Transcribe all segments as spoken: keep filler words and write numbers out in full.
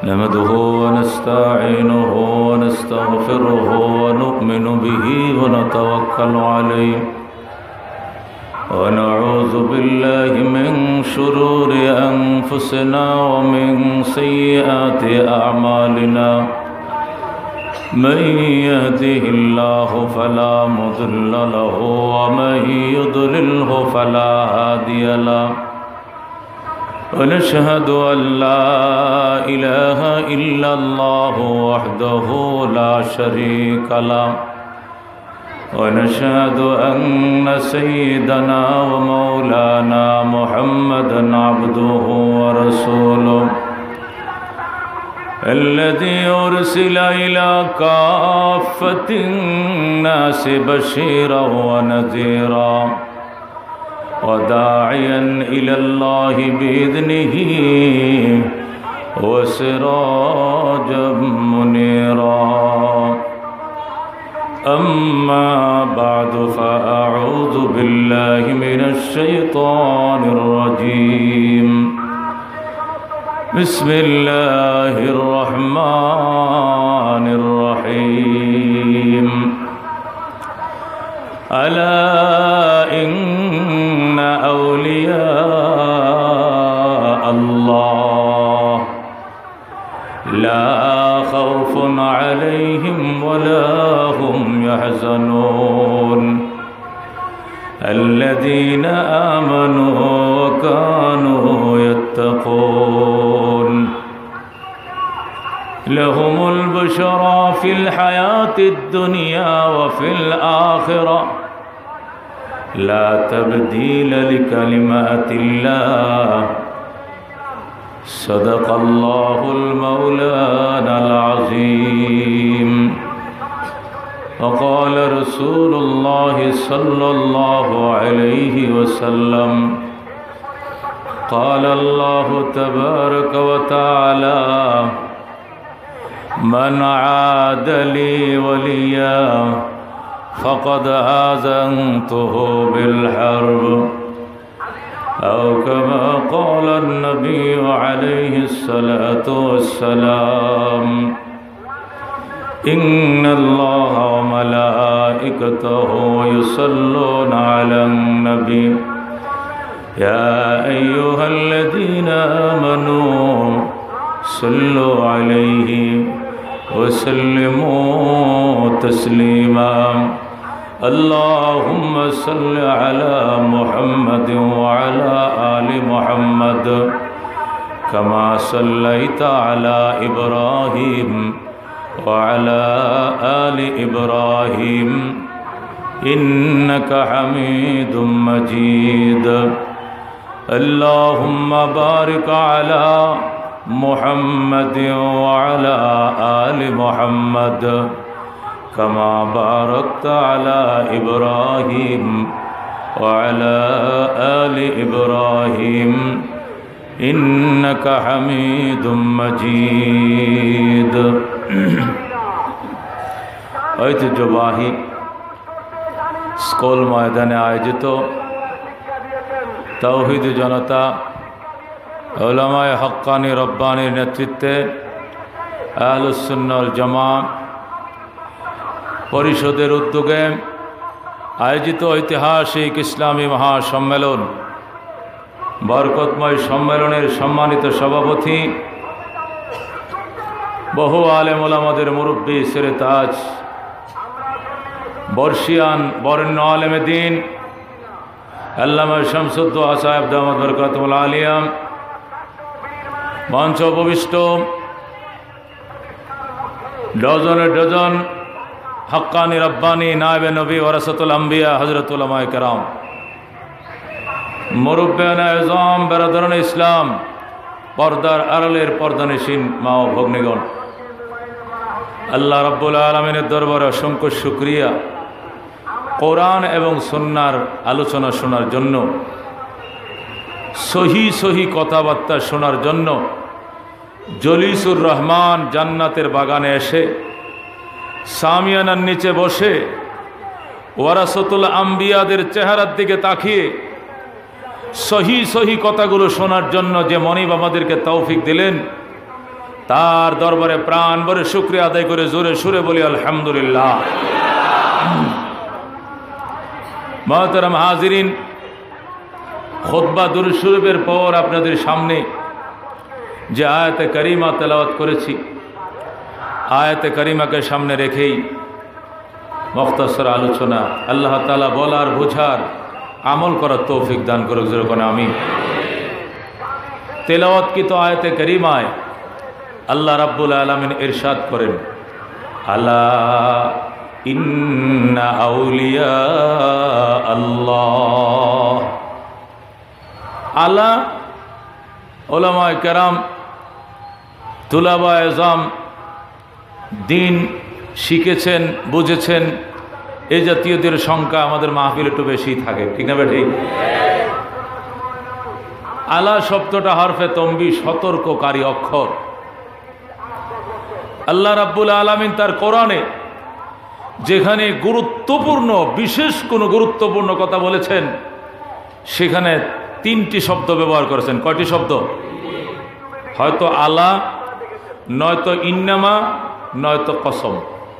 نحمده ونستعينه ونستغفره ونؤمن به ونتوكل عليه ونعوذ بالله من شرور أنفسنا ومن سيئات أعمالنا من يهده الله فلا مضل له ومن يضلله فلا هادي له ونشهد أن لا إله إلا الله وحده لا شريك له ونشهد أن سيدنا ومولانا محمدا عبده ورسوله الذي أرسل إلى كافة الناس بشيرا ونذيرا وداعيا إلى الله بإذنه وسراجا منيرا أما بعد فأعوذ بالله من الشيطان الرجيم بسم الله الرحمن الرحيم ألا إن أولياء الله لا خوف عليهم ولا هم يحزنون الذين آمنوا وكانوا يتقون لهم البشرى في الحياة الدنيا وفي الآخرة لا تبديل لكلمات الله صدق الله المولانا العظيم وقال رسول الله صلى الله عليه وسلم قال الله تبارك وتعالى من عاد لي وليا فقد آذنته بالحرب أو كما قال النبي عليه الصلاة والسلام إن الله وملائكته يصلون على النبي يا أيها الذين آمنوا صلوا عليه وسلموا تسليما اللهم صل على محمد وعلى آل محمد كما صليت على إبراهيم وعلى آل إبراهيم إنك حميد مجيد اللهم بارك على محمد وعلى آل محمد كما باركت على إبراهيم وعلى آل إبراهيم إنك حميد مجيد ঐতিহ্যবাহী স্কুল ময়দানে আয়োজিত তাওহীদ জনতা উলামায়ে হক্কানি রব্বানির নেতৃত্বে আহলুস সুন্নাহ ওয়াল জামাত পরিষদের উদ্যোগে আয়োজিত ঐতিহাসিক ইসলামী মহাসম্মেলন বরকতময় সম্মেলনের সম্মানিত সভাপতি বহু আলেম ওলামাদের মুরব্বী সেরে তাজ বর্ষিয়ান বরেণ্য আলেমে দিন আল্লামা শামসুদ্দোহা সাহেব দামাত বরকাতুল আলিয়া মঞ্চ উপবিষ্ট ডজনে ডজন হক্কানি রব্বানি নায়েবে নবী ওয়ারাসাতুল আম্বিয়া হযরত উলামায়ে কেরাম মুরব্বিয়ান আযম বেরাদরান ইসলাম পর্দার আড়ালের পর্দানিশীন মা ও ভগ্নীগণ আল্লাহ রাব্বুল আলামিনের দরবারে অসংখ্য শুকরিয়া কোরআন এবং সুন্নাহর আলোচনা শোনার জন্য সহি সহি কথাবার্তা শোনার জন্য জলিসুর রহমান জান্নাতের বাগানে এসে সামিয়ানার নিচে বসে ওয়ারাসাতুল আম্বিয়াদের চেহারার দিকে তাকিয়ে সহি সহি কথাগুলো শোনার জন্য যে মনিব আমাদেরকে তৌফিক দিলেন, তার দরবারে প্রাণ ভরে শুকরিয়া আদায় করে জোরে সুরে বলি আলহামদুলিল্লাহ। মুহতারাম হাজিরিন, খুতবা দুরূদ শরীফের পর আপনাদের সামনে যে আয়াতে কারিমা তেলাওয়াত করেছি, আয়াতে কারিমাকে সামনে রেখেই মুখতাসর আলোচনা। আল্লাহ তাআলা বলার বোঝার আমল করার তৌফিক দান করুক, যেরকম আমি তেলাওয়াতকৃত আয়াতে কারিমায় আল্লাহ রাব্বুল আলামিন ইরশাদ করেন, আলা ইন্না আউলিয়া আল্লাহ। আলা উলামায়ে কেরাম, তুলাবায়ে ইলম দিন শিখেছেন, বুঝেছেন, এই জাতীয়দের সংখ্যা আমাদের মাহফিল একটু বেশি থাকে, ঠিক না বেঠি? আলা শব্দটা হরফে তম্বি, সতর্ককারী অক্ষর। আল্লাহ রাব্বুল আলামিন তার কোরআনে যেখানে গুরুত্বপূর্ণ, বিশেষ কোনো গুরুত্বপূর্ণ কথা বলেছেন, সেখানে তিনটি শব্দ ব্যবহার করেছেন। কয়টি শব্দ? হয়তো আলা, নয়তো ইন্নামা, নয়তো কসম।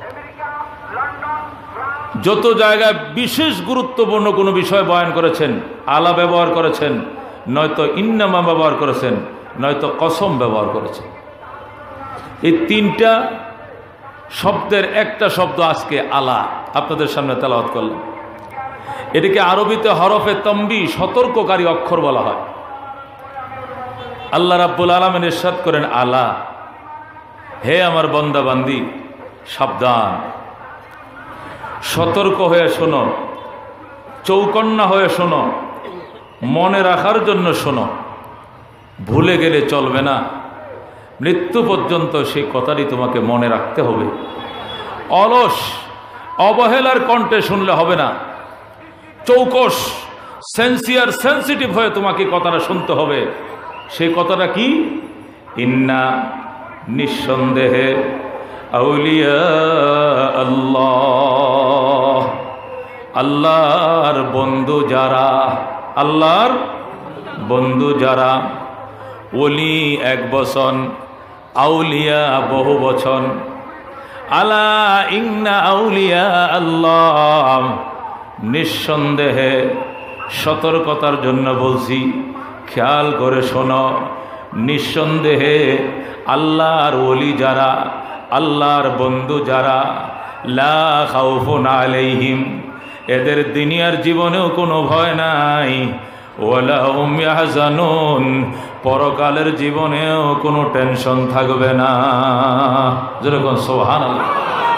যত জায়গায় বিশেষ গুরুত্বপূর্ণ কোনো বিষয় বয়ান করেছেন, আলা ব্যবহার করেছেন, নয়তো ইন্নামা ব্যবহার করেছেন, নয়তো কসম ব্যবহার করেছেন। এই তিনটা শব্দের একটা শব্দ আজকে আলা আপনাদের সামনে তেলাওয়াত করলাম। এটিকে আরবিতে হরফে তম্বি, সতর্ককারী অক্ষর বলা হয়। আল্লাহ রাব্বুল আলামিন ইরশাদ করেন, আলা, হে আমার বান্দা বান্দি, সাবধান, সতর্ক হয়ে শোনো, চৌকন্না হয়ে শোনো, মনে রাখার জন্য শোনো। ভুলে গেলে চলবে না, মৃত্যু পর্যন্ত সেই কথাটি তোমাকে মনে রাখতে হবে। অলস অবহেলার কণ্ঠে শুনলে হবে না, চৌকস সেন্সিয়ার সেন্সিটিভ হয়ে তোমাকে কথাটা শুনতে হবে। সেই কথাটা কি? ইন্না, নিঃসন্দেহে, আউলিয়া আল্লাহ, আল্লাহর বন্ধু যারা, আল্লাহর বন্ধু যারা, ওলি এক বচন, আউলিয়া বহু বচন। আলা ইন্না আউলিয়া আল্লাহ, নিঃসন্দেহে, সতর্কতার জন্য বলছি, খেয়াল করে শোনো, নিঃসন্দেহে আল্লাহর ওলি যারা, আল্লাহর বন্ধু যারা, লা খাউফুন আলাইহিম, এদের দুনিয়ার জীবনেও কোনো ভয় নাই, ওয়ালা হুম ইয়াহজানুন, পরকালের জীবনেও কোনো টেনশন থাকবে না। যেরকম সুবহানাল্লাহ।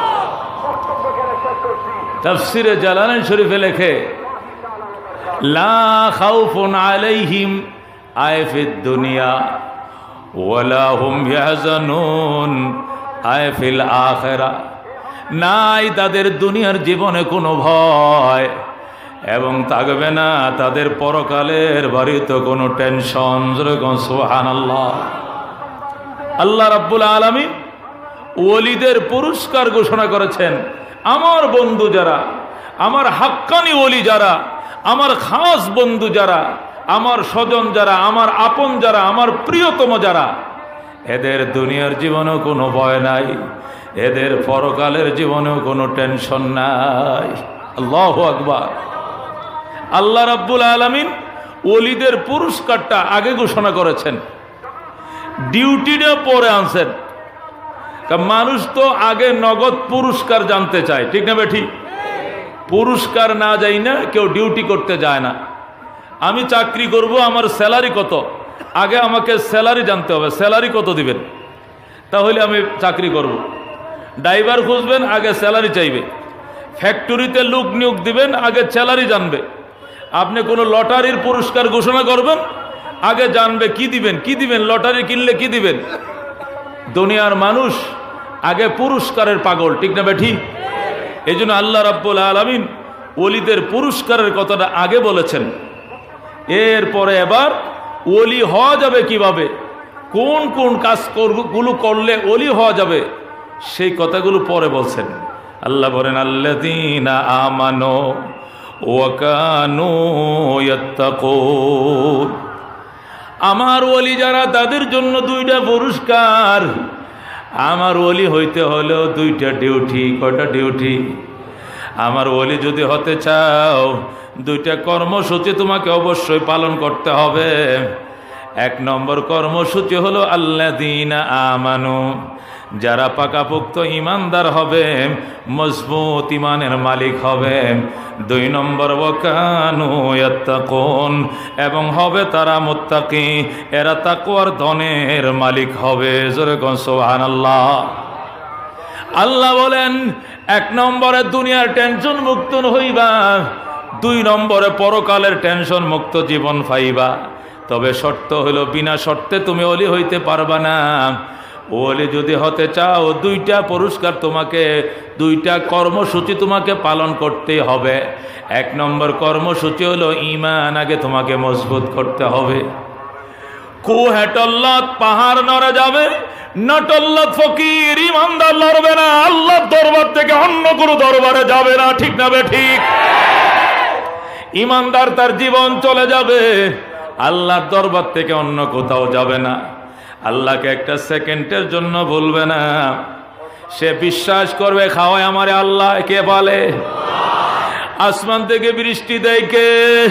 তাফসিরে জালালাইন শরীফে লেখে, লা খাউফুন আলাইহিম আয় ফিদ দুনিয়া ওয়ালা হুম ইয়াহজানুন আয় ফিল আখিরা, নাই তাদের দুনিয়ার জীবনে কোনো ভয় এবং থাকবে না তাদের পরকালের বাড়িতে কোনো টেনশন। যেরকম সুবহানাল্লাহ। আল্লাহ রাব্বুল আলামিন ওলিদের পুরস্কার ঘোষণা করেছেন। আমার বন্ধু যারা, আমার হাক্কানি ওলি যারা, আমার খাস বন্ধু যারা, আমার স্বজন যারা, আমার আপন যারা, আমার প্রিয়তম যারা, এদের দুনিয়ার জীবনেও কোনো ভয় নাই, এদের পরকালের জীবনেও কোনো টেনশন নাই। আল্লাহু আকবার। আল্লাহ রাব্বুল আলামিন ওলিদের পুরস্কারটা আগে ঘোষণা করেছেন, ডিউটিটা পরে আনছেন। মানুষ তো আগে নগদ পুরস্কার জানতে চায়, ঠিক না বেঠি? পুরস্কার না যাই না কেউ ডিউটি করতে যায় না। আমি চাকরি করব, আমার স্যালারি কত, আগে আমাকে স্যালারি জানতে হবে, স্যালারি কত দিবেন, তাহলে আমি চাকরি করব। ড্রাইভার খুঁজবেন, আগে স্যালারি চাইবে। ফ্যাক্টরিতে লোক নিয়োগ দিবেন, আগে স্যালারি জানবে। আপনি কোনো লটারির পুরস্কার ঘোষণা করবেন, আগে জানবে কি দিবেন, কি দিবেন, লটারি কিনলে কি দিবেন। দুনিয়ার মানুষ আগে পুরস্কারের পাগল, ঠিক না বেঠি? এই জন্য আল্লাহ রাব্বুল আলামিন ওলিদের পুরস্কারের কথাটা আগে বলেছেন। এরপরে এবার ওলি হওয়া যাবে কিভাবে, কোন কোন কাজগুলো করলে ওলি হওয়া যাবে, সেই কথাগুলো পরে বলছেন। আল্লাহ বলেন, আল্লাযীনা আমানু ওয়া কানু ইয়াত্তাকুন, আমার ওলি যারা, তাদের জন্য দুইটা পুরস্কার। আমার ওলি হইতে হলেও দুইটা ডিউটি। কয়টা ডিউটি? আমার ওলি যদি হতে চাও দুইটা কর্মসূচি তোমাকে অবশ্যই পালন করতে হবে। এক নম্বর কর্মসূচি হলো আল্লাযীনা আমানু, যারা পাকাপোক্ত ইমানদার হবে, মজবুত ইমানের মালিক হবে। দুই নম্বর ওয়াকানু ইয়াত্তাকুন, এবং হবে তারা মুত্তাকি, এরা তাকওয়ার ধনের মালিক হবে। জোরে কোন সুবহানাল্লাহ। আল্লাহ বলেন এক নম্বরে দুনিয়ার টেনশন মুক্ত হইবা, দুই নম্বরে পরকালের টেনশন মুক্ত জীবন পাইবা। তবে শর্ত হলো বিনা শর্তে তুমি ওলি হইতে পারবা না। ওলি যদি হতে চাও দুইটা পুরস্কার তোমাকে, দুইটা কর্মসূচি তোমাকে পালন করতে হবে। এক নম্বর কর্মসূচি হলো ঈমান আগে তোমাকে মজবুত করতে হবে। কুহেটল্লাত পাহাড় নড়ে যাবে, নটল্লাত ফকির ইমানদার লড়বে না, আল্লাহর দরবার থেকে অন্য কোনো দরবারে যাবে না। ঠিক না বে ঠিক? ইমানদার তার জীবন চলে যাবে, আল্লাহর দরবার থেকে অন্য কোথাও যাবে না। আল্লাহকে একটা সেকেন্ডের জন্য বলবে না। সে বিশ্বাস করবে খাওয়ায় আমারে আল্লাহ। কে বলে? আসমান থেকে বৃষ্টি দেয় কে?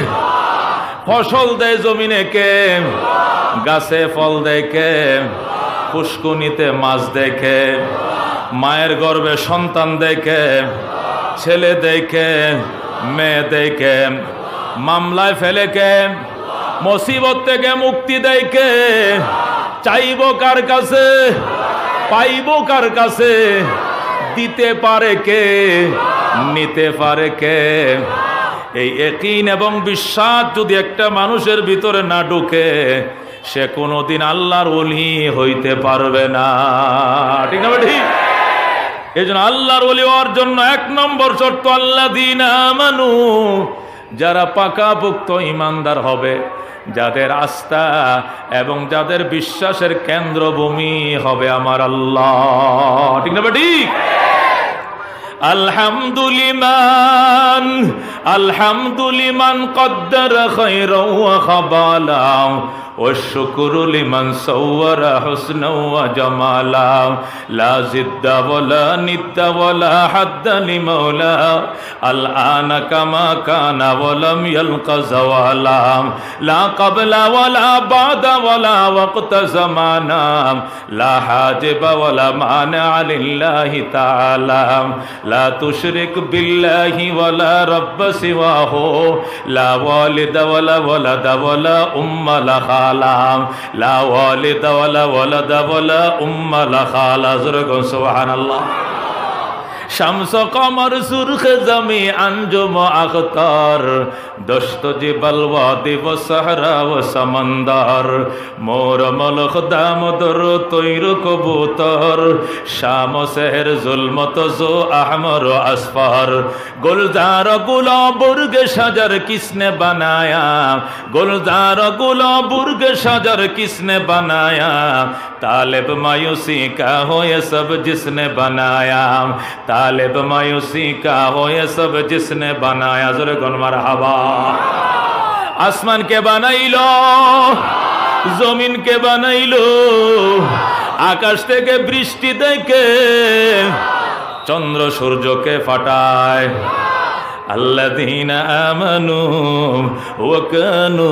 ফসল দেয় জমিনে কে? গাছে ফল দেয় কে? পুষ্কুনিতে মাছ দেখে, মায়ের গর্ভে সন্তান দেখে, ছেলে দেখে, মেয়ে দেখে, মামলায় ফেলে কে? মুসিবত থেকে মুক্তি দেয় কে? চাইব কার কাছে, পাইব কার কাছে, দিতে পারে কে, নিতে পারে কে? এই ইয়াকিন এবং বিশ্বাস যদি একটা মানুষের ভিতরে না ঢুকে, সে কোনোদিন আল্লাহর ওলি হইতে পারবে না। ঠিক না ঠিক? এই জন্য আল্লাহর ওলি হওয়ার জন্য এক নম্বর শর্ত আল্লাযীনা আমানু, যারা পাকাপোক্ত ইমানদার হবে, যাদের আস্থা এবং যাদের বিশ্বাসের কেন্দ্রভূমি হবে আমার আল্লাহ। ঠিক না ঠিক? আলহামদুলিমান আলহামদুলিমান কদ্দার খায়রাও ওয়া খাবালা والشكر لمن صور حسنا وجمالا لا زد ولا ند ولا حد لمولا الآن كما كان ولم يلق زوالا لا قبل ولا بعد ولا وقت زمانا لا حاجب ولا مانع لله تعالى لا تشرك بالله ولا رب سواه لا والد ولا ولد ولا أم لا خالق لا والد ولا ولد ولا أم لا خالق سبحان الله শামস কমর সুরখ জমি আঞ্জুম আখতার দস্ত জিবল ওয়াদি ও সাহরা ও সমন্দর মোর মলখ দামদর তৈর কবুতর শাম শহর জুলমত জো আহমর আসফার গুলজার গুলাবুর্গ শজর কিসনে बनाया गुलजार गुलाबुर्ग शजर किसने बनाया तालिब मायूसी का हो ये सब जिसने बनाया तालिब मायूसी का हो ये सब जिसने बनाया ज़ोरे गुन मरहबा आसमान के बनाइलो जमीन के बनाइलो आकाश থেকে বৃষ্টি দেখে চন্দ্র সূর্যকে ফাটায় আল্লাযীনা আমানু ওয়া কানু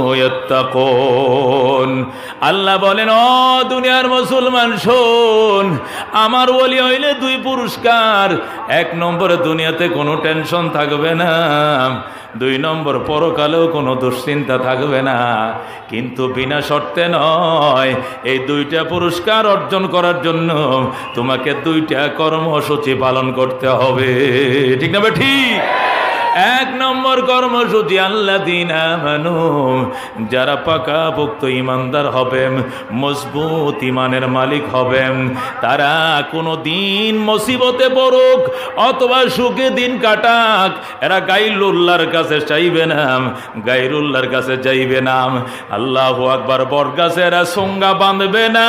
ইয়াত্তাকুন আল্লাহ বলেন ও দুনিয়ার মুসলমান শোন আমার ওলি হইলে দুই পুরস্কার এক নম্বরে দুনিয়াতে কোনো টেনশন থাকবে না দুই নম্বর পরকালেও কোনো দুশ্চিন্তা থাকবে না কিন্তু বিনা শর্তে নয় এই দুইটা পুরস্কার অর্জন করার জন্য তোমাকে দুইটা কর্মসূচি পালন করতে হবে ঠিক না ঠিক এক নম্বর কর্মসূচি আল্লাযীনা আমানু যারা পাকাপোক্ত ঈমানদার হবেন মজবুত ঈমানের মালিক হবেন তারা কোনো দিন মুসিবতে পড়ুক অথবা সুখে দিন কাটাক এরা গায়রুল্লাহর কাছে চাইবে না গায়রুল্লাহর কাছে যাইবে না আল্লাহু আকবার বটগাছে এরা সঙ্গা বাঁধবে না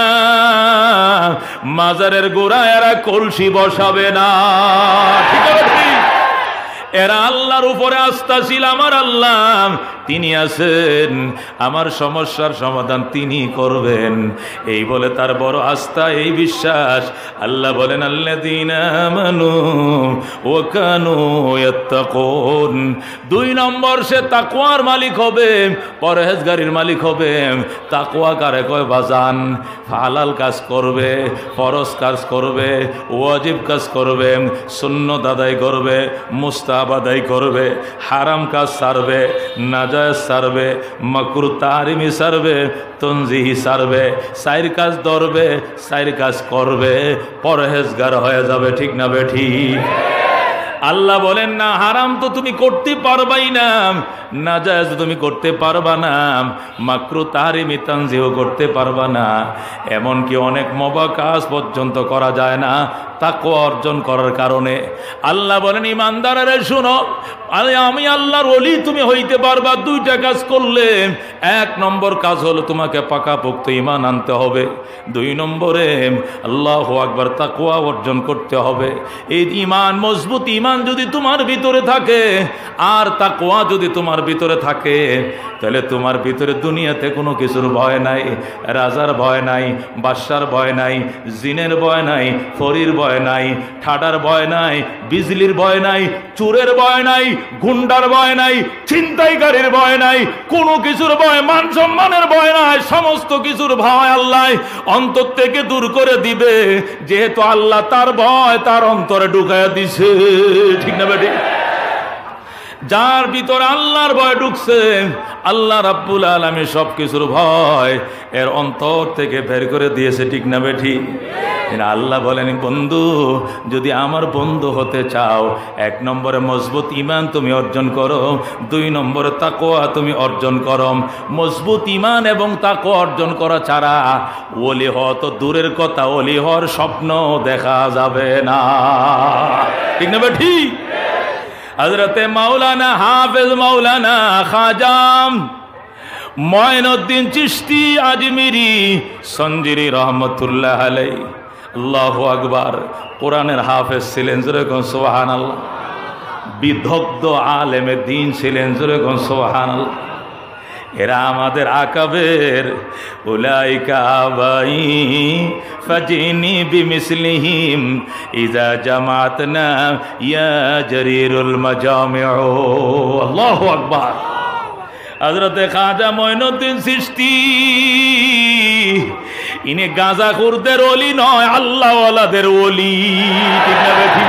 মাজারের গোড়ায় এরা কলসি বসাবে না ঠিক আছে এরা আল্লাহর উপরে আস্থাশীল আমার আল্লাহ তিনি আছেন, আমার সমস্যার সমাধান তিনি করবেন। এই বলে তার বড় আস্থা, এই বিশ্বাস। আল্লাহ বলেন আল্লাযীনা আমানু ওয়া কানু ইয়াত্তাকুন। দুই নম্বর সে তাকওয়ার মালিক হবে, পরহেজগারির মালিক হবে। তাকওয়া কারে কয় বাজান? হালাল কাজ করবে, ফরজ কাজ করবে, ওয়াজিব কাজ করবে, সুন্নত আদায় করবে, মুস্তাহাব আদায় করবে, হারাম কাজ ছাড়বে, নাজায়েজ ছাড়বে, মাকরুহ তাহরিমি ছাড়বে, তনজিহি ছাড়বে, চার কাজ ধরবে, চার কাজ করবে, পরহেজগার হয়ে যাবে। ঠিক না বেঠিক? আল্লাহ বলেন না হারাম তো তুমি করতে পারবাই না, নাজায়েজ তুমি করতে পারবা না, মাকরুহ তাহরিমি তানজিহও করতে পারবা না, এমনকি অনেক মবা কাজ পর্যন্ত করা যায় না তাকওয়া অর্জন করার কারণে। আল্লাহ বলেন ইমানদারেরা শোনো, আমি আল্লাহর ওলি তুমি হইতে পারবা দুইটা কাজ করলে। এক নম্বর কাজ হলো তোমাকে পাকাপোক্ত ঈমান আনতে হবে, দুই নম্বরে আল্লাহু আকবার তাকওয়া অর্জন করতে হবে। এই ঈমান, মজবুত ঈমান যদি তোমার ভিতরে থাকে আর তাকওয়া যদি তোমার ভিতরে থাকে, তাহলে তোমার ভিতরে দুনিয়াতে কোনো কিছুর ভয় নাই, রাজার ভয় নাই, বাদশার ভয় নাই, জিনের ভয় নাই, ফরির ভয় নাই, ঠাডার ভয় নাই, বিজলির ভয় নাই, চোরের ভয় নাই, গুন্ডার ভয় নাই, ছিনতাইকারীর ভয় নাই, কোনো কিছুর ভয়, মান সম্মানের ভয় নাই। সমস্ত কিছুর ভয় আল্লাহ অন্তর থেকে দূর করে দিবে, যেহেতু আল্লাহ তার ভয় তার অন্তরে ঢুকাইয়া দিছে। ঠিক না বেটি? যার ভিতরে আল্লাহর ভয় ঢুকছে, আল্লাহ রাব্বুল আলামিন সব কিছুর ভয় এর অন্তর থেকে বের করে দিয়েছে। ঠিক না বেঠি? আল্লাহ বলেন বন্ধু, যদি আমার বন্ধু হতে চাও, এক নম্বরে মজবুত ঈমান তুমি অর্জন করো, দুই নম্বরে তাকওয়া তুমি অর্জন করো। মজবুত ঈমান এবং তাকওয়া অর্জন করা ছাড়া ওলি হওয়া তো দূরের কথা, ওলি হওয়ার স্বপ্ন দেখা যাবে না। ঠিক না বেঠি? হযরতে মাওলানা হাফেজ মাওলানা খাজাম মঈনুদ্দিন চিশতি আজমিরি সঞ্জিরি রহমতুল্লাহ আলাইহি, আল্লাহু আকবার, কোরআনের হাফেজ ছিলেন, জোরে কোন সুবহানাল্লাহ। বিদগ্ধ আলেমে দ্বীন ছিলেন, জোরে কোন সুবহানাল্লাহ। এরা আমাদের আকাবের, উলাইকা আবাই ফাজিনি বিমিসলিহিম ইজা জামাতনা ইয়া জরিরুল মাজামিউ। আল্লাহু আকবার। হযরতে খাজা মঈনুদ্দিন চিশতি ইনি গাঁজাখোরদের ওলি নয়, আল্লাহওয়ালাদের ওলি। ঠিক না বেঠি?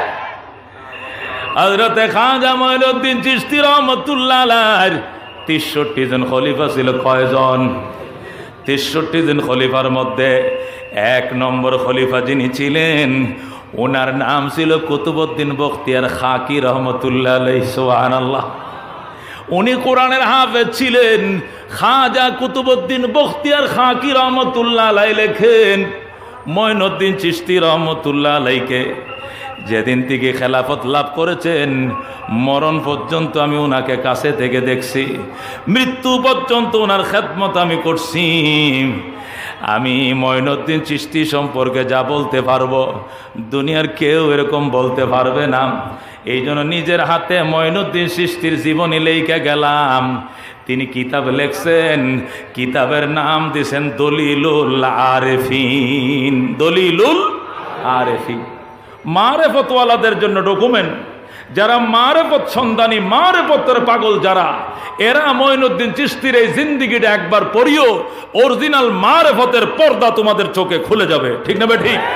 হযরতে খাজা মঈনুদ্দিন চিশতি রহমাতুল্লাহ আলাইহি তেষট্টি জন খলিফা ছিল। কয়জন? তেষট্টি জন খলিফার মধ্যে এক নম্বর খলিফা যিনি ছিলেন, ওনার নাম ছিল কুতুবউদ্দিন বখতিয়ার খাকি রহমতুল্লাহ আলাইহি। সুবহানাল্লাহ। উনি কোরআনের হাফেজ ছিলেন। খাজা কুতুবউদ্দিন বখতিয়ার খাকি রহমতুল্লাহ আলাইহি লেখেন, মঈনুদ্দিন চিশতি রহমতুল্লাহ আলাইহিকে যেদিন থেকে খেলাফত লাভ করেছেন, মরণ পর্যন্ত আমি ওনাকে কাছে থেকে দেখছি, মৃত্যু পর্যন্ত ওনার খেদমত আমি করছি। আমি মঈনুদ্দিন চিশতি সম্পর্কে যা বলতে পারবো দুনিয়ার কেউ এরকম বলতে পারবে না। এই জন্য নিজের হাতে মঈনুদ্দিন চিশতির জীবনী লেখা গেলাম। তিনি কিতাব লেখছেন, কিতাবের নাম দিয়েছেন দলিলুল আরিফিন। দলিলুল আরিফিন মারেফতওয়ালাদের জন্য ডকুমেন্ট। যারা মারেফত সন্ধানী, মারেফতের পাগল যারা, এরা মঈনুদ্দিন চিশতির এই জিন্দেগিটা একবার পড়িও, অরিজিনাল মারেফতের পর্দা তোমাদের চোখে খুলে যাবে। ঠিক না বে ঠিক?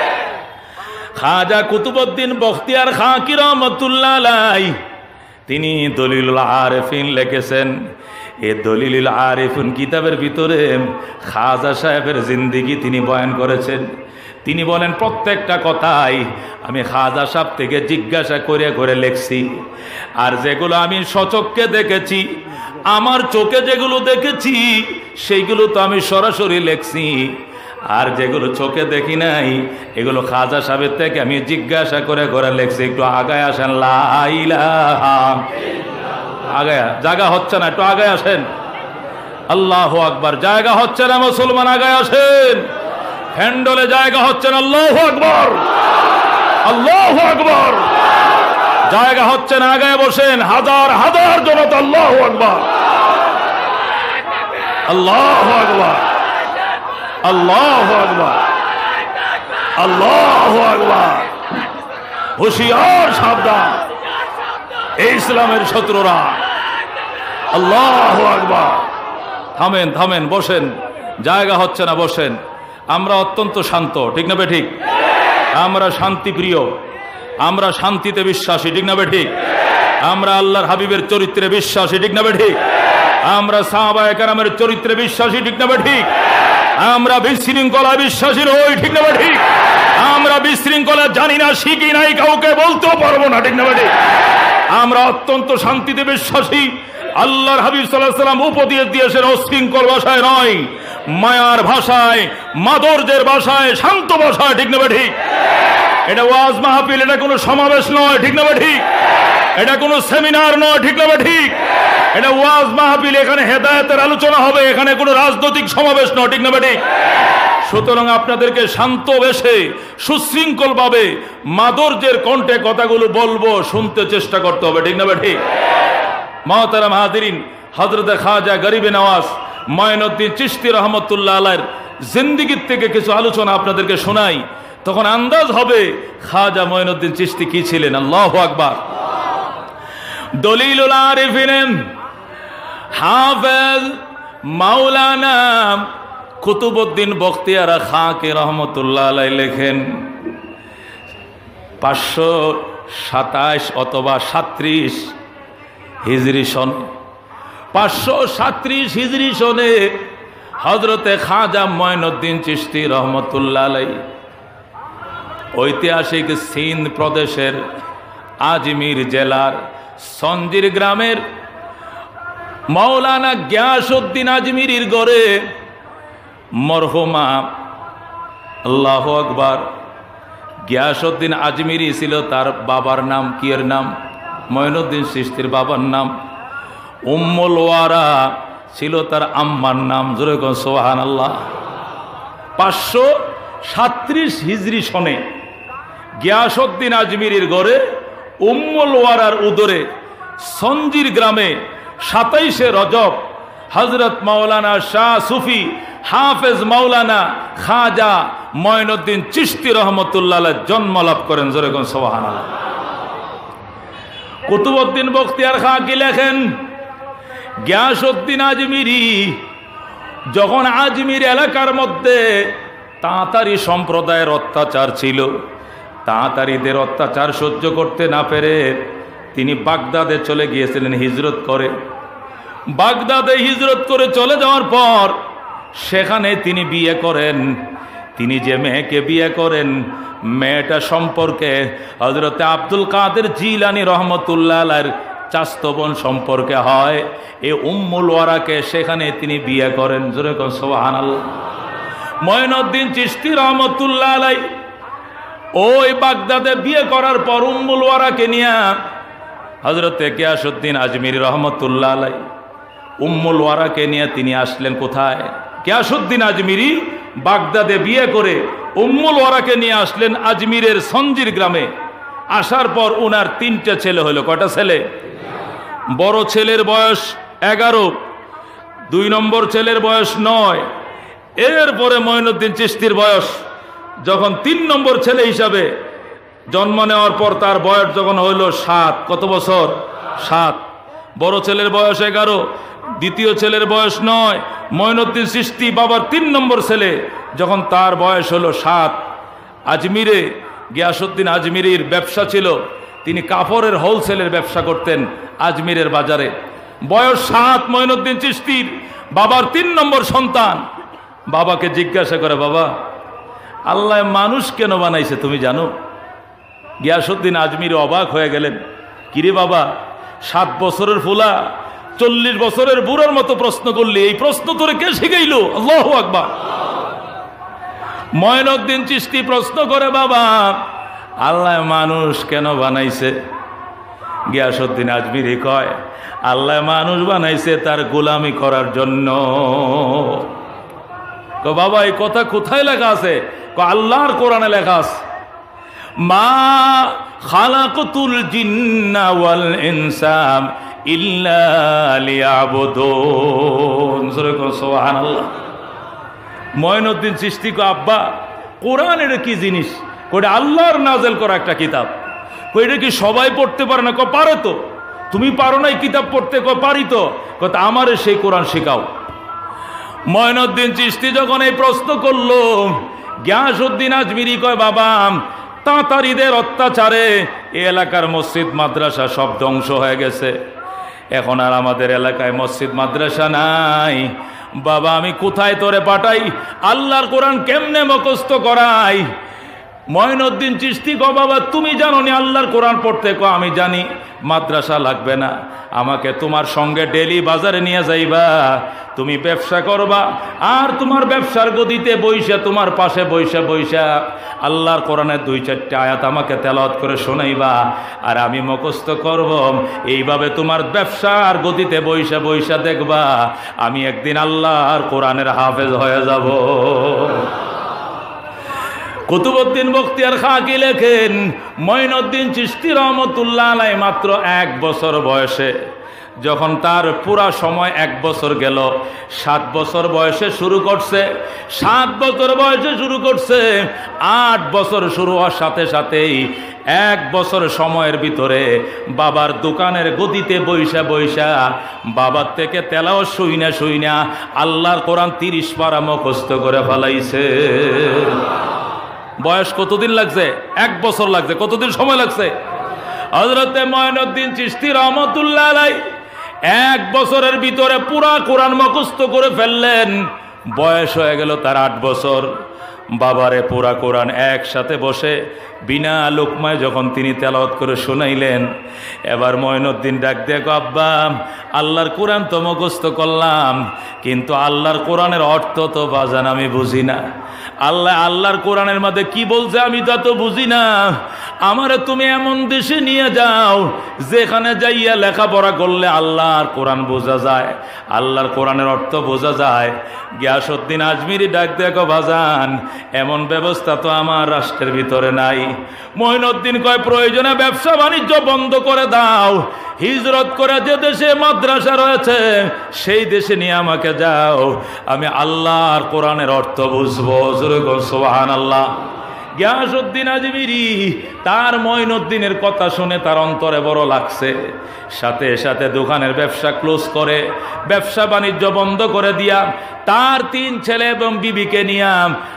খাজা কুতুবউদ্দিন বখতিয়ার খাকি রহমাতুল্লাহ আলাইহি তিনি দলিলুল আরিফিন লিখেছেন। এই দলিলুল আরিফিন কিতাবের ভিতরে খাজা সাহেবের জিন্দেগি তিনি বয়ান করেছেন। তিনি বলেন প্রত্যেকটা কথাই আমি খাজা সাহেব থেকে জিজ্ঞাসা করে করে লেখছি, আর যেগুলো আমি সচক্ষে দেখেছি, আমার চোখে যেগুলো দেখেছি সেইগুলো তো আমি সরাসরি লেখছি, আর যেগুলো চোখে দেখি নাই এগুলো খাজা সাহেবের থেকে আমি জিজ্ঞাসা করে করে লেখছি। একটু আগায় আসেন। লা ইলাহা ইল্লাল্লাহ। আগায় জায়গা হচ্ছে না, একটু আগায় আসেন। আল্লাহু আকবার। জায়গা হচ্ছে না মুসলমান, আগায় আসেন। হ্যান্ডলে জায়গা হচ্ছে না, আল্লাহু আকবার, আল্লাহু আকবার। জায়গা হচ্ছে না, আগায় বসেন। হাজার হাজার জনতা, আল্লাহু আকবার। আল্লাহু আকবার, আল্লাহু আকবার, আল্লাহু আকবার। হুঁশিয়ার, সাবধান, এই ইসলামের শত্রুরা। আল্লাহু আকবার। থামেন, থামেন, বসেন, জায়গা হচ্ছে না, বসেন। আমরা অত্যন্ত শান্ত, ঠিক না বেঠিক? আমরা শান্তিপ্রিয়, আমরা শান্তিতে বিশ্বাসী, ঠিক না বেঠিক? আমরা আল্লাহর হাবিবের চরিত্রে বিশ্বাসী, ঠিক না বেঠিক? আমরা সাহাবায়ে কেরামের চরিত্রে বিশ্বাসী, ঠিক না বেঠিক? আমরা বিশৃঙ্খলা বিশ্বাসী নই, ঠিক না বেঠিক? আমরা বিশৃঙ্খলা জানি না, শিখি নাই, কাউকে বলতেও পারবো না, ঠিক না বেঠিক? আমরা অত্যন্ত শান্তিতে বিশ্বাসী। আল্লাহর হাবিব সাল্লাল্লাহু আলাইহি ওয়াসাল্লাম উপদেশ দিয়েছেন অশৃঙ্খল ভাষায় নয়, মায়ার ভাষায়, মাদরজের ভাষায়, শান্ত ভাষায়, ঠিক না বেঠিক? এটা ওয়াজ মাহফিল, এটা কোনো সমাবেশ নয়, ঠিক না বেঠিক? এটা কোনো সেমিনার নয়, ঠিক না বেঠিক? এটা ওয়াজ মাহফিল, এখানে হেদায়েতের আলোচনা হবে, এখানে কোনো রাজনৈতিক সমাবেশ নয়, ঠিক না বেঠিক? সুতরাং আপনাদেরকে শান্ত বেশে সুশৃঙ্খল ভাবে মাদরজের কণ্ঠে কথাগুলো বলবো, শুনতে চেষ্টা করতে হবে, ঠিক না বেঠিক? মুহতারাম হাজিরিন, হযরত খাজা গরিবে নওয়াজ মঈনুদ্দিন চিশতি রহমতুল্লাহ আলাইহির জিন্দেগীর থেকে কিছু আলোচনা আপনাদেরকে শোনাই, তখন আন্দাজ হবে খাজা মঈনুদ্দিন চিশতি কি ছিলেন। আল্লাহু আকবার। দলিলুল আরিফিন হাফেজ মাওলানা কুতুবউদ্দিন বখতিয়ার খাকি রহমতুল্লাহ আলাইহি লেখেন পাঁচশো সাতাশ অথবা সাত্রিশ হিজরি সন, পাঁচশো সাত্রিশ হিজরি সনে হযরতে খাজা মঈনুদ্দিন চিশতি রহমতুল্লাহ আলাইহি ঐতিহাসিক সিন্ধ প্রদেশের আজমির জেলার সঞ্জির গ্রামের মাওলানা গিয়াসউদ্দিন আজমিরির ঘরে মরহুমা, আল্লাহু আকবার, গিয়াসউদ্দিন আজমিরি ছিল তার বাবার নাম। কি এর নাম? মঈনুদ্দিন চিশতির বাবার নাম। উম্মুল ওয়ারা ছিল তার আম্মার নাম। জোরে কোন সুবহানাল্লাহ। পাঁচশো সাত্রিশ হিজরি সনে গিয়াসউদ্দিন আজমিরির ঘরে উম্মুল ওয়ারার উদরে সঞ্জির গ্রামে সাতাইশে রজব হযরত মাওলানা শাহ সুফি হাফেজ মাওলানা খাজা মঈনুদ্দিন চিশতি রহমতুল্লাহ আলাইহি জন্ম লাভ করেন। জোরে কোন সুবহানাল্লাহ। কুতুবউদ্দিন বখতিয়ার খাকি লেখেন, গিয়াসউদ্দিন আজমিরি যখন আজমির এলাকার মধ্যে তাঁতারি সম্প্রদায়ের অত্যাচার ছিল, তাঁতারিদের অত্যাচার সহ্য করতে না পেরে তিনি বাগদাদে চলে গিয়েছিলেন হিজরত করে। বাগদাদে হিজরত করে চলে যাওয়ার পর সেখানে তিনি বিয়ে করেন। তিনি যে মেয়েকে বিয়ে করেন, মেয়েটা সম্পর্কে হযরতে আব্দুল কাদের জিলানী রহমতুল্লাহ আলাইহির চাচাতো বোন সম্পর্কে হয়। এই উম্মুল ওয়ারাকে সেখানে তিনি বিয়ে করেন। জোরে কোন সুবহানাল্লাহ। মঈনুদ্দিন চিশতি রহমতুল্লাহ আলাইহি ওই বাগদাদে বিয়ে করার পর উম্মুল ওয়ারাকে নিয়ে হযরতে গিয়াসউদ্দিন আজমিরি রহমতুল্লাহ আলাইহি উম্মুল ওয়ারাকে নিয়ে তিনি আসলেন কোথায়? গিয়াসউদ্দিন আজমিরি বাগদাদে বিয়ে করে উম্মুল ওয়ারাকে নিয়ে আসলেন আজমিরের সঞ্জির গ্রামে। আসার পর উনার তিনটা ছেলে হলো। কয়টা ছেলে? বড় ছেলের বয়স এগারো, দুই নম্বর ছেলের বয়স নয়, এরপরে মঈনুদ্দিন চিশতির বয়স যখন তিন নম্বর ছেলে হিসাবে জন্ম নেওয়ার পর তার বয়স যখন হইল সাত। কত বছর? সাত। বড় ছেলের বয়স এগারো, দ্বিতীয় ছেলের বয়স নয়। মঈনুদ্দিন চিশতি বাবার তিন নম্বর ছেলে যখন তার বয়স হলো সাত। আজমিরে গিয়াসউদ্দিন আজমিরির ব্যবসা ছিল, তিনি কাপড়ের হোলসেলের ব্যবসা করতেন আজমিরের বাজারে। বয়স সাত মঈনুদ্দিন চিশতির, বাবার তিন নম্বর সন্তান। বাবাকে জিজ্ঞাসা করে, বাবা আল্লাহ মানুষ কেন বানাইছে তুমি জানো? গিয়াসউদ্দিন আজমিরি অবাক হয়ে গেলেন। কিরে বাবা, সাত বছরের ফুলা চল্লিশ বছরের বুড়ার মতো প্রশ্ন করলি, এই প্রশ্ন তোরে কে শিখাইল? আল্লাহু আকবার। মঈনুদ্দিন চিশতি প্রশ্ন করে, বাবা আল্লাহ মানুষ কেন বানাইছে? গিয়াসউদ্দিন আজমিরি কয়, আল্লাহ মানুষ বানাইছে তার গোলামি করার জন্য। কো বাবা এই কথা কোথায় লেখা আছে? কো আল্লাহর কোরআনে লেখা আছে, মা খালাকতুল জিন্না ওয়াল ইনসা ইল্লা লিয়াবুদুন। সুবহানাল্লাহ। মঈনুদ্দিন চিশতি কো আব্বা কোরআন এটা কি জিনিস? ওটা আল্লাহর নাজেল করা একটা কিতাব। ওইটা কি সবাই পড়তে পারে না? কো পারে তো। তুমি পারো না এই কিতাব পড়তে? কো পারি তো। কত আমারে সেই কোরআন শেখাও। মঈনুদ্দিন চিশতি যখন এই প্রশ্ন করলো, গিয়াসউদ্দিন আজমিরি কয় বাবা তাতারিদের অত্যাচারে এই এলাকার মসজিদ মাদ্রাসা সব ধ্বংস হয়ে গেছে, এখন আর আমাদের এলাকায় মসজিদ মাদ্রাসা নাই। বাবা আমি কোথায় তোরে পাঠাই? আল্লাহর কোরআন কেমনে মুখস্থ করাই? মঈনুদ্দিন চিশতি কো বাবা তুমি জানো নি আল্লাহর কোরআন পড়তে? কো আমি জানি। মাদ্রাসা লাগবে না, আমাকে তোমার সঙ্গে ডেলি বাজারে নিয়ে যাইবা, তুমি ব্যবসা করবা, আর তোমার ব্যবসার গদিতে বইসা তোমার পাশে বইসা বইসা আল্লাহর কোরআনের দুই চারটে আয়াত আমাকে তেলাওয়াত করে শোনাইবা, আর আমি মুখস্থ করব। এইভাবে তোমার ব্যবসার গদিতে বইসা বইসা দেখবা আমি একদিন আল্লাহর কোরআনের হাফেজ হয়ে যাব। কুতুবউদ্দিন বখতিয়ার খাকি লেখেন মঈনুদ্দিন চিশতি রহমতুল্লাহ আলাইহি মাত্র এক বছর বয়সে, যখন তার পুরা সময় এক বছর গেল, সাত বছর বয়সে শুরু করছে, সাত বছর বয়সে শুরু করছে, আট বছর শুরু হওয়ার সাথে সাথেই এক বছর সময়ের ভিতরে বাবার দোকানের গদিতে বইসা বইসা বাবার থেকে তেলাওয়াত শুইনা শুইনা আল্লাহর কোরআন তিরিশ পারা মুখস্থ করে ফেলাইছে। বয়স কতদিন লাগছে? এক বছর লাগছে। কতদিন সময় লাগছে? হযরতে মঈনুদ্দিন চিশতি রহমতুল্লাহ আলাইহি এক বছরের ভিতরে পুরা কোরআন মুখস্থ করে ফেললেন। বয়স হয়ে গেল তার আট বছর। বাবারে পুরা কোরআন একসাথে বসে বিনা লোকমায় যখন তিনি তেলাওয়াত করে শোনাইলেন, এবার মঈনুদ্দিন ডাক দিয়ে কো আব্বা আল্লাহর কোরআন তো মুখস্থ করলাম, কিন্তু আল্লাহর কোরআনের অর্থ তো বাজান আমি বুঝি না। আল্লাহ আল্লাহর কোরআনের মধ্যে কি বলছে আমি তা তো বুঝি না। আমারে তুমি এমন দেশে নিয়ে যাও যেখানে যাইয়া লেখাপড়া করলে আল্লাহর কোরআন বোঝা যায়, আল্লাহর কোরআনের অর্থ বোঝা যায়। গিয়াসউদ্দিন আজমিরি ডাক দিয়ে কো বাজান এমন ব্যবস্থা তো আমার রাষ্ট্রের ভিতরে নাই। মঈনুদ্দিন কয় প্রয়োজনে ব্যবসা বাণিজ্য বন্ধ করে দাও, হিজরত করে যে দেশে মাদ্রাসা রয়েছে সেই দেশে নিয়ে আমাকে যাও, আমি আল্লাহর কোরআনের অর্থ বুঝবো। সুবহানাল্লাহ। গিয়াসউদ্দিন আজমিরি তার মঈনুদ্দিনের কথা শুনে তার অন্তরে বড় লাগছে, সাথে সাথে দোকানের ব্যবসা ক্লোজ করে ব্যবসা বাণিজ্য বন্ধ করে দিয়া তার তিন ছেলে এবং বিবিকে নিয়ে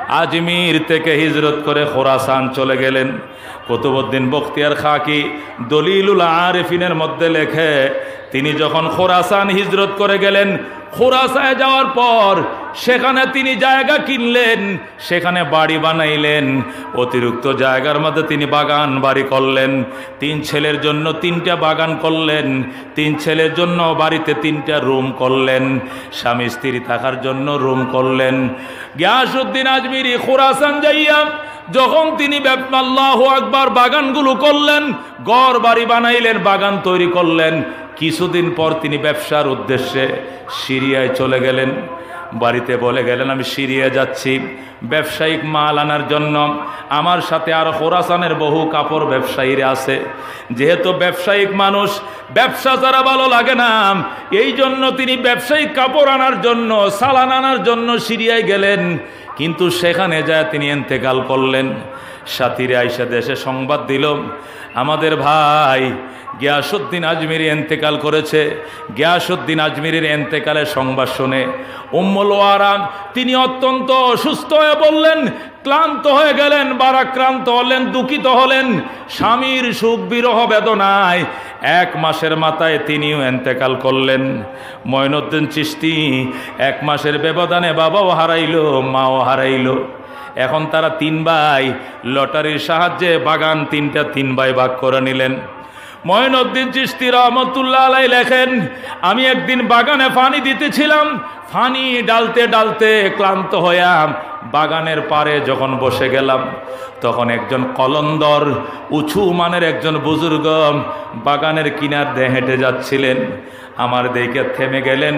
আজমির থেকে হিজরত করে খোরাসান চলে গেলেন। কুতুবউদ্দিন বখতিয়ার খাকি দলিলুল আরিফিনের মধ্যে লেখে তিনি যখন খোরাসান হিজরত করে গেলেন, খোরাসায় যাওয়ার পর সেখানে তিনি জায়গা কিনলেন, সেখানে বাড়ি বানাইলেন, অতিরিক্ত জায়গার মধ্যে তিনি বাগান বাড়ি করলেন, তিন ছেলের জন্য তিনটা বাগান করলেন, তিন ছেলের জন্য বাড়িতে তিনটা রুম করলেন, স্বামী স্ত্রী থাকার জন্য রুম করলেন। গিয়াসউদ্দিন আজমিরি খোরাসান যাইয়া যখন তিনি আল্লাহু আকবার বাগানগুলো করলেন, ঘর বাড়ি বানাইলেন, বাগান তৈরি করলেন, কিছুদিন পর তিনি ব্যবসার উদ্দেশ্যে সিরিয়ায় চলে গেলেন। বাড়িতে বলে গেলেন আমি সিরিয়া যাচ্ছি ব্যবসায়িক মাল আনার জন্য, আমার সাথে আর খোরাসানের বহু কাপড় ব্যবসায়ীরা আছে, যেহেতু ব্যবসায়িক মানুষ ব্যবসা ছাড়া ভালো লাগে না, এই জন্য তিনি ব্যবসায়িক কাপড় আনার জন্য সালান আনার জন্য সিরিয়ায় গেলেন। কিন্তু সেখানে যায় তিনি ইন্তেকাল করলেন। সাথীরা আইসা দেশে সংবাদ দিল আমাদের ভাই গিয়াসউদ্দিন আজমিরি ইন্তেকাল করেছে। গিয়াসউদ্দিন আজমিরির ইন্তেকালের সংবাদ শুনে উম্মুল ওয়ারা তিনি অত্যন্ত অসুস্থ হয়ে বললেন, ক্লান্ত হয়ে গেলেন, বারাক্রান্ত হলেন, দুঃখিত হলেন, স্বামীর সুখ বিরহ বেদনায় এক মাসের মাথায় তিনিও ইন্তেকাল করলেন। মঈনুদ্দিন চিশতি এক মাসের ব্যবধানে বাবাও হারাইল, মাও হারাইল। এখন তারা তিন ভাই লটারির সাহায্যে বাগান তিনটা তিন ভাই ভাগ করে নিলেন। মঈনুদ্দিন চিশতি রহমতুল্লাহ আলাইহি লেখেন আমি একদিন বাগানে পানি দিতেছিলাম, পানি ডালতে ডালতে ক্লান্ত হইয়া বাগানের পারে যখন বসে গেলাম, তখন একজন কলন্দর উঁচু মানের একজন বুজুর্গ বাগানের কিনার দিয়ে হেঁটে যাচ্ছিলেন। আমার দিকে থেমে গেলেন।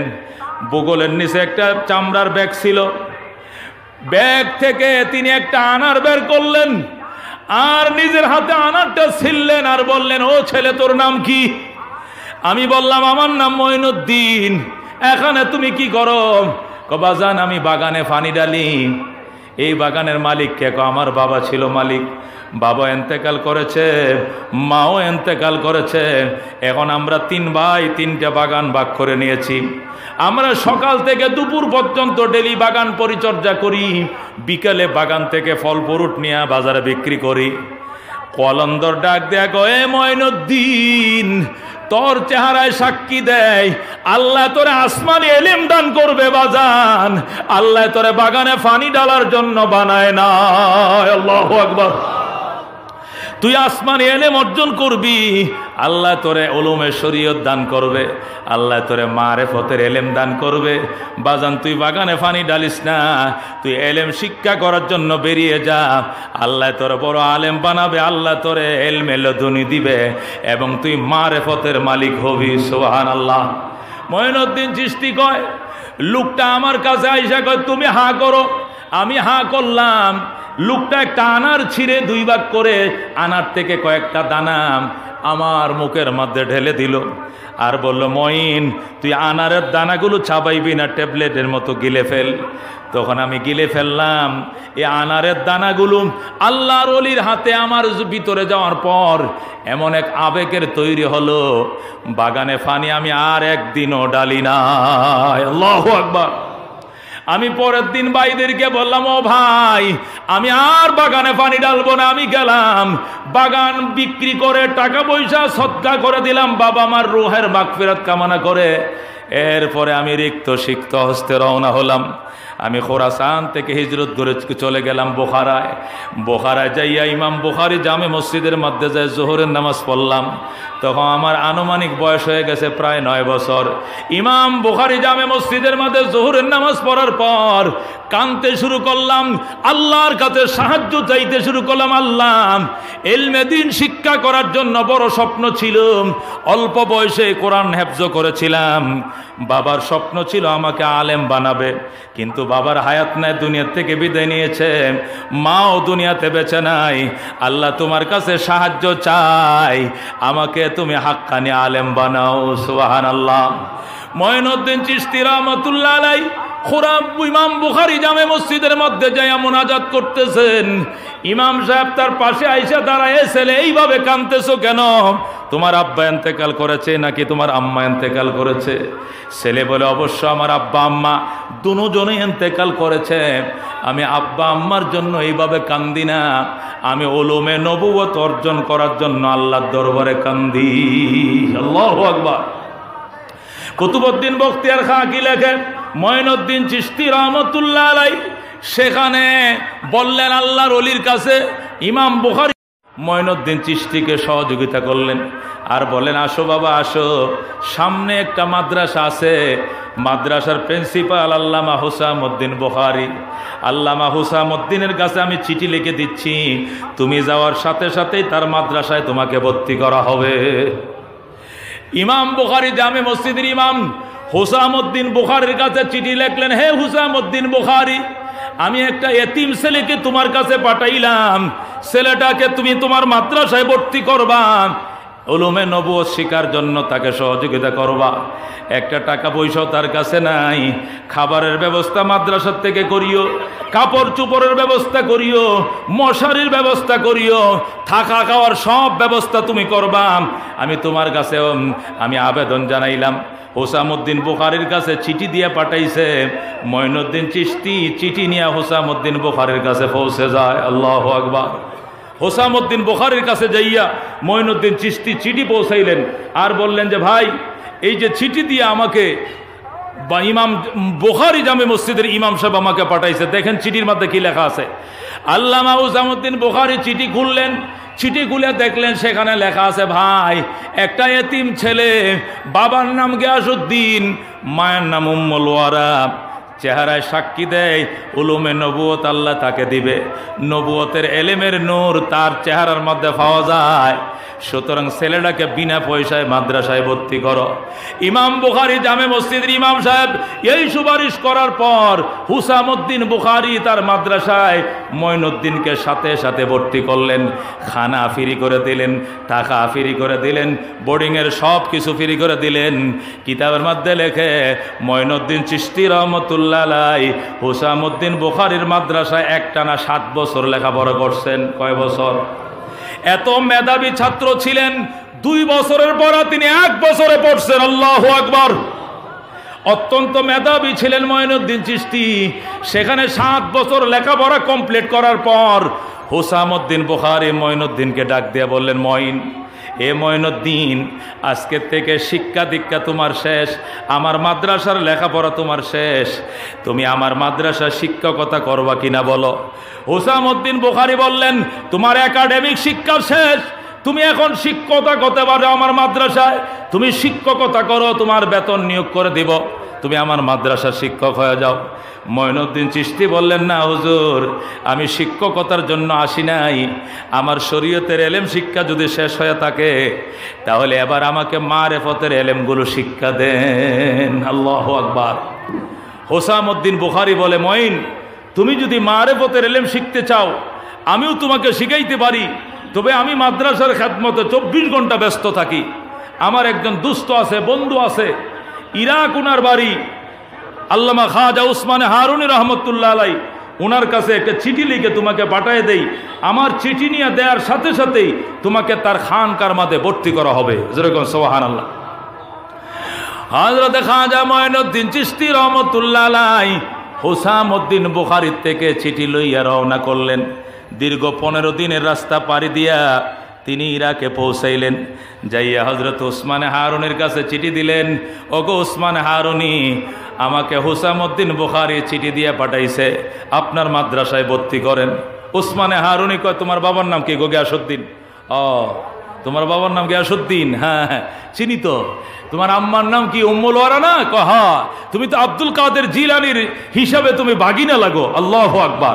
বগলের নিচে একটা চামড়ার ব্যাগ ছিল, ব্যাগ থেকে তিনি একটা আনার বের করলেন, আর নিজের হাতে আনারটা ছিললেন, আর বললেন ও ছেলে তোর নাম কি? আমি বললাম আমার নাম মঈনুদ্দিন, এখানে তুমি কি করো? বাজান আমি বাগানে পানি ডালি। এই বাগানের মালিক কে? আমার বাবা ছিল মালিক, বাবা এন্তেকাল করেছে, মাও এন্তেকাল করেছে, এখন আমরা তিন ভাই তিনটা বাগান ভাগ করে নিয়েছি। আমরা সকাল থেকে দুপুর পর্যন্ত ডেলি বাগান পরিচর্যা করি, বিকালে বাগান থেকে ফল ফ্রুট নিয়ে বাজারে বিক্রি করি। কলন্দর ডাক দেয়া গো, এ মঈনুদ্দিন, তোর চেহারায় সাক্ষী দেয় আল্লাহ তোরে আসমানি ইলম দান করবে বাজান, আল্লাহ তোরে বাগানে পানি ডালার জন্য বানায় না। আল্লাহু আকবার। তুই আসমানি ইলম অর্জন করবি, আল্লাহ তোরে উলুমে শরীয়ত দান করবে, আল্লাহ তোরে মারিফতের ইলম দান করবে। বাজান তুই বাগানে পানি ডালিস না, তুই ইলম শিক্ষা করার জন্য বেরিয়ে যা, আল্লাহ তোরে বড় আলেম বানাবে, আল্লাহ তোরে ইলমে লদুনি দিবে এবং তুই মারিফতের মালিক হবি। সুবহানাল্লাহ। মঈনুদ্দিন চিশতি কয়, লোকটা আমার কাছে আইসা কয় তুমি হা করো। আমি হা করলাম। লোকটা একটা আনার ছিঁড়ে দুই ভাগ করে আনার থেকে কয়েকটা দানা আমার মুখের মধ্যে ঢেলে দিল আর বলল, মঈন তুই আনারের দানাগুলো চাবাইবি না, ট্যাবলেটের মতো গিলে ফেল। তখন আমি গিলে ফেললাম। এই আনারের দানাগুলো আল্লাহর ওলির হাতে আমার ভিতরে যাওয়ার পর এমন এক আবেগের তৈরি হলো, বাগানে পানি আমি আর একদিনও ডালি না। আল্লাহু আকবার। আমি পরের দিন ভাইদেরকে বললাম, ও ভাই আমি আর বাগানে পানি ডালবো না। আমি গেলাম বাগান বিক্রি করে টাকা পয়সা সদকা করে দিলাম বাবা মার রুহের মাগফিরাত কামনা করে। এরপরে আমি রিক্ত সিক্ত হস্তে রওনা হলাম। আমি খোরাসান থেকে হিজরত করে চলে গেলাম বোখারায়। বোখারায় যাইয়া ইমাম বুখারী জামে মসজিদের মধ্যে যাই জোহরের নামাজ পড়লাম। তখন আমার আনুমানিক বয়স হয়ে গেছে প্রায় নয় বছর। ইমাম বুখারী জামে মসজিদের মধ্যে জোহরের নামাজ পড়ার পর কাঁদতে শুরু করলাম, আল্লাহর কাছে সাহায্য চাইতে শুরু করলাম। আল্লাহ, ইলমে দ্বীন শিক্ষা করার জন্য বড় স্বপ্ন ছিল, অল্প বয়সে কোরআন হেফজ করেছিলাম। বাবার স্বপ্ন ছিল আমাকে আলেম বানাবে, কিন্তু বাবার হায়াত নাই, দুনিয়ার থেকে বিদায় নিয়েছে, মাও দুনিয়াতে বেঁচে নাই। আল্লাহ তোমার কাছে সাহায্য চাই, আমাকে তুমি হাক্কানি আলেম বানাও। সুবহানাল্লাহ। মঈনুদ্দিন চিশতি রাহমাতুল্লাহ আলাইহি খুরাব ইমাম বুখারী জামে মসজিদের মধ্যে যাইয়া মুনাজাত করতেছেন। ইমাম সাহেব তার পাশে আইসা দাঁড়ায়, ছেলে এইভাবে কাঁদতেছো কেন? তোমার আব্বা ইন্তেকাল করেছে নাকি তোমার আম্মা ইন্তেকাল করেছে? ছেলে বলে, অবশ্য আমার আব্বা আম্মা দুজনেই ইন্তেকাল করেছে। আমি আব্বা আম্মার জন্য এইভাবে কান্দি না, আমি উলুমে নবুয়ত অর্জন করার জন্য আল্লাহর দরবারে কান্দি। আল্লাহু আকবার। কুতুবউদ্দিন বখতিয়ার খাঁ কি লেখেন, মঈনুদ্দিন চিশতি রাহমাতুল্লাহ আলাইহি সেখানে বললেন আল্লাহর ওলির কাছে। ইমাম বুখারী মঈনুদ্দিন চিশতিকে সহযোগিতা করলেন আর বলেন, আসো বাবা আসো, সামনে একটা মাদ্রাসা আছে, মাদ্রাসার প্রিন্সিপাল আল্লামা হুসামউদ্দিন বুখারী। আল্লামা হুসামউদ্দিনের কাছে আমি চিঠি লিখে দিচ্ছি, তুমি যাওয়ার সাথে সাথেই তার মাদ্রাসায় তোমাকে ভর্তি করা হবে। ইমাম বুখারী জামে মসজিদের ইমাম হুসামউদ্দিন বুখারীর কাছে চিঠি লিখলেন, হে হুসামউদ্দিন বুখারী, আমি একটা এতিম ছেলেকে তোমার কাছে পাঠাইলাম, ছেলেটাকে তুমি তোমার মাদ্রাসায় ভর্তি করবা, উলুমে নবুয়ত শিখার জন্য তাকে সহযোগিতা করবা। একটা টাকা পয়সাও তার কাছে নাই, খাবারের ব্যবস্থা মাদ্রাসার থেকে করিও, কাপড় চোপড়ের ব্যবস্থা করিও, মশারির ব্যবস্থা করিও, থাকা খাওয়ার সব ব্যবস্থা তুমি করবা। আমি তোমার কাছে আমি আবেদন জানাইলাম। হুসামউদ্দিন বুখারীর কাছে চিঠি দিয়ে পাঠাইছে। মঈনুদ্দিন চিশতি চিঠি নিয়ে হুসামউদ্দিন বুখারীর কাছে পৌঁছে যায়। আল্লাহু আকবার। হুসামউদ্দিন বুখারীর কাছে যাইয়া মঈনুদ্দিন চিশতি চিঠি পৌঁছাইলেন আর বললেন যে, ভাই এই যে চিঠি দিয়ে আমাকে বা ইমাম বুখারী জামে মসজিদের ইমাম সাহেব আমাকে পাঠাইছে, দেখেন চিঠির মধ্যে কি লেখা আছে। আল্লামা হুসামউদ্দিন বুখারী চিঠি খুললেন, চিঠি খুলে দেখলেন সেখানে লেখা আছে, ভাই একটা এতিম ছেলে, বাবার নাম গিয়াসউদ্দিন, মায়ের নাম উম্মুল ওয়ারা, চেহারায় সাক্ষী দেয় উলুমে নবুয়ত আল্লাহ তাকে দিবে, নবুয়তের এলেমের নূর তার চেহারার মধ্যে পাওয়া যায়। সুতরাং ছেলেটাকে বিনা পয়সায় মাদ্রাসায় ভর্তি করো। ইমাম বুখারী জামে মসজিদের ইমাম সাহেব এই সুপারিশ করার পর হুসামউদ্দিন বুখারী তার মাদ্রাসায় মঈনুদ্দিনকে সাথে সাথে ভর্তি করলেন। খানা ফ্রি করে দিলেন, টাকা ফ্রি করে দিলেন, বোর্ডিংয়ের সব কিছু ফ্রি করে দিলেন। কিতাবের মধ্যে লেখে মঈনুদ্দিন চিশতি রহমতুল্লাহ আলাইহি হুসামউদ্দিন বুখারীর মাদ্রাসায় একটানা সাত বছর লেখাপড়া করছেন। কয় বছর? এত মেধাবী ছাত্র ছিলেন, দুই বছরের পর তিনি এক বছরে পড়ছেন। আল্লাহু আকবার। অত্যন্ত মেধাবী ছিলেন মঈনুদ্দিন চিশতি। সেখানে সাত বছর লেখাপড়া কমপ্লিট করার পর হুসামউদ্দিন বুখারী মঈনুদ্দিনকে ডাক দিয়ে বললেন, মঈন, এ মঈনুদ্দিন, আজকের থেকে শিক্ষা দীক্ষা তোমার শেষ, আমার মাদ্রাসার লেখাপড়া তোমার শেষ, তুমি আমার মাদ্রাসার শিক্ষকতা করবা কিনা বলো। হুসামউদ্দিন বুখারী বললেন, তোমার একাডেমিক শিক্ষা শেষ, তুমি এখন শিক্ষকতা করতে পারো আমার মাদ্রাসায়, তুমি শিক্ষকতা করো, তোমার বেতন নিয়োগ করে দিব, তুমি আমার মাদ্রাসার শিক্ষক হয়ে যাও। মঈনুদ্দিন চিশতি বললেন, না হুজুর, আমি শিক্ষকতার জন্য আসি নাই, আমার শরীয়তের এলেম শিক্ষা যদি শেষ হয়ে থাকে তাহলে এবার আমাকে মারেফতের এলেমগুলো শিক্ষা দেন। আল্লাহু আকবার। হুসামউদ্দিন বুখারী বলে, মঈন, তুমি যদি মারেফতের এলেম শিখতে চাও আমিও তোমাকে শিখাইতে পারি, তবে আমি মাদ্রাসার খেদমতে চব্বিশ ঘন্টা ব্যস্ত থাকি। আমার একজন দুস্থ আছে, বন্ধু আছে, ইরাক, উনার বাড়ি, আল্লামা খাজা উসমানে হারুনি রহমতুল্লাহ আলাই, ওনার কাছে একটা চিঠি লিখে তোমাকে পাঠিয়ে দেই, আমার চিঠি নিয়ে দেওয়ার সাথে সাথেই তোমাকে তার খানকার মাঝে ভর্তি করা হবে। যেরকম সুবহানাল্লাহ। হযরত খাজা মঈনুদ্দিন চিশতি রহমতুল্লাহ আলাই হুসামউদ্দিন বুখারীর থেকে চিঠি লইয়া রওনা করলেন। দীর্ঘ পনেরো দিনের রাস্তা পাড়ি দিয়া তিনি ইরাকে পৌঁছাইলেন। যাইয়া হযরত উসমানে হারুনের কাছে চিঠি দিলেন, ওগো উসমানে হারুনি, আমাকে হুসামউদ্দিন বুখারী চিঠি দিয়ে পাঠাইছে, আপনার মাদ্রাসায় ভর্তি করেন। উসমানে হারুনি কয়, তোমার বাবার নাম কি? গো গিয়াসউদ্দিন। ও, তোমার বাবার নাম গিয়াসউদ্দিন? হ্যাঁ হ্যাঁ চিনি তো। তোমার আম্মার নাম কি? উম্মুল ওয়ারা না? কয় হ্যাঁ। তুমি তো আব্দুল কাদের জিলানীর হিসাবে তুমি ভাগিনা লাগো। আল্লাহু আকবার।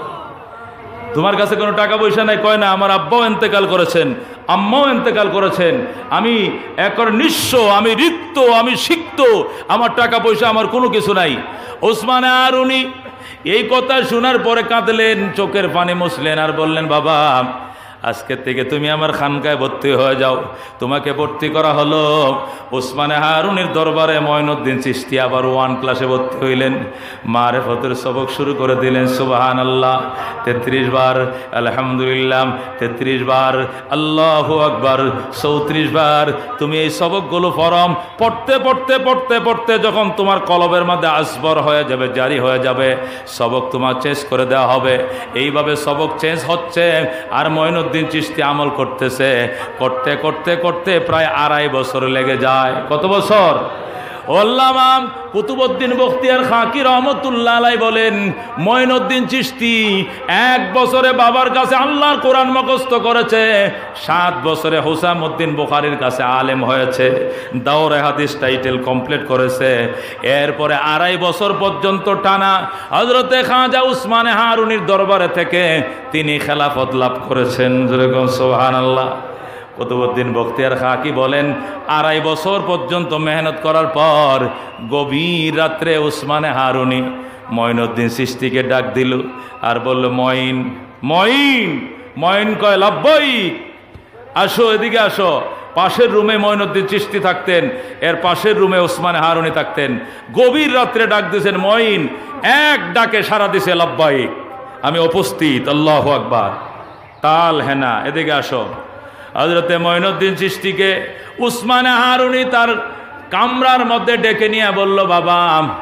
তোমার কাছে কোনো টাকা পয়সা নাই? কয় না, আমার আব্বাও ইন্তেকাল করেছেন, আম্মাও ইন্তেকাল করেছেন, আমি একর নিঃস্ব, আমি রিক্ত, আমি সিক্ত, আমার টাকা পয়সা আমার কোনো কিছু নাই। উসমানে হারুনি এই কথা শোনার পরে কাঁদলেন, চোখের পানি মুছলেন আর বললেন, বাবা, আজকের থেকে তুমি আমার খানকায় ভর্তি হয়ে যাও। তোমাকে ভর্তি করা হলো। উসমানে হারুনির দরবারে মঈনুদ্দিন চিশতি আবার ওয়ান ক্লাসে ভর্তি হইলেন। মারেফতের সবক শুরু করে দিলেন। সুবহানাল্লাহ তেত্রিশ বার, আলহামদুলিল্লাহ তেত্রিশ বার, আল্লাহু আকবার চৌত্রিশ বার। তুমি এই সবকগুলো ফরম পড়তে পড়তে পড়তে পড়তে যখন তোমার কলবের মধ্যে আসবর হয়ে যাবে, জারি হয়ে যাবে, সবক তোমার চেঞ্জ করে দেওয়া হবে। এইভাবে সবক চেঞ্জ হচ্ছে আর মঈনুদ্দিন চিশতি আমল করতেছে। করতে করতে করতে প্রায় আড়াই বছর লেগে যায়। কত বছর? আল্লামা কুতুবউদ্দিন বখতিয়ার খাকি রহমতুল্লাহ আলাইহি বলেন, মঈনুদ্দিন চিশতি এক বছরে বাবার কাছে আল্লাহর কোরআন মুখস্থ করেছে, সাত বছরে হুসামউদ্দিন বুখারীর কাছে আলেম হয়েছে, দাওরে হাদিস টাইটেল কমপ্লিট করেছে। এরপরে আড়াই বছর পর্যন্ত টানা হযরতে খাজা উসমানে হারুনির দরবারে থেকে তিনি খেলাফত লাভ করেছেন। যেরকম সুবহানাল্লাহ। কুতুবউদ্দিন বখতিয়ার খাকি বলেন, আড়াই বছর পর্যন্ত মেহনত করার পর গভীর রাত্রে উসমানে হারুনি মঈনুদ্দিন চিশতিকে ডাক দিল আর বলল, মঈন, মঈন। মঈন কয়, লাব্বাইক। আসো, এদিকে আসো। পাশের রুমে মঈনুদ্দিন চিশতি থাকতেন, এর পাশের রুমে উসমানে হারুনি থাকতেন। গভীর রাত্রে ডাক দিয়েছেন মঈন, এক ডাকে সারা দিছে, লাব্বাইক, আমি উপস্থিত। আল্লাহু আকবার। তাল হেনা, এদিকে আসো। হযরতে মঈনুদ্দিন চিশতিকে উসমানে হারুনি তার কামরার মধ্যে ডেকে নিয়ে বলল, বাবা,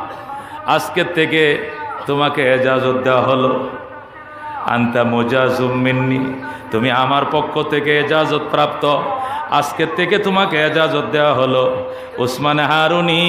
আজকের থেকে তোমাকে এজাজত দেওয়া হলো, আনতা মুজাজুম মিন্নি, তুমি আমার পক্ষ থেকে এজাজত প্রাপ্ত, আজকের থেকে তোমাকে এজাজত দেওয়া হলো। উসমানে হারুনি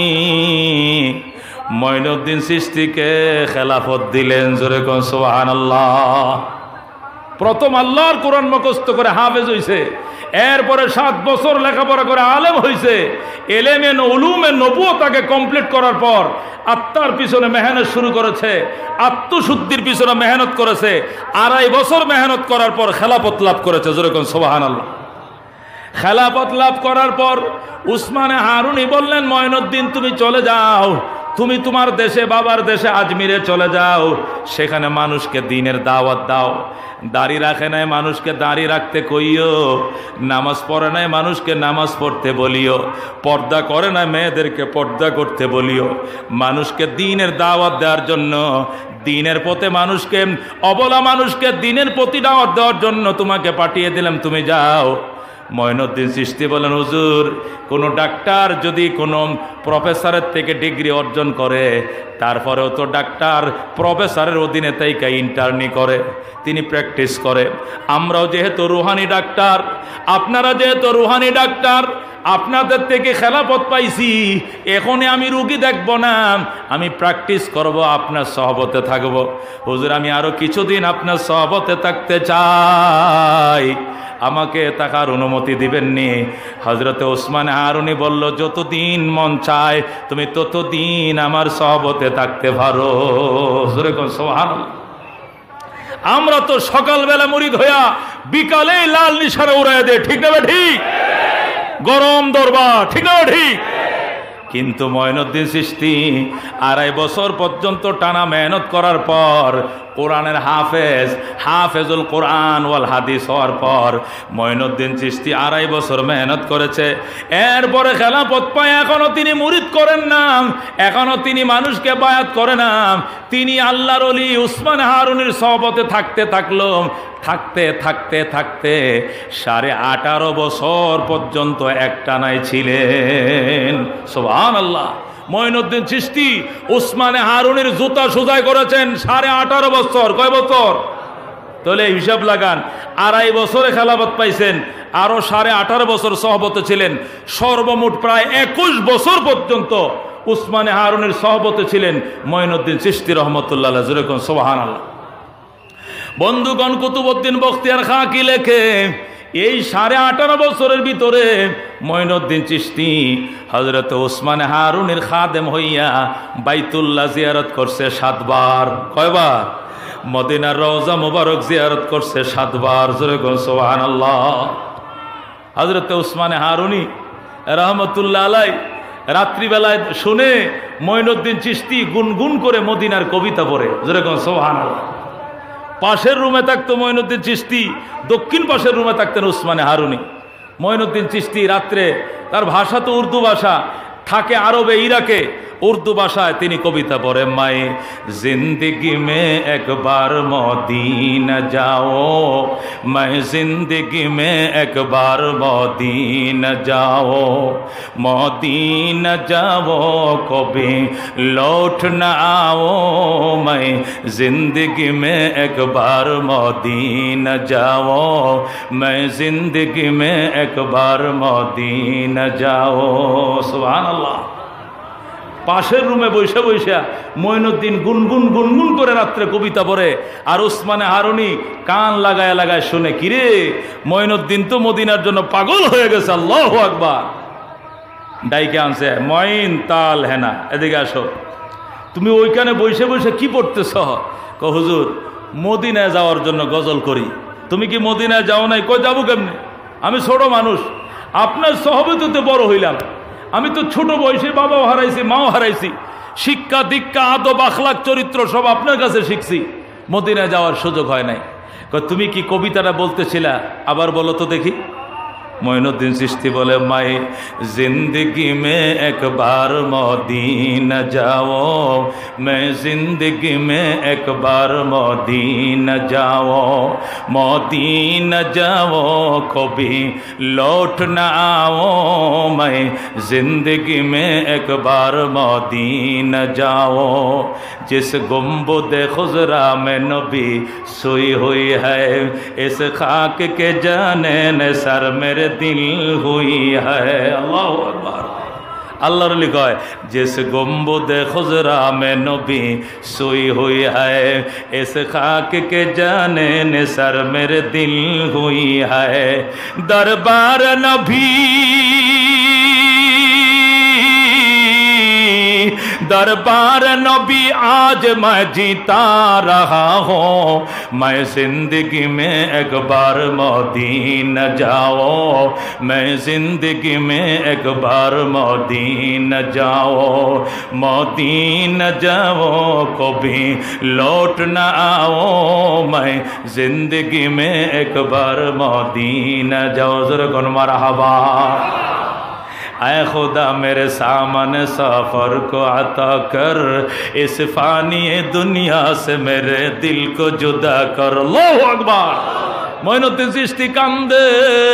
মঈনুদ্দিন চিশতিকে খেলাফত দিলেন। জোরে কোন সুবহানাল্লাহ। প্রথম আল্লাহর কোরআন মুখস্থ করে হাফেজ হইছে, এরপরে সাত বছর লেখাপড়া করে আলেম হইছে। এলেমে উলুমে নবুয়ত তাকে কমপ্লিট করার পর আত্মার পিছনে মেহনত শুরু করেছে, আত্মশুদ্ধির পিছনে মেহনত করেছে। আড়াই বছর মেহনত করার পর খেলাফত লাভ করেছে। যেরকম সুবহানাল্লাহ। খেলাফত লাভ করার পর উসমানে হারুনি বললেন, মঈনুদ্দিন তুমি চলে যাও, তুমি তোমার দেশে, বাবার দেশে আজমিরে চলে যাও, সেখানে মানুষকে দ্বীনের দাওয়াত দাও। দাড়ি রাখে নাই মানুষকে দাড়ি রাখতে কইও, নামাজ পড়ে নাই মানুষকে নামাজ পড়তে বলিও, পর্দা করে না মেয়েদেরকে পর্দা করতে বলিও। মানুষকে দ্বীনের দাওয়াত দেওয়ার জন্য, দ্বীনের পথে মানুষকে, অবলা মানুষকে দ্বীনের প্রতি দাওয়াত দেওয়ার জন্য তোমাকে পাঠিয়ে দিলাম, তুমি যাও। মঈনুদ্দিন চিশতি বলেন, হুজুর, কোনো ডাক্তার যদি কোনো প্রফেসরের থেকে ডিগ্রি অর্জন করে, তারপরেও তো ডাক্তার প্রফেসরের অধীনে তাইকা ইন্টার্নি করে, তিনি প্র্যাকটিস করে। আমরাও যেহেতু রুহানি ডাক্তার, আপনারা যেহেতু রুহানি ডাক্তার, আপনাদের থেকে খেলাফত পাইছি, এখনই আমি রুগী দেখব না, আমি প্র্যাকটিস করব, আপনার সহবতে থাকব। হুজুর, আমি আরো কিছুদিন আপনার সহবতে থাকতে চাই, আমাকে থাকার অনুমতি দিবেননি? হযরতে ওসমান হারুনি বলল, যতদিন মন চায় তুমি ততদিন আমার সহবতে থাকতে পারো। সুবহানাল্লাহ। আমরা তো সকালবেলা মুরিদ হইয়া বিকালে লাল নিশানা উড়াইয়া দেয়, ঠিক না ঠিক? গরম দরবার, ঠিক না ঠিক? কিন্তু মঈনুদ্দিন চিশতি আড়াই বছর পর্যন্ত টানা মেহনত করার পর, কোরআনের হাফেজ, হাফেজুল কোরআন ওয়াল হাদিস হওয়ার পর মঈনুদ্দিন চিশতি আড়াই বছর মেহনত করেছে। এরপরে খেলাফত পায়, এখনো তিনি মুরিদ করেন না, এখনো তিনি মানুষকে বায়াত করে না। তিনি আল্লাহর ওলি উসমান হারুনির সহবতে থাকতে থাকলো, থাকতে থাকতে থাকতে সাড়ে আঠারো বছর পর্যন্ত একটানায় ছিলেন। সুবহানাল্লাহ। মঈনুদ্দিন চিশতি উসমানে হারুনির জুতা সোজাই করেছেন সাড়ে আঠারো বছর। কয় বছর? তাহলে হিসাব লাগান, আড়াই বছরে খেলাফত পাইছেন, আরো সাড়ে আঠারো বছর সহবতে ছিলেন, সর্বমোট প্রায় একুশ বছর পর্যন্ত উসমানে হারুনির সহবতে ছিলেন মঈনুদ্দিন চিশতি রহমতুল্লাহ আলাইহি। যেরকম সুবহানাল্লাহ। বন্ধুগণ, কুতুবউদ্দিন বখতিয়ার খাঁ কি লেখে, এই সাড়ে আঠারো বছরের ভিতরে মঈনুদ্দিন চিশতি হযরত ওসমান হারুনের খাদেম হইয়া বাইতুল্লাহ জিয়ারত করছে সাতবার। কয়বার? মদিনার রওজা মুবারক জিয়ারত করছে সাতবার। জোরে কোন সুবহানাল্লাহ। হযরত ওসমান হারুনি রহমতুল্লাহ আলাইহি রাত্রিবেলায় শুনে মঈনুদ্দিন চিশতি গুনগুন করে মদিনার কবিতা পড়ে। জোরে কোন সুবহানাল্লাহ। পাশের রুমে থাকতো মঈনুদ্দিন চিশতি, দক্ষিণ পাশের রুমে থাকতেন উসমানে হারুনি। মঈনুদ্দিন চিশতি রাত্রে, তার ভাষা তো উর্দু ভাষা, থাকে আরবে, ইরাকে, উর্দু ভাষায় তিনি কবিতা পড়ে। মাই জিন্দগি মে একবার মদিনা যাও, মাই জিন্দগি মে একবার মদিনা যাও, মদিনা যাও কবি লৌট না আও, মাই জিন্দগি মে একবার মদিনা যাও, মাই জিন্দগি মে একবার মদিনা যাও। সুবহানাল্লাহ। পাশের রুমে বৈশা বৈশা মঈনুদ্দিন গুনগুন গুনগুন করে রাত্রে কবিতা পড়ে, আর উসমানে হারুনি কান লাগায় লাগায় শুনে। কিরে, মঈনুদ্দিন তো মদিনার জন্য পাগল হয়ে গেছে। আল্লাহু আকবার। ডাইকে আনছে, মঈন তাল হেনা, এদিকে আসো। তুমি ওইখানে বৈশে বৈশে কি পড়তেছ? ক হুজুর, মদিনায় যাওয়ার জন্য গজল করি। তুমি কি মদিনায় যাও নাই? কই যাবো কেমনে, আমি ছোট মানুষ, আপনার সহবতে বড় হইলাম, আমি তো ছোট বয়সে বাবাও হারাইছি, মাও হারাইছি, শিক্ষা দীক্ষা আদব আখলাক চরিত্র সব আপনার কাছে শিখছি, মদিনায় যাওয়ার সুযোগ হয় নাই। তুমি কি কবিতাটা বলতেছিলা, আবার বলো তো দেখি। মঈনুদ্দিন চিশতি বলে, মাই জিন্দগি মে একবার মদিনা যাও, মে জিন্দগি মে একবার মদিনা যাও, মদিনা যাও কবি লৌট না আও, মে জিন্দগি মে একবার মদিনা যাও, जिस गुंबद खुजरा में नबी सोई हुई है, इस खाक के जाने ने सर मेरे दिल हुई है। अल्लाह अकबर। अल्लाह लिखा है, जिस गुंबद खुजरा में नबी सोई हुई है, इस खाक के जाने ने सर मेरे दिल हुई है, दरबार नबी दरबार नबी आज मैं जीता रहा हूँ मैं जिंदगी में एक बार मदीना जाओ मैं जिंदगी में एक बार मदीना जाओ मदीना जाओ कभी लौट ना आओ मैं जिंदगी में एक बार मदीना जाओ ज़रा कौन मरहबा ऐ खुदा मेरे सामने सफ़र को अता कर इस फानी दुनिया से मेरे दिल को जुदा कर अल्लाहु अकबर মঈনুদ্দিন চিশতি কান্দে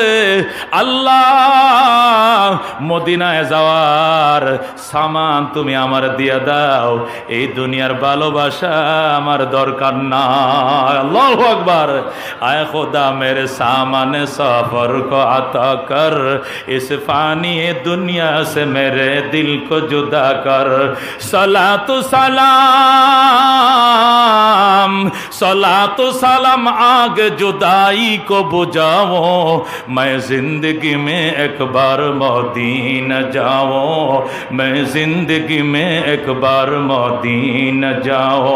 আল্লাহ মদিনায় যাওয়ার সামান তুমি আমার দিয়া দাও এই দুনিয়ার ভালোবাসা আমার দরকার না আল্লাহু আকবার আয় খোদা মেরে সামনে সফর কো আতা কর ইস ফানি দুনিয়া সে মেরে দিল কো জুদা কর সলাতু সালাম সলাতু সালাম আগ জুদাই को बुझाओ मैं जिंदगी में एक बार मदीना जाओ मैं जिंदगी में एक बार मदीना जाओ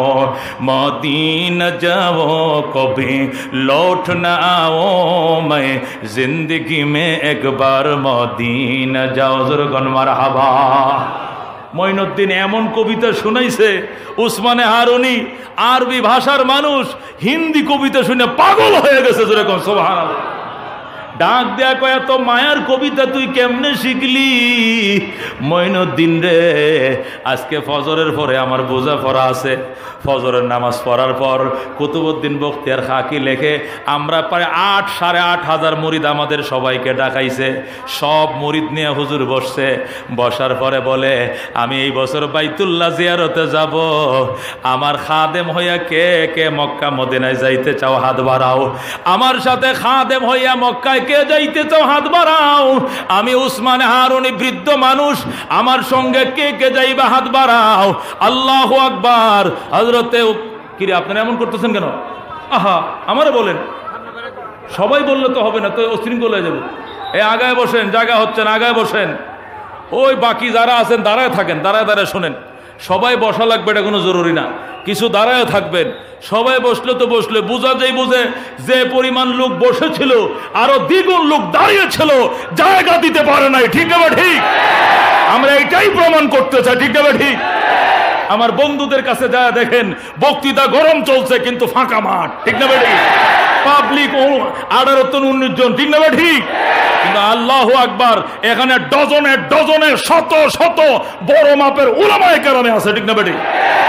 मदीना जाओ कभी लौट न आओ मैं जिंदगी में एक बार मदीना जाओ ज़रा मरहबा মঈনুদ্দিন এমন কবিতা শুনাইছে উসমানে হারুনি আরবি ভাষার মানুষ হিন্দি কবিতা শুনে পাগল হয়ে গেছে যেরকম সুবহানাল্লাহ ডাক দেয়া কয় এত মায়ার কবিতা তুই কেমনে শিখলি মঈনুদ্দিন রে আজকে ফজরের পরে আমার বোঝা পড়া আছে ফজরের নামাজ পড়ার পর কুতুবউদ্দিন বখতিয়ার খাকি লেখে আমরা প্রায় আট সাড়ে আট হাজার মুরিদ আমাদের সবাইকে ডাকাইছে সব মুরিদ নিয়ে হুজুর বসছে বসার পরে বলে আমি এই বছর বাইতুল্লাহ জিয়ারতে যাব আমার খাদেম হইয়া কে কে মক্কা মদিনায় যাইতে চাও হাত বাড়াও আমার সাথে খাদেম হইয়া মক্কায় কে যাইতে চাও হাত বাড়াও আমি উসমানে হারুনি বৃদ্ধ মানুষ আমার সঙ্গে কে কে যাইবা হাত বাড়াও আল্লাহু আকবার হযরতে কিরে আপনারা এমন করতেছেন কেন আহা আমারে বলেন সবাই বললে তো হবে না তো অশৃঙ্খল হয়ে যাবে এই আগায় বসেন জায়গা হচ্ছে না আগায় বসেন ওই বাকি যারা আছেন দাঁড়ায় থাকেন দাঁড়ায় দাঁড়ায় শোনেন সবাই বসা লাগবে এটা কোনো জরুরি না কিছু দাঁড়ায় থাকবেন সবাই বসলে তো বসলে বোঝা যায় বুঝে যে পরিমাণ লোক বসেছিল আরো দ্বিগুণ লোক দাঁড়িয়েছিল জায়গা দিতে পারে নাই ঠিক না ঠিক আমরা এটাই প্রমাণ করতে চাই ঠিক না ঠিক আমার বন্ধুদের কাছে যা দেখেন বক্তৃতা গরম চলছে কিন্তু ফাঁকা মাঠ ঠিক না ঠিক পাবলিক আঠারো জন উনিশ জন ঠিক না ঠিক কিন্তু আল্লাহু আকবার এখানে ডজনে ডজনে শত শত বড় মাপের উলামায়ে কেরাম আছে ঠিক না ঠিক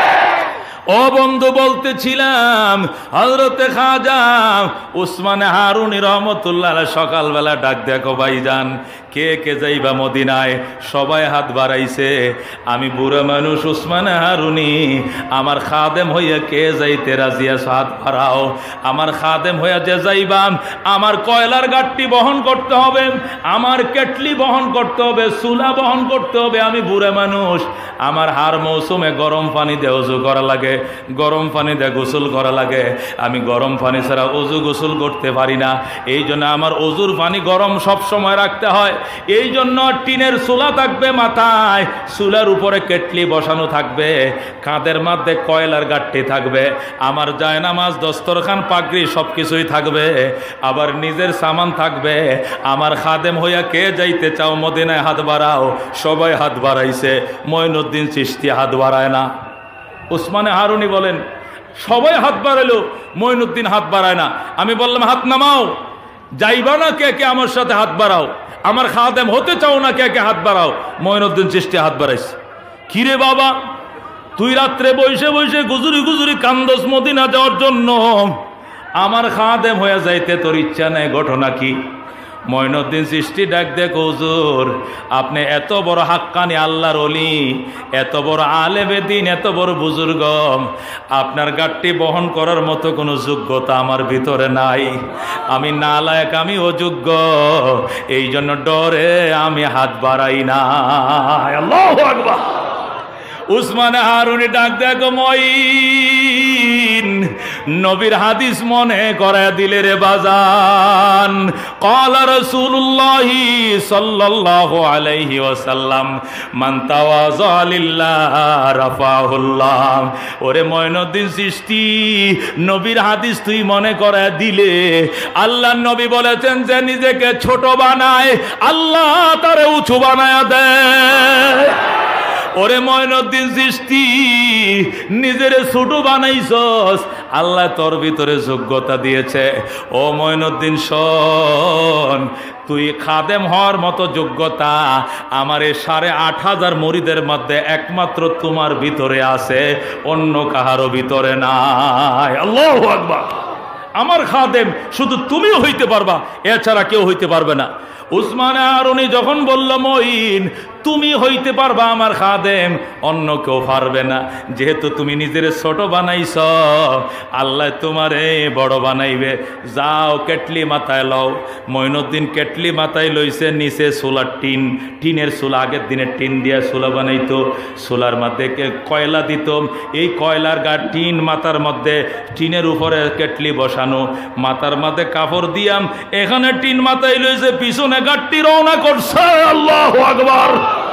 ও বন্ধু বলতেছিলাম হযরতে খাজা উসমানে হারুনি রহমতুল্লাহ আলাইহি সকালবেলা ডাক দেখো ভাইজান কে কে যাইবা মদিনায় সবাই হাত বাড়াইছে আমি বুড়া মানুষ উসমানে হারুনি আমার খাদেম হইয়া কে যাইতে রাজি আছো হাত বাড়াও আমার খাদেম হইয়া যে যাইবা আমার কয়লার গাট্টি বহন করতে হবে আমার কেটলি বহন করতে হবে চুলা বহন করতে হবে আমি বুড়া মানুষ আমার হার মৌসুমে গরম পানি দিয়ে ওযু করা লাগে গরম পানি দিয়ে গোসল করা লাগে আমি গরম পানি ছাড়া ওযু গোসল করতে পারি না এই জন্য আমার ওযুর পানি গরম সব সময় রাখতে হয় এই জন্য টিনের চুলা থাকবে মাথায় চুলার উপরে কেটলি বসানো থাকবে কাঁধের মধ্যে কয়লার গাট্টি থাকবে আমার জায়নামাজ দস্তরখান পাগড়ি সব কিছুই থাকবে আবার নিজের সামান থাকবে আমার খাদেম হইয়া কে যাইতে চাও মদিনায় হাত বাড়াও সবাই হাত বাড়াইছে মঈনুদ্দিন চিশতি হাত বাড়ায় না উসমানে হারুনি বলেন সবাই হাত বাড়াইলো মঈনুদ্দিন হাত বাড়ায় না আমি বললাম হাত নামাও যাইবা না কে কে আমার সাথে হাত বাড়াও আমার খাদেম হতে চাও না কে কে হাত বাড়াও মঈনুদ্দিন চিশতি হাত বাড়াইছে কিরে বাবা তুই রাত্রে বসে বসে গুজুরি গুজুরি কান্দস মদিনা যাওয়ার জন্য আমার খাদেম হয়ে যাইতে তোর ইচ্ছা নেই ঘটনা কি মঈনুদ্দিন চিশতি ডাক দেখ হুজুর আপনি এত বড় হাক্কানি আল্লাহর ওলি এত বড় আলেমে দ্বীন এত বড় বুজুর্গ আপনার গাট্টি বহন করার মতো কোনো যোগ্যতা আমার ভিতরে নাই আমি নালায়েক আমি অযোগ্য এই জন্য ডরে আমি হাত বাড়াই না আল্লাহু আকবার উসমানে হারুনি ডাক দেখ মঈন নবীর হাদিস মনে করে দিলে রে বাজান। ক্বালা রাসূলুল্লাহি সাল্লাল্লাহু আলাইহি ওয়াসাল্লাম মান তাওয়াযা লিল্লাহ রাফাহুল্লাহ। ওরে মঈনুদ্দিন চিশতি, নবীর হাদিস তুই মনে করে দিলে, আল্লাহর নবী বলেছেন যে নিজেকে ছোট বানায় আল্লাহ তারে উঁচু বানায়া দেয়। ওরে মঈনুদ্দিন চিশতি, নিজেরে ছোট বানাইছস, আল্লাহ তোর ভিতরে যোগ্যতা দিয়েছে। ও মঈনুদ্দিন শোন, তুই খাদেম হওয়ার মতো যোগ্যতা আমার এই সাড়ে আট হাজার মুরিদের মধ্যে একমাত্র তোমার ভিতরে আছে, অন্য কাহারও ভিতরে নাই। আল্লাহু আকবার। আমার খাদেম শুধু তুমি হইতে পারবা, এছাড়া কেউ হইতে পারবে না। উসমান হারুনি যখন বলল মঈন তুমি হইতে পারবা আমার খাদেম, অন্য কেউ পারবে না, যেহেতু তুমি নিজের ছোট বানাইছ আল্লাহ তোমারে বড় বানাইবে। যাও কেটলি মাথায় লও। মঈনুদ্দিন কেটলি মাথায় লইছে, নিচে সোলার টিন, টিনের সোলা, আগের দিনের টিন দিয়া সোলা বানাইতো, সোলার মধ্যে কয়লা দিত, এই কয়লার গা টিন মাথার মধ্যে, টিনের উপরে কেটলি বসানো, মাথার মধ্যে কাপড় দিয়াম, এখানে টিন মাথায় লইছে, পিছনে গাড়ি রওনা করছে। আল্লাহু আকবার।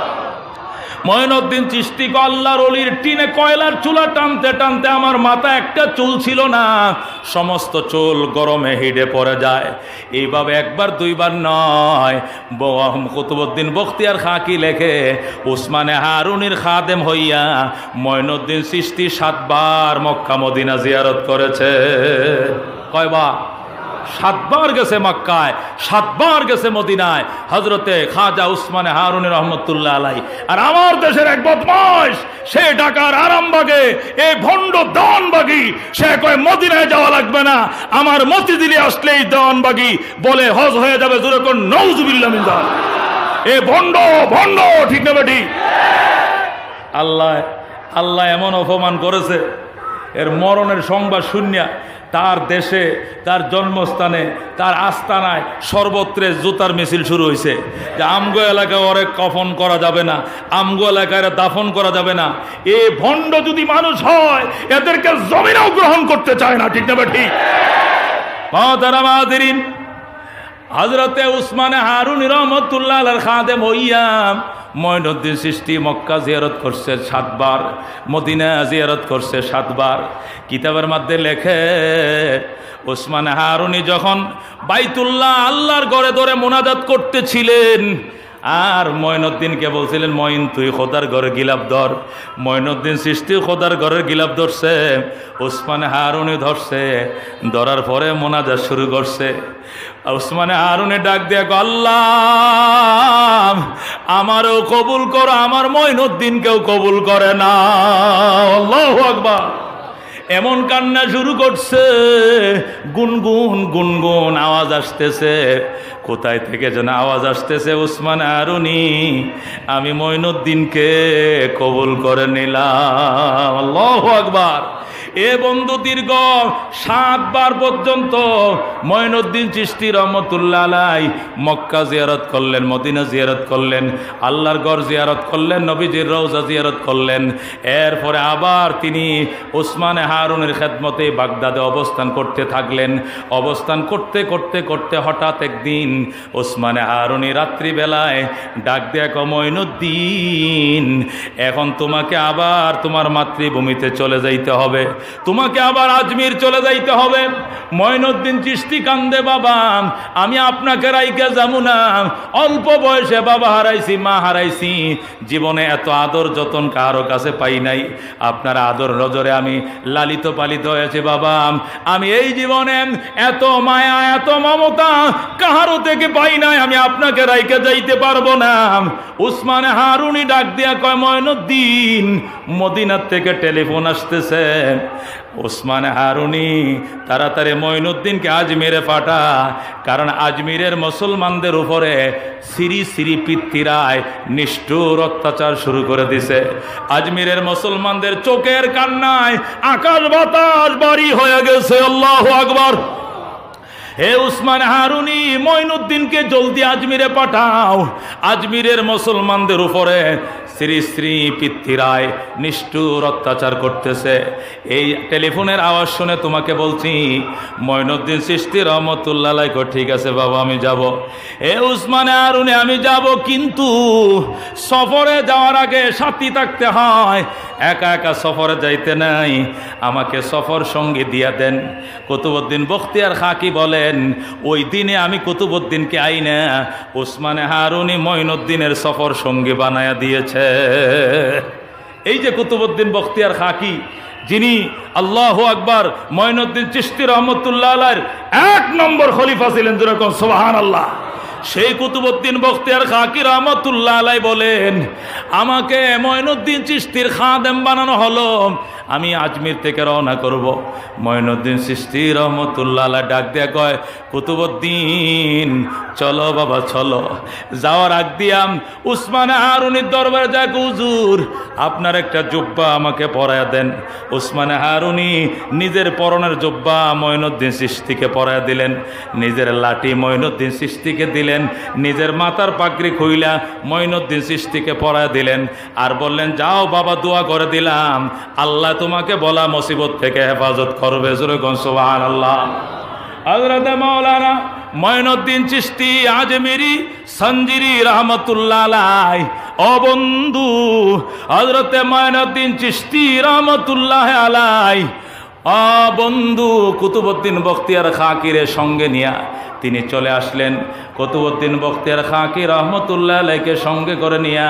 মঈনুদ্দিন চিশতি আল্লাহর ওলির টিনে কয়লার চুলা টানতে টানতে আমার মাথা একটা চুল ছিল না, সমস্ত চুল গরমে হিডে পড়ে যায়। এইভাবে একবার দুইবার নয়, কুতুবউদ্দিন বখতিয়ার খাকি লেখে উসমানে হারুনির খাদেম হইয়া মঈনুদ্দিন চিশতি সাতবার মক্কা মদিনা জিয়ারত করেছে। কয়বার? সাতবার গেছে মক্কায়, সাতবার গেছে মদিনায় হযরতে খাজা উসমানে হারুনি রহমতুল্লাহ আলাইহি। আর আমার দেশের এক বদমাশ, সে ঢাকার আরামবাগে এই ভণ্ড দেওয়ানবাগী, সে কয় মদিনায় যাওয়া লাগবে না, আমার মতিঝিলে আসলেই দেওয়ানবাগী বলে হজ হয়ে যাবে। জোরে কোন নাউজুবিল্লাহ মিন যালিক। এ ভণ্ড ভণ্ড, ঠিক না বেটি? আল্লাহ আল্লাহ এমন অপমান করেছে, এর মরণের সংবাদ শুনিয়া তার দেশে, তার জন্মস্থানে, তার আস্তানায় সর্বত্রে জুতার মিছিল শুরু হয়েছে যে আমগো এলাকায় ওরে কফন করা যাবে না, আমগো এলাকায় দাফন করা যাবে না। এ ভণ্ড যদি মানুষ হয় এদেরকে জমিনেও গ্রহণ করতে চায় না, ঠিক না ঠিক? মাদারামাদিরিন হযরতে উসমানে হারুনি রহমতুল্লাহ আলাইহির খাদেম হইয়া মঈনুদ্দিন চিশতি মক্কা জিয়ারত করছে সাতবার, মদিনা জিয়ারত করছে সাতবার। কিতাবের মধ্যে লেখে উসমানে হারুনি যখন বাইতুল্লাহ আল্লাহর ঘরে ধরে মোনাজাত করতেছিলেন, আর মঈনুদ্দিনকে বলছিলেন মঈন তুই খোদার ঘরে গিলাপ ধর। মঈনুদ্দিন চিশতি খোদার ঘরের গিলাপ ধরছে, উসমানে হারুনি ধরছে, ধরার পরে মোনাজাত শুরু করছে। উসমানে হারুনি ডাক দিয়ে আল্লাহ আমারও কবুল করো, আমার মঈনুদ্দিনকেও কবুল করে না। আল্লাহু আকবার। এমন কান্না শুরু করছে, গুনগুন গুনগুন আওয়াজ আসতেছে, কোথায় থেকে যেন আওয়াজ আসতেছে, উসমানে হারুনি আমি মঈনুদ্দিনকে কবুল করে নিলাম। আল্লাহু আকবার। এ বন্ধু দীর্ঘ সাতবার পর্যন্ত মঈনুদ্দিন চিশতি রহমতুল্লাহ আলাইহি মক্কা জিয়ারত করলেন, মদিনা জিয়ারত করলেন, আল্লাহর ঘর জিয়ারত করলেন, নবীজির রওজা জিয়ারত করলেন। এরপরে আবার তিনি উসমানে হারুনের খেদমতে বাগদাদে অবস্থান করতে থাকলেন। অবস্থান করতে করতে করতে হঠাৎ একদিন উসমানে হারুনি রাত্রিবেলায় ডাক দিয়ে কয় মঈনুদ্দিন এখন তোমাকে আবার তোমার মাতৃভূমিতে চলে যাইতে হবে, তোমাকে আবার আজমির চলে যাইতে হবে। মঈনুদ্দিন চিশতি কান্দে বাবা আমি আপনাকে রাইখা যাবো না, অল্প বয়সে বাবা হারাইছি, মা হারাইছি, জীবনে এত আদর যতন কারো কাছে পাই নাই, আপনার আদর নজরে আমি লালিত পালিত হয়েছে বাবা, আমি এই জীবনে এত মায়া এত মমতা কাহারো থেকে পাই নাই, আমি আপনাকে রাইখা যাইতে পারবো না। উসমানে হারুনি ডাক দিয়া কয় মঈনুদ্দিন মদিনার থেকে টেলিফোন আসতেছে, উসমানে হারুনি তাড়াতাড়ি মঈনুদ্দিনকে আজমিরে পাঠা, কারণ আজমিরের মুসলমানদের উপরে সিরি সিরি পিতৃরায় নিষ্ঠুর অত্যাচার শুরু করে দিছে। আজমিরের মুসলমানদের চোখের কান্নায় আকাশ বাতাস বাড়ি হয়ে গেছে। আল্লাহু আকবার। হে উসমান হারুনি, মঈনুদ্দিনকে জলদি আজমিরে পাঠাও। আজমিরের মুসলমানদের উপরে শ্রী শ্রী পিতৃরায় নিষ্ঠুর অত্যাচার করতেছে। এই টেলিফোনের আওয়াজ শুনে তোমাকে বলছি, মঈনুদ্দিন চিশতি রহমতুল্লাহ আলাইহি কো, ঠিক আছে বাবা আমি যাব। হে উসমান হারুনি, আমি যাব, কিন্তু সফরে যাওয়ার আগে সাথী থাকতে হয়, একা একা সফরে যাইতে নাই, আমাকে সফর সঙ্গী দিয়া দেন। কুতুবউদ্দিন বখতিয়ার খাকি বলেন, ওই দিনে আমি কুতুবউদ্দিনকে আইনা উসমানে হারুনি মঈনুদ্দিনের সফর সঙ্গী বানায়া দিয়েছে। এই যে কুতুবউদ্দিন বখতিয়ার খাকি, যিনি আল্লাহু আকবার মঈনুদ্দিন চিশতি রহমতুল্লাহ আলাইহির এক নম্বর খলিফা ছিলেন, যেরকম সুবহানাল্লাহ, সেই কুতুবউদ্দিন বখতিয়ার খাকি রহমতুল্লাহ আলাইহি বলেন, আমাকে মঈনুদ্দিন চিশতির খাদেম বানানো হলো, আমি আজমির থেকে রওনা করব। মঈনুদ্দিন চিশতি রহমতুল্লাহ আলাইহি ডাক দিয়া কয়, কুতুবউদ্দিন চলো বাবা চলো। যাওয়ার আগ দিয়াম উসমান হারুনির দরবারে যাক, হুজুর আপনার একটা জুব্বা আমাকে পরায়া দেন। উসমান হারুনি নিজের পরনের জুব্বা মঈনুদ্দিন চিশতিকে পরায়া দিলেন, নিজের লাঠি মঈনুদ্দিন চিশতিকে দিলেন, নিজের মাথার পাগড়ি খুইলা মঈনুদ্দিন চিশতিকে পরায়া দিলেন, আর বললেন, যাও বাবা দোয়া করে দিলাম, আল্লাহ তোমাকে বলা মুসিবত থেকে হেফাজত করবে। জোরে কোন সুবহানাল্লাহ। হযরত মাওলানা মঈনুদ্দিন চিশতি আজমিরি সঞ্জিরি রহমতুল্লাহ আলাইহি, ও বন্ধু, হযরত মঈনুদ্দিন চিশতি রহমতুল্লাহ আলাইহি, ও বন্ধু, কুতুবউদ্দিন বখতিয়ার খাকিরের সঙ্গে নিয়া তিনি চলে আসলেন। কুতুবউদ্দিন বখতিয়ার খাকি রহমতুল্লাহ আলাইহিকে সঙ্গে করে নিয়া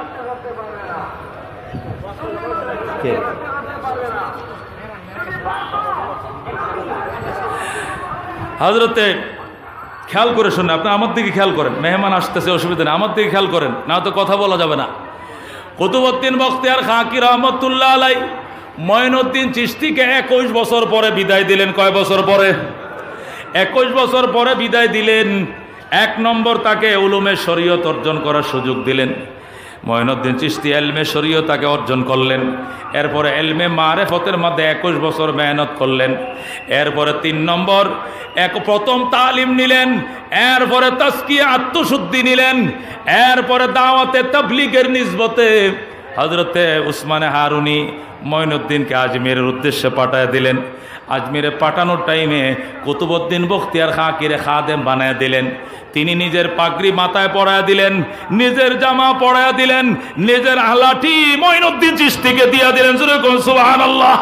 হযরতে, খেয়াল করে শুনে, আপনি আমার দিকে খেয়াল করেন, মেহমান আসতেছে অসুবিধা নেই, আমার দিকে খেয়াল করেন, না তো কথা বলা যাবে না। কুতুবউদ্দিন বখতিয়ার খাকি রহমতুল্লাহ আলাইহি মঈনুদ্দিন চিশতিকে একুশ বছর পরে বিদায় দিলেন। কয় বছর পরে? একুশ বছর পরে বিদায় দিলেন। এক নম্বর, তাকে উলুমে শরীয়ত অর্জন করার সুযোগ দিলেন। মঈনুদ্দিন চিশতি এলমে শরীয়ত তাকে অর্জন করলেন। এরপরে এলমে মারেফতের মধ্যে একুশ বছর মেহনত করলেন। এরপরে তিন নম্বর, এক প্রথম তালিম নিলেন, এরপরে তাজকিয়া আত্মশুদ্ধি নিলেন, এরপরে দাওয়াতে তাবলীগের নিসবতে হযরতে উসমানে হারুনি মঈনুদ্দিনকে আজমিরের উদ্দেশ্যে পাঠায় দিলেন। আজমিরে পাঠানোর টাইমে কুতুবউদ্দিন বখতিয়ার খাকিরে খাদেম বানায় দিলেন। তিনি নিজের পাগড়ি মাথায় পরায় দিলেন, নিজের জামা পরায় দিলেন, নিজের লাঠি মঈনুদ্দিন চিশতিকে দিয়া দিলেন। সুবহানাল্লাহ।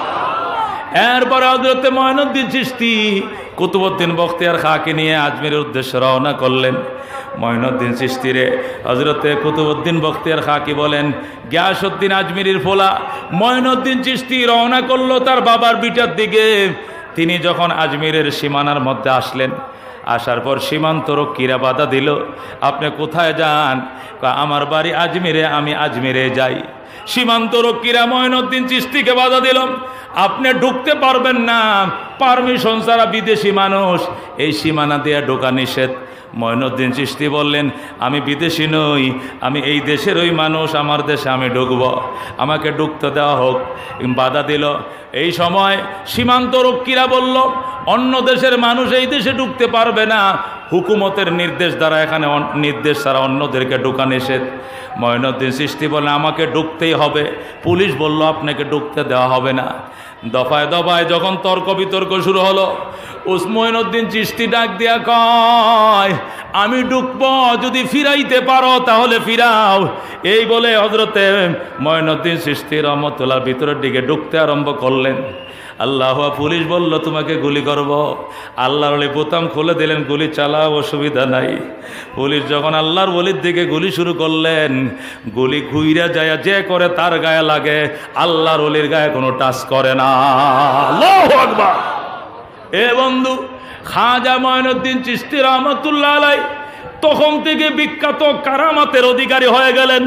এরপরে হযরতে মঈনুদ্দিন চিশতি কুতুবউদ্দিন বখতিয়ার খাকি নিয়ে আজমিরের উদ্দেশ্যে রওনা করলেন। মঈনুদ্দিন চিশতিরে হযরতে কুতুবউদ্দিন বখতিয়ার খাকি বলেন, গিয়াসউদ্দিন আজমিরির ফোলা মঈনুদ্দিন চিশতি রওনা করলো তার বাবার বিটার দিকে। তিনি যখন আজমিরের সীমানার মধ্যে আসলেন, আসার পর সীমান্ত রক্ষীরা বাধা দিল, আপনি কোথায় যান? আমার বাড়ি আজমিরে, আমি আজমিরে যাই। সীমান্ত রক্ষীরা মঈনুদ্দিন চিশতিকে বাধা দিল, আপনি ঢুকতে পারবেন না, পারমিশন ছাড়া, বিদেশি মানুষ, এই সীমানা দিয়ে ঢোকা নিষেধ। মঈনুদ্দিন চিশতি বললেন, আমি বিদেশি নই, আমি এই দেশের ওই মানুষ, আমার দেশে আমি ঢুকব, আমাকে ঢুকতে দেওয়া হোক। বাধা দিল। এই সময় সীমান্ত রক্ষীরা বলল, অন্য দেশের মানুষ এই দেশে ঢুকতে পারবে না, হুকুমতের নির্দেশ দ্বারা এখানে নির্দেশ ছাড়া অন্যদেরকে ঢোকা নিষেধ। মঈনুদ্দিন চিশতি বললেন, আমাকে ঢুকতেই হবে। পুলিশ বলল, আপনাকে ঢুকতে দেওয়া হবে না। দফায় দফায় যখন তর্ক বিতর্ক শুরু হলো, উস মঈনুদ্দিন চিশতি ডাক দিয়া কয়, আমি ঢুকবো, যদি ফিরাইতে পারো তাহলে ফিরাও। এই বলে হযরতে মঈনুদ্দিন চিশতি রহমতুল্লাহ ভিতরের দিকে ঢুকতে আরম্ভ করলেন। আল্লাহ, পুলিশ বলল তোমাকে গুলি করব। আল্লাহর ওলি বোতাম খুলে দিলেন, গুলি চালাও, অসুবিধা নাই। পুলিশ যখন আল্লাহর ওলির দিকে গুলি শুরু করলেন, গুলি ঘুইরা যায়, যে করে তার গায়ে লাগে, আল্লাহর ওলির গায়ে কোনো টাচ করে না। আল্লাহু আকবার। এ বন্ধু, খাজা মঈনুদ্দিন চিশতি রহমতুল্লাহ আলাইহি তখন থেকে বিখ্যাত কারামাতের অধিকারী হয়ে গেলেন।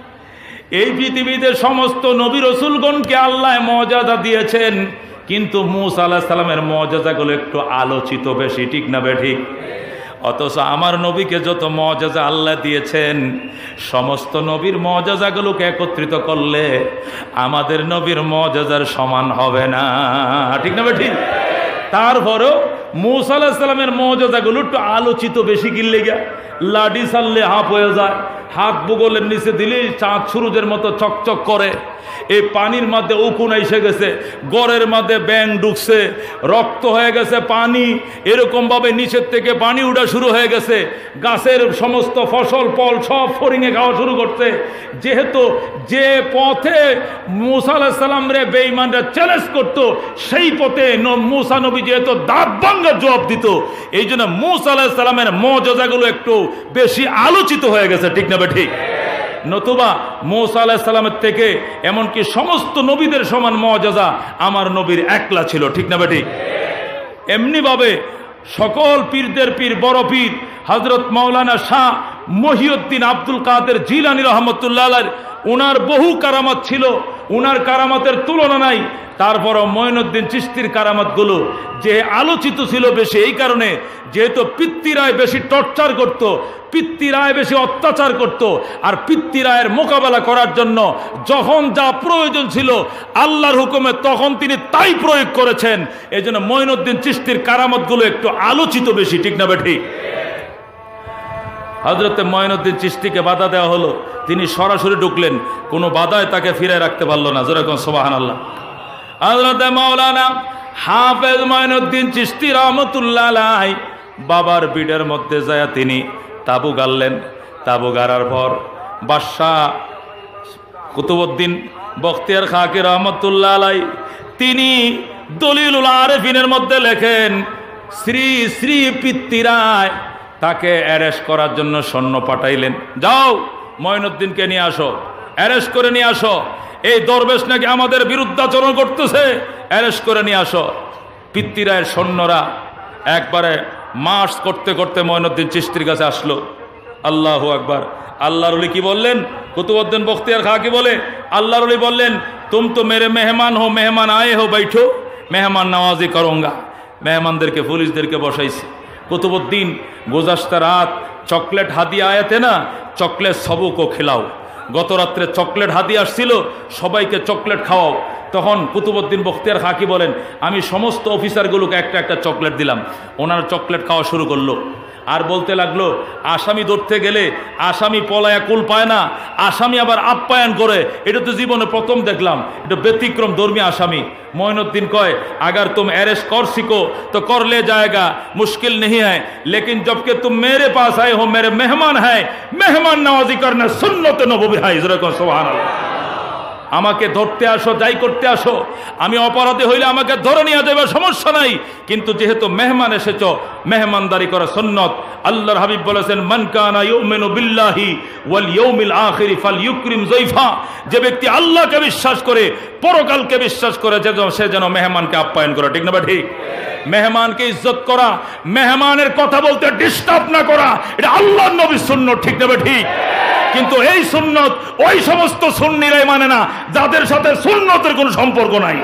এই পৃথিবীতে সমস্ত নবী রাসূলগণকে আল্লাহ মুআজিজা দিয়েছেন, কিন্তু মূসা আলাইহিস সালামের মুআজিজাগুলো একটু আলোচিত বেশি, ঠিক না বেঠিক? অথচ আমার নবীকে যত মুআজিজা আল্লাহ দিয়েছেন, সমস্ত নবীর মুআজিজাগুলোকে একত্রিত করলে আমাদের নবীর মুআজিজার সমান হবে না, ঠিক না বেঠিক? তারপরেও মূসা আলাইহিস সালামের মুজিজাগুলো একটু আলোচিত বেশি গিললে গিয়া লাডি সাললে হাফ হয়ে যায়, হাত বগলের নিচে দিলেই চাঁদ সুরুজের মতো চকচক করে। এই পানির মধ্যে উকুন এসে গেছে, গড়ের মধ্যে ব্যাং ঢুকছে, রক্ত হয়ে গেছে পানি, এরকম ভাবে নিচের থেকে পানি উঠা শুরু হয়ে গেছে, গাছের সমস্ত ফসল ফল সব ফড়িংয়ে খাওয়া শুরু করছে। যেহেতু যে পথে মূসা আলাইহিস সালাম রে বেঈমানরা চ্যালেঞ্জ করতো, সেই পথে মূসা নবী যেহেতু দাঁত ভাঙ্গা জবাব দিত, এই জন্য মূসা আলাইহিস সালামের মুজিজাগুলো একটু বেশি আলোচিত হয়ে গেছে, ঠিক না ঠিক? নতুবা মূসা আলাইহিস সালামের থেকে এমনকি সমস্ত নবীদের সমান মুজিজা আমার নবীর একলা ছিল, ঠিক না ঠিক? এমনি ভাবে সকল পীরদের পীর বড় পীর হযরত মাওলানা শাহ মহিউদ্দিন আব্দুল কাদের জিলানী রহমতুল্লাহ আলাইহি, উনার বহু কারামত ছিল, উনার কারামতের তুলনা নাই। তারপরও মঈনুদ্দিন চিশতির কারামতগুলো যে আলোচিত ছিল বেশি, এই কারণে যেহেতু পিতৃরায় বেশি টর্চার করত, পিতৃরায় বেশি অত্যাচার করত, আর পিতৃরায়ের মোকাবেলা করার জন্য যখন যা প্রয়োজন ছিল আল্লাহর হুকুমে তখন তিনি তাই প্রয়োগ করেছেন। এই জন্য মঈনুদ্দিন চিশতির কারামতগুলো একটু আলোচিত বেশি, ঠিক না ঠিক? হযরতে মঈনুদ্দিন চিশতিকে বাধা দেওয়া হলো, তিনি সরাসরি ঢুকলেন, কোনো বাধায় তাকে ফিরে রাখতে পারলো না। যেরকম সুবহানাল্লাহ। হযরতে মাওলানা হাফেজ মঈনুদ্দিন চিশতি রহমতুল্লাহ আলাইহি বাবার বিডের মধ্যে যায় তিনি তাবু গাড়লেন। তাবু গাড়ার পর বাদশাহ কুতুবউদ্দিন বখতিয়ার খাকি রহমতুল্লাহ আলাইহি তিনি দলিলুল আরিফিনের মধ্যে লেখেন, শ্রী শ্রী পিতৃরায় তাকে অ্যারেস্ট করার জন্য সৈন্য পাঠাইলেন, যাও মঈনুদ্দিনকে নিয়ে আসো, অ্যারেস্ট করে নিয়ে আসো, এই দরবেশ নাকি আমাদের বিরুদ্ধাচরণ করতেছে, অ্যারেস্ট করে নিয়ে আসো। পিতৃরায়ের সৈন্যরা একবারে মার্চ করতে করতে মঈনুদ্দিন চিশতির কাছে আসলো। আল্লাহু আকবার। আল্লাহর ওলি কি বললেন? কুতুবউদ্দিন বখতিয়ার খাকি বলে, আল্লাহর ওলি বললেন, তুম তো মেরে মেহমান হো, মেহমান আয়ে হো, बैठो, মেহমান নওয়াজি করুঙ্গা। মেহমানদেরকে পুলিশদেরকে বসাইছে। কুতুবউদ্দিন গুজাশতা রাত চকলেট হাদিয়া আয়ে থে না, চকলেট সবুকো খিলাও। গত রাত্রে চকলেট হাদিয়া আসছিল, সবাইকে চকলেট খাওয়াও। তখন কুতুবউদ্দিন বখতিয়ার খাকি বলেন, আমি সমস্ত অফিসারগুলোকে একটা একটা চকলেট দিলাম। ওনারা চকলেট খাওয়া শুরু করলো, আর বলতে লাগলো, আসামি ধরতে গেলে আসামি পলায়া কুল পায় না, আসামি আবার আপ্যায়ন করে, এটা তো জীবনে প্রথম দেখলাম, এটা ব্যতিক্রম ধর্মী আসামি। মঈনুদ্দিন কয়, अगर तुम अरेस्ट कर सको तो कर ले जाएगा, मुश्किल नहीं है, लेकिन जबकि तुम मेरे पास आए हो, मेरे मेहमान है, मेहमान नवाजी करना सुन्नत नबवी है। सुभान अल्लाह। আমাকে ধরতে আসো, যাই করতে আসো, আমি অপরাধী হইলে আমাকে ধরে নিয়ে যাবে, সমস্যা নাই, কিন্তু যেহেতু মেহমান এসেছো, মেহমানদারি করা সুন্নত। আল্লাহর হাবিব বলেছেন, মান কানা ইউমিনু বিল্লাহি ওয়াল ইয়াউমিল আখির ফালইউকরিম যায়ফা। যে ব্যক্তি আল্লাহকে বিশ্বাস করে, পরকালকে বিশ্বাস করে, সে যেন মেহমানকে আপ্যায়ন করে, ঠিক না ঠিক? মেহমানকে ইজ্জত করা, মেহমানের কথা বলতে ডিস্টার্ব না করা, এটা আল্লাহর নবীর সুন্নত, ঠিক না ঠিক? কিন্তু এই সুন্নত ওই সমস্ত সুন্নিরাই মানে না যাদের সাথে সুন্নতের কোনো সম্পর্ক নাই।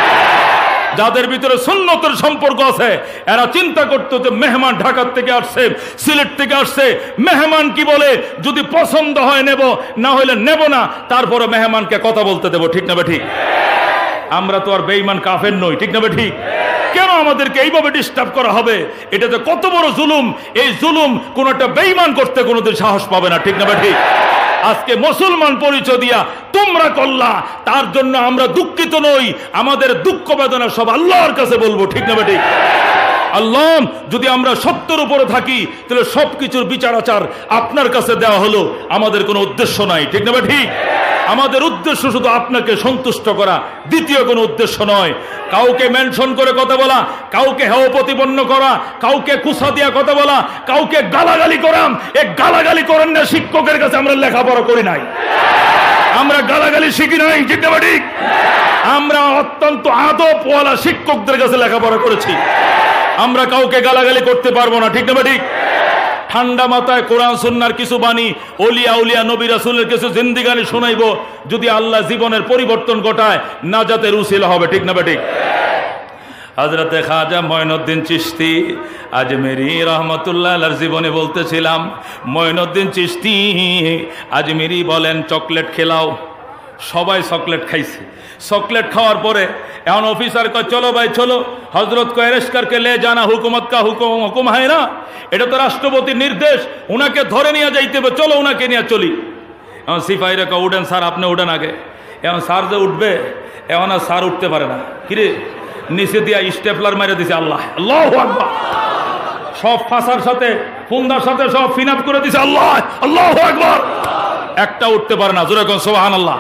যাদের ভিতরে সুন্নতের সম্পর্ক আছে, এরা চিন্তা করতো যে মেহমান ঢাকা থেকে আসছে, সিলেট থেকে আসছে, মেহমান কি বলে, যদি পছন্দ হয় নেব, না হলে নেব না, তারপরে মেহমানকে কথা বলতে দেবো, ঠিক না ঠিক? আমরা তো আর বেঈমান কাফের নই, ঠিক না ঠিক? কেন আমাদেরকে এইভাবে ডিস্টার্ব করা হবে? এটা তো কত বড় জুলুম। এই জুলুম কোন একটা বেঈমান করতে কোনোদিন সাহস পাবে না, ঠিক না ঠিক? আজকে মুসলমান পরিচয় দিয়া তোমরা করলা, তার জন্য আমরা দুঃখিত নই, আমাদের দুঃখ বেদনা সব আল্লাহর কাছে বলবো, ঠিক না ঠিক? আল্লাহ, যদি আমরা সত্যের উপরে থাকি তাহলে সবকিছুর বিচার আচার আপনার কাছে দেওয়া হলো, আমাদের কোনো উদ্দেশ্য নাই, ঠিক না ঠিক? আমাদের উদ্দেশ্য শুধু আপনাকে সন্তুষ্ট করা, দ্বিতীয় কোনো উদ্দেশ্য নয়। কাউকে মেনশন করে কথা বলা, কাউকে হেয় প্রতিপন্ন করা, কাউকে কুসা দিয়া কথা বলা, কাউকে গালাগালি করাম, এই গালাগালি করেন না শিক্ষকের কাছে আমরা লেখাপড়া করি নাই, আমরা গালাগালি শিখি নাই, ঠিক না ঠিক? আমরা অত্যন্ত আদবওয়ালা শিক্ষকদের কাছে লেখাপড়া করেছি। আমরা কাউকে গালাগালি করতে পারবো না, ঠিক না ঠিক? ঠান্ডা মাথায় কোরআন সুন্নাহর কিছু বাণী, ওলিয়া উলিয়া নবী রাসূলের কিছু জিন্দেগানি শোনাইব, যদি আল্লাহ জীবনের পরিবর্তন ঘটায়, নাজাতের উসিলা হবে, ঠিক না ঠিক? হযরতে খাজা মঈনুদ্দিন চিশতি আজমেরি রহমতুল্লাহ আলাইহির জীবনে বলতেছিলাম, মঈনুদ্দিন চিশতি আজমেরি বলেন, চকলেট খেলাও, সবাই চকলেট খাইছে। চকলেট খাওয়ার পরে এখন অফিসার কয় চলো ভাই চলো, হজরত को अरेस्ट करके ले जाना, हुकूमत का हुकुम हुकुम है ना, এটা তো রাষ্ট্রপতির নির্দেশ, উনাকে ধরে নিয়ে যাইতে হবে, চলো উনাকে নিয়ে চলি। এখন সিপাহীরা কয় উঠেন স্যার, আপনি উঠেন আগে। এখন স্যার যে উঠবে, এখন আর স্যার উঠতে পারে না, কিরে নিচে দিয়া স্টেপলার মেরে দিছে। আল্লাহ আল্লাহু আকবার, সব ফাঁসার সাথে ফুন্দার সাথে সব ফিনাপ করে দিছে। আল্লাহ আল্লাহু আকবার, একটা উঠতে পারে না। জোরে কোন সুবহানাল্লাহ।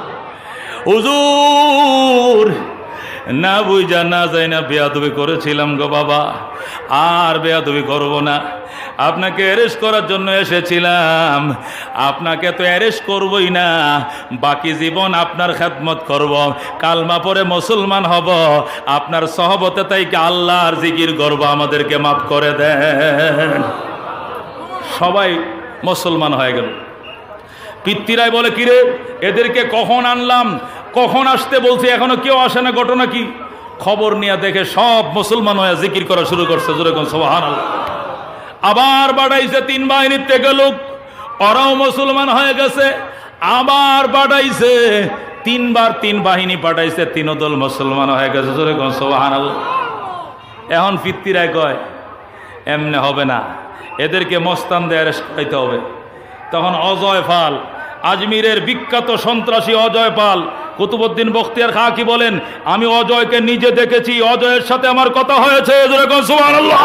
হুজুর না বুঝা না যাই না বেয়াদবি করেছিলাম গো বাবা, আর বেয়াদবি করব না। আপনাকে অ্যারেস্ট করার জন্য এসেছিলাম, আপনাকে তো অ্যারেস্ট করবই না, বাকি জীবন আপনার খেদমত করব, কালমা পরে মুসলমান হব, আপনার সহবতে তাই আল্লাহর জিকির করব, আমাদেরকে মাফ করে দেন। সবাই মুসলমান হয়ে গেল। পিতৃরাই বলে কিরে এদেরকে কখন আনলাম, কখন আসতে বলছি, এখনো কেউ আসে না, ঘটনা কি? খবর নিয়ে দেখে সব মুসলমান হয়ে জিকির করা শুরু করছে। জোরে কোন সুবহানাল্লাহ। আবার বাড়াইছে তিন বাহিনীর থেকে লোক, ওরাও মুসলমান হয়ে গেছে। আবার বাড়াইছে তিনবার, তিন বাহিনী পাঠাইছে, তিন দল মুসলমান হয়ে গেছে। জোরে কোন সুবহানাল্লাহ। এখন পিতৃরাই কয় এমনে হবে না, এদেরকে মস্তান দিয়ে অ্যারেস্ট করাইতে হবে। তখন অজয় পাল, আজমিরের বিখ্যাত সন্ত্রাসী অজয় পাল, কুতুবউদ্দিন বখতিয়ার খাঁ কি বলেন, আমি অজয়কে নিজে দেখেছি, অজয়ের সাথে আমার কথা হয়েছে। যেরকম সুবহানাল্লাহ।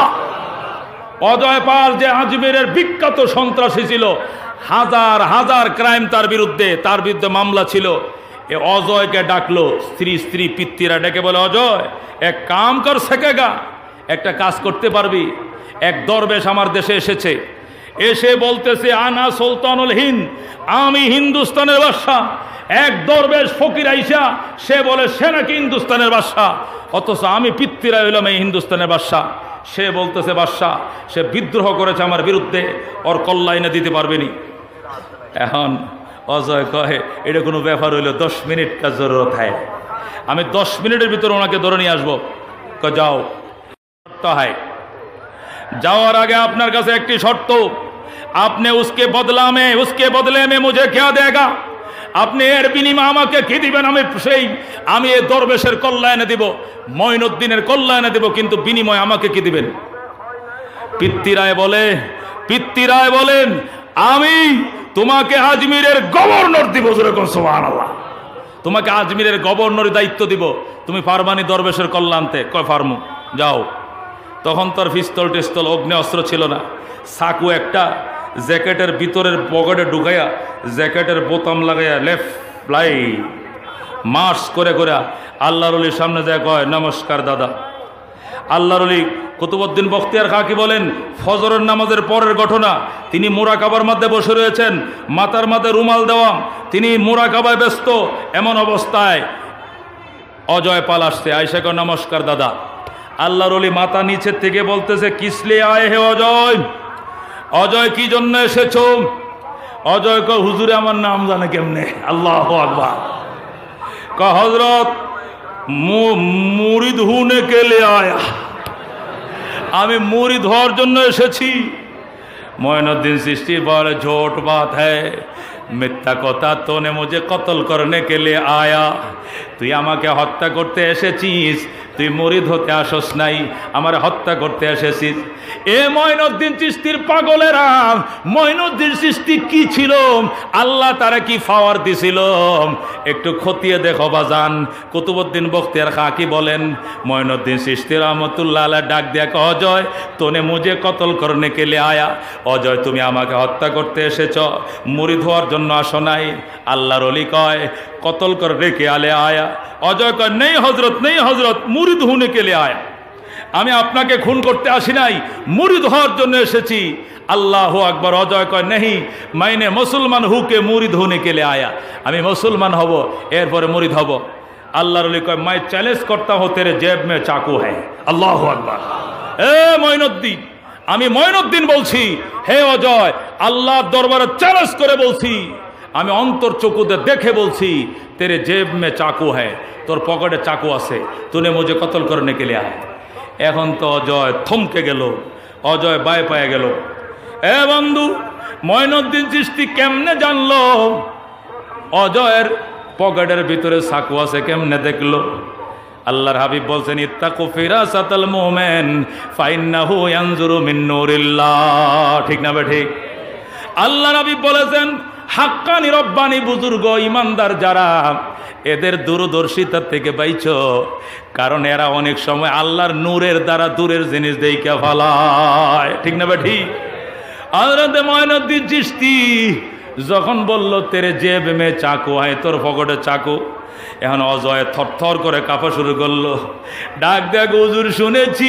অজয় পাল যে আজমিরের বিখ্যাত সন্ত্রাসী ছিল, হাজার হাজার ক্রাইম তার বিরুদ্ধে, তার বিরুদ্ধে মামলা ছিল। এ অজয়কে ডাকলো, স্ত্রী স্ত্রী পিতৃরা ডেকে বলে, অজয় এক কাম কর সকেগা, একটা কাজ করতে পারবি? এক দরবেশ আমার দেশে এসেছে, এসে বলতেছে আনা সুলতানুল হিন্দ, আমি হিন্দুস্তানের বাদশা। এক দরবেশ ফকির আইসা সে বলে সে নাকি হিন্দুস্তানের বাদশা, অথচ আমি পিতৃরা হইলাম এই হিন্দুস্তানের বাদশা। সে বলতেছে বাদশা, সে বিদ্রোহ করেছে আমার বিরুদ্ধে, ওর কল্যাণে দিতে পারবেনি। এখন অজয় কহে এটা কোনো ব্যাপার হইলো, দশ মিনিট কাজ জরুরত হয়, আমি দশ মিনিটের ভিতরে ওনাকে ধরে নিয়ে আসবো। যাও। হয় যাওয়ার আগে আপনার কাছে একটি শর্ত, আপনি উসকে বদলা মে উসকে বদলে মে মুঝে क्या देगा, আপনি এর বিনিময়ে আমাকে কি দিবেন? আমি সেই আমি এই দরবেশের কল্যাণে দিব, মঈনুদ্দিনের কল্যাণে দিব, কিন্তু বিনিময়ে আমাকে কি দিবেন? পিতৃরায় বলে পিতৃরায় বলেন আমি তোমাকে আজমিরের গভর্নর দিব। যেরকম সুবহানাল্লাহ। তোমাকে আজমিরের গভর্নরের দায়িত্ব দিব, তুমি পারবানি দরবেশের কল্যাণতে? কয় ফার্মু, যাও। তখন তার পিস্তল টিস্তল অগ্নি অস্ত্র ছিল না, চাকু একটা জ্যাকেটের ভিতরের পকেটে ঢুকাইয়া জ্যাকেটের বোতাম লাগাইয়া লেফট লাই মার্চ করে করে আল্লাহর ওলির সামনে যায়, কয় নমস্কার দাদা। আল্লাহর ওলি কুতুবউদ্দিন বখতিয়ার খাঁ কি বলেন, ফজরের নামাজের পরের ঘটনা, তিনি মুরাকাবার মধ্যে বসে রয়েছেন, মাথার মধ্যে রুমাল দেওয়া, তিনি মুরাকাবায় ব্যস্ত। এমন অবস্থায় অজয় পাল আসছে, আয়েশা কয় নমস্কার দাদা। আল্লাহর ওলি মাথা নিচের থেকে বলতেছে কিসলে আয় হে অজয়, অজয় কি জন্য এসেছো? অজয় কয় হুজুরে আমার নাম জানে কেমনে? আল্লাহু আকবার। কয় হযরত মুরিদ হুনে কে লে আয়া, আমি মুরিদ হওয়ার জন্য এসেছি। মঈনুদ্দিন চিশতি বলে ঝোট বাত হ্যায়, মিথ্যা কথা, তোনে মুঝে কতল করনে কে লে আয়া, তুই আমাকে হত্যা করতে এসেছিস, তুই মুরিদ হতে আসস নাই, আমার হত্যা করতে এসেছিস। এ মঈনুদ্দিন চিশতির পাগলেরা, মঈনুদ্দিন চিশতি কি ছিল, আল্লাহ তারা কি পাওয়ার দিছিল, একটু খতিয়ে দেখো বাজান। কুতুবউদ্দিন বখতিয়ার খাঁ কি বলেন, মঈনুদ্দিন চিশতি রহমতুল্লাহ আলাইহ ডাক দিয়া কয় অজয় তোনে মুঝে কতল করনে কে লে আয়া, অজয় তুমি আমাকে হত্যা করতে এসেছ, মুরিদ হওয়ার জন্য আসো নাই। আল্লাহর ওলি কয় কতল করনে কে আলে আয়া, অজয় কয় নেই হজরত নেই হজরত, মুরিদ হুনে কে লে আয়া, আমি আপনাকে খুন করতে আসি নাই, মুরিদ হওয়ার জন্য এসেছি। আল্লাহু আকবার। অজয় কয় নেহি মাইনে মুসলমান হুকে মুরিদ হুনে কে লে আয়া, আমি মুসলমান হব এরপরে মুরিদ হব। আল্লাহর ওলি কয় मैं চ্যালেঞ্জ করতা হো তেরে জেব মে চাকু হ্যায়। আল্লাহু আকবার। এ মঈনুদ্দিন, আমি মঈনুদ্দিন বলছি, হে অজয় আল্লাহর দরবারে চ্যালেঞ্জ করে বলছি, আমি অন্তর চকুতে দেখে বলছি, তেরে জেব মে চাকু হ্যায়, তোর পকেটে চাকু আছে, তুনে মুঝে কতল করনে কে লে আয়। এখন তো অজয় থমকে গেল, অজয় ভয় পেয়ে গেল। এ বন্ধু, মঈনুদ্দিন চিশতি কেমনে জানলো অজয়ের পকেটের ভিতরে চাকু আছে কেমনে দেখলো? আল্লাহর হাবিব বলছেন ইত্তাকু ফিরাসাতাল মুমিন ফাইন্নাহু ইয়ানজুরু মিন নূরিল্লাহ। ঠিক না ঠিক? আল্লাহর হাবিব বলেছেন হাক্কানি রব্বানি বুজুর্গ ইমানদার যারা, এদের দূরদর্শিতা থেকে বাইছো, কারণ এরা অনেক সময় আল্লাহর নূরের দ্বারা দূরের জিনিস দেইখা ফেলায়। ঠিক না ঠিক? হযরত মুঈনুদ্দিন চিশতি যখন বলল তেরে জেব মে চাকু হয়, তোর পকেটে চাকু, এখন অজয় থরথর করে কাঁপা শুরু করলো। ডাক দেখ হুজুর, শুনেছি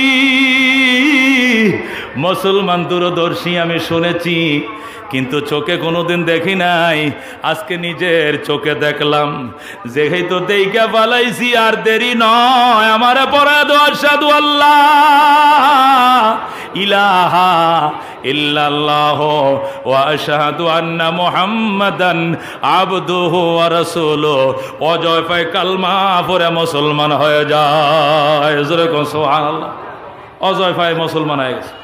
মুসলমান দূরদর্শী, আমি শুনেছি, কিন্তু চোখে কোনোদিন দেখি নাই, আজকে নিজের চোখে দেখলাম। যেই তো দেইখা পালাইছি, আর দেরি নয়, আমারে পড়া দো আশহাদু আল্লাহ ইলাহা ইল্লাল্লাহ ওয়া আশহাদু আন্না মুহাম্মাদান আবদুহু ওয়া রাসূলুহু। অজয় পায় কালমা পড়ে মুসলমান হয়ে যায়। জোরে কোন সুবহানাল্লাহ। অজয় পায় মুসলমান হয়ে গেছে।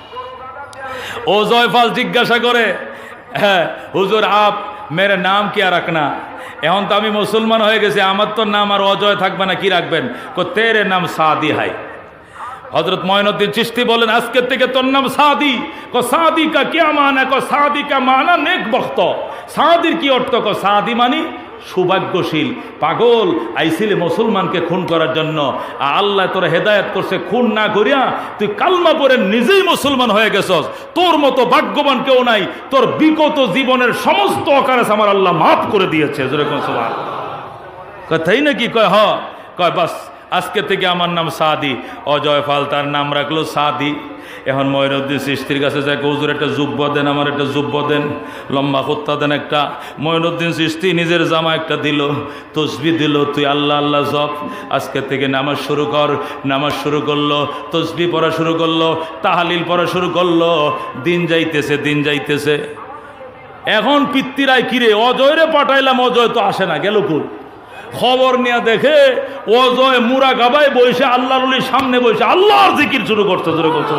অজয় ফাল জিজ্ঞাসা করে, হ্যাঁ হুজুর আপ মেরে নাম কি রাখনা? এখন তো আমি মুসলমান হয়ে গেছি, আমার তো নাম আর অজয় থাকবে না, কি রাখবেন? কো তেরে নাম সাদি হাই। হযরত মুঈনুদ্দিন চিশতি বলেন আজকের থেকে তোর নাম সাদি। কো সাদি কা কি মানা? কো সাদি কা মানা নেক বখত। সাদির কি অর্থ? কো সাদি মানে সৌভাগ্যশীল। পাগল, আইছিলে মুসলমানকে খুন করার জন্য, আল্লাহ তোর হেদায়েত করছে, খুন না করিয়া তুই কালমা পড়ে নিজেই মুসলমান হয়ে গেছস। তোর মতো ভাগ্যবান কেউ নাই, তোর বিগত জীবনের সমস্ত অকারেস আমার আল্লাহ মাফ করে দিয়েছে। যেরকম সুবহান কথাই নাকি? কয় হ। কয় বাস আজকে থেকে আমার নাম সাদি। অজয় ফাল তার নাম রাখলো সাদি। এখন মুঈনুদ্দিন চিশতির কাছে যায়, হুজুর একটা জুব্ব দেন, আমার একটা জুব্ব দেন, লম্বা কুত্তা দেন একটা। মুঈনুদ্দিন চিশতি নিজের জামা একটা দিল, তসবিহ দিল, তুই আল্লাহ আল্লাহ জপ, আজকে থেকে নামাজ শুরু কর। নামাজ শুরু করলো, তসবিহ পড়া শুরু করলো, তাহলিল পড়া শুরু করলো। দিন যাইতেছে, দিন যাইতেছে। এখন পিত্তিরাই কিরে অজয়রে পাঠাইলাম, অজয় তো আসে না, গেল কোন? খবর নিয়ে দেখে অজয় মুরা গাবায় বসে আল্লাহর ওলির সামনে বসে আল্লাহর জিকির শুরু করতে শুরু করছে।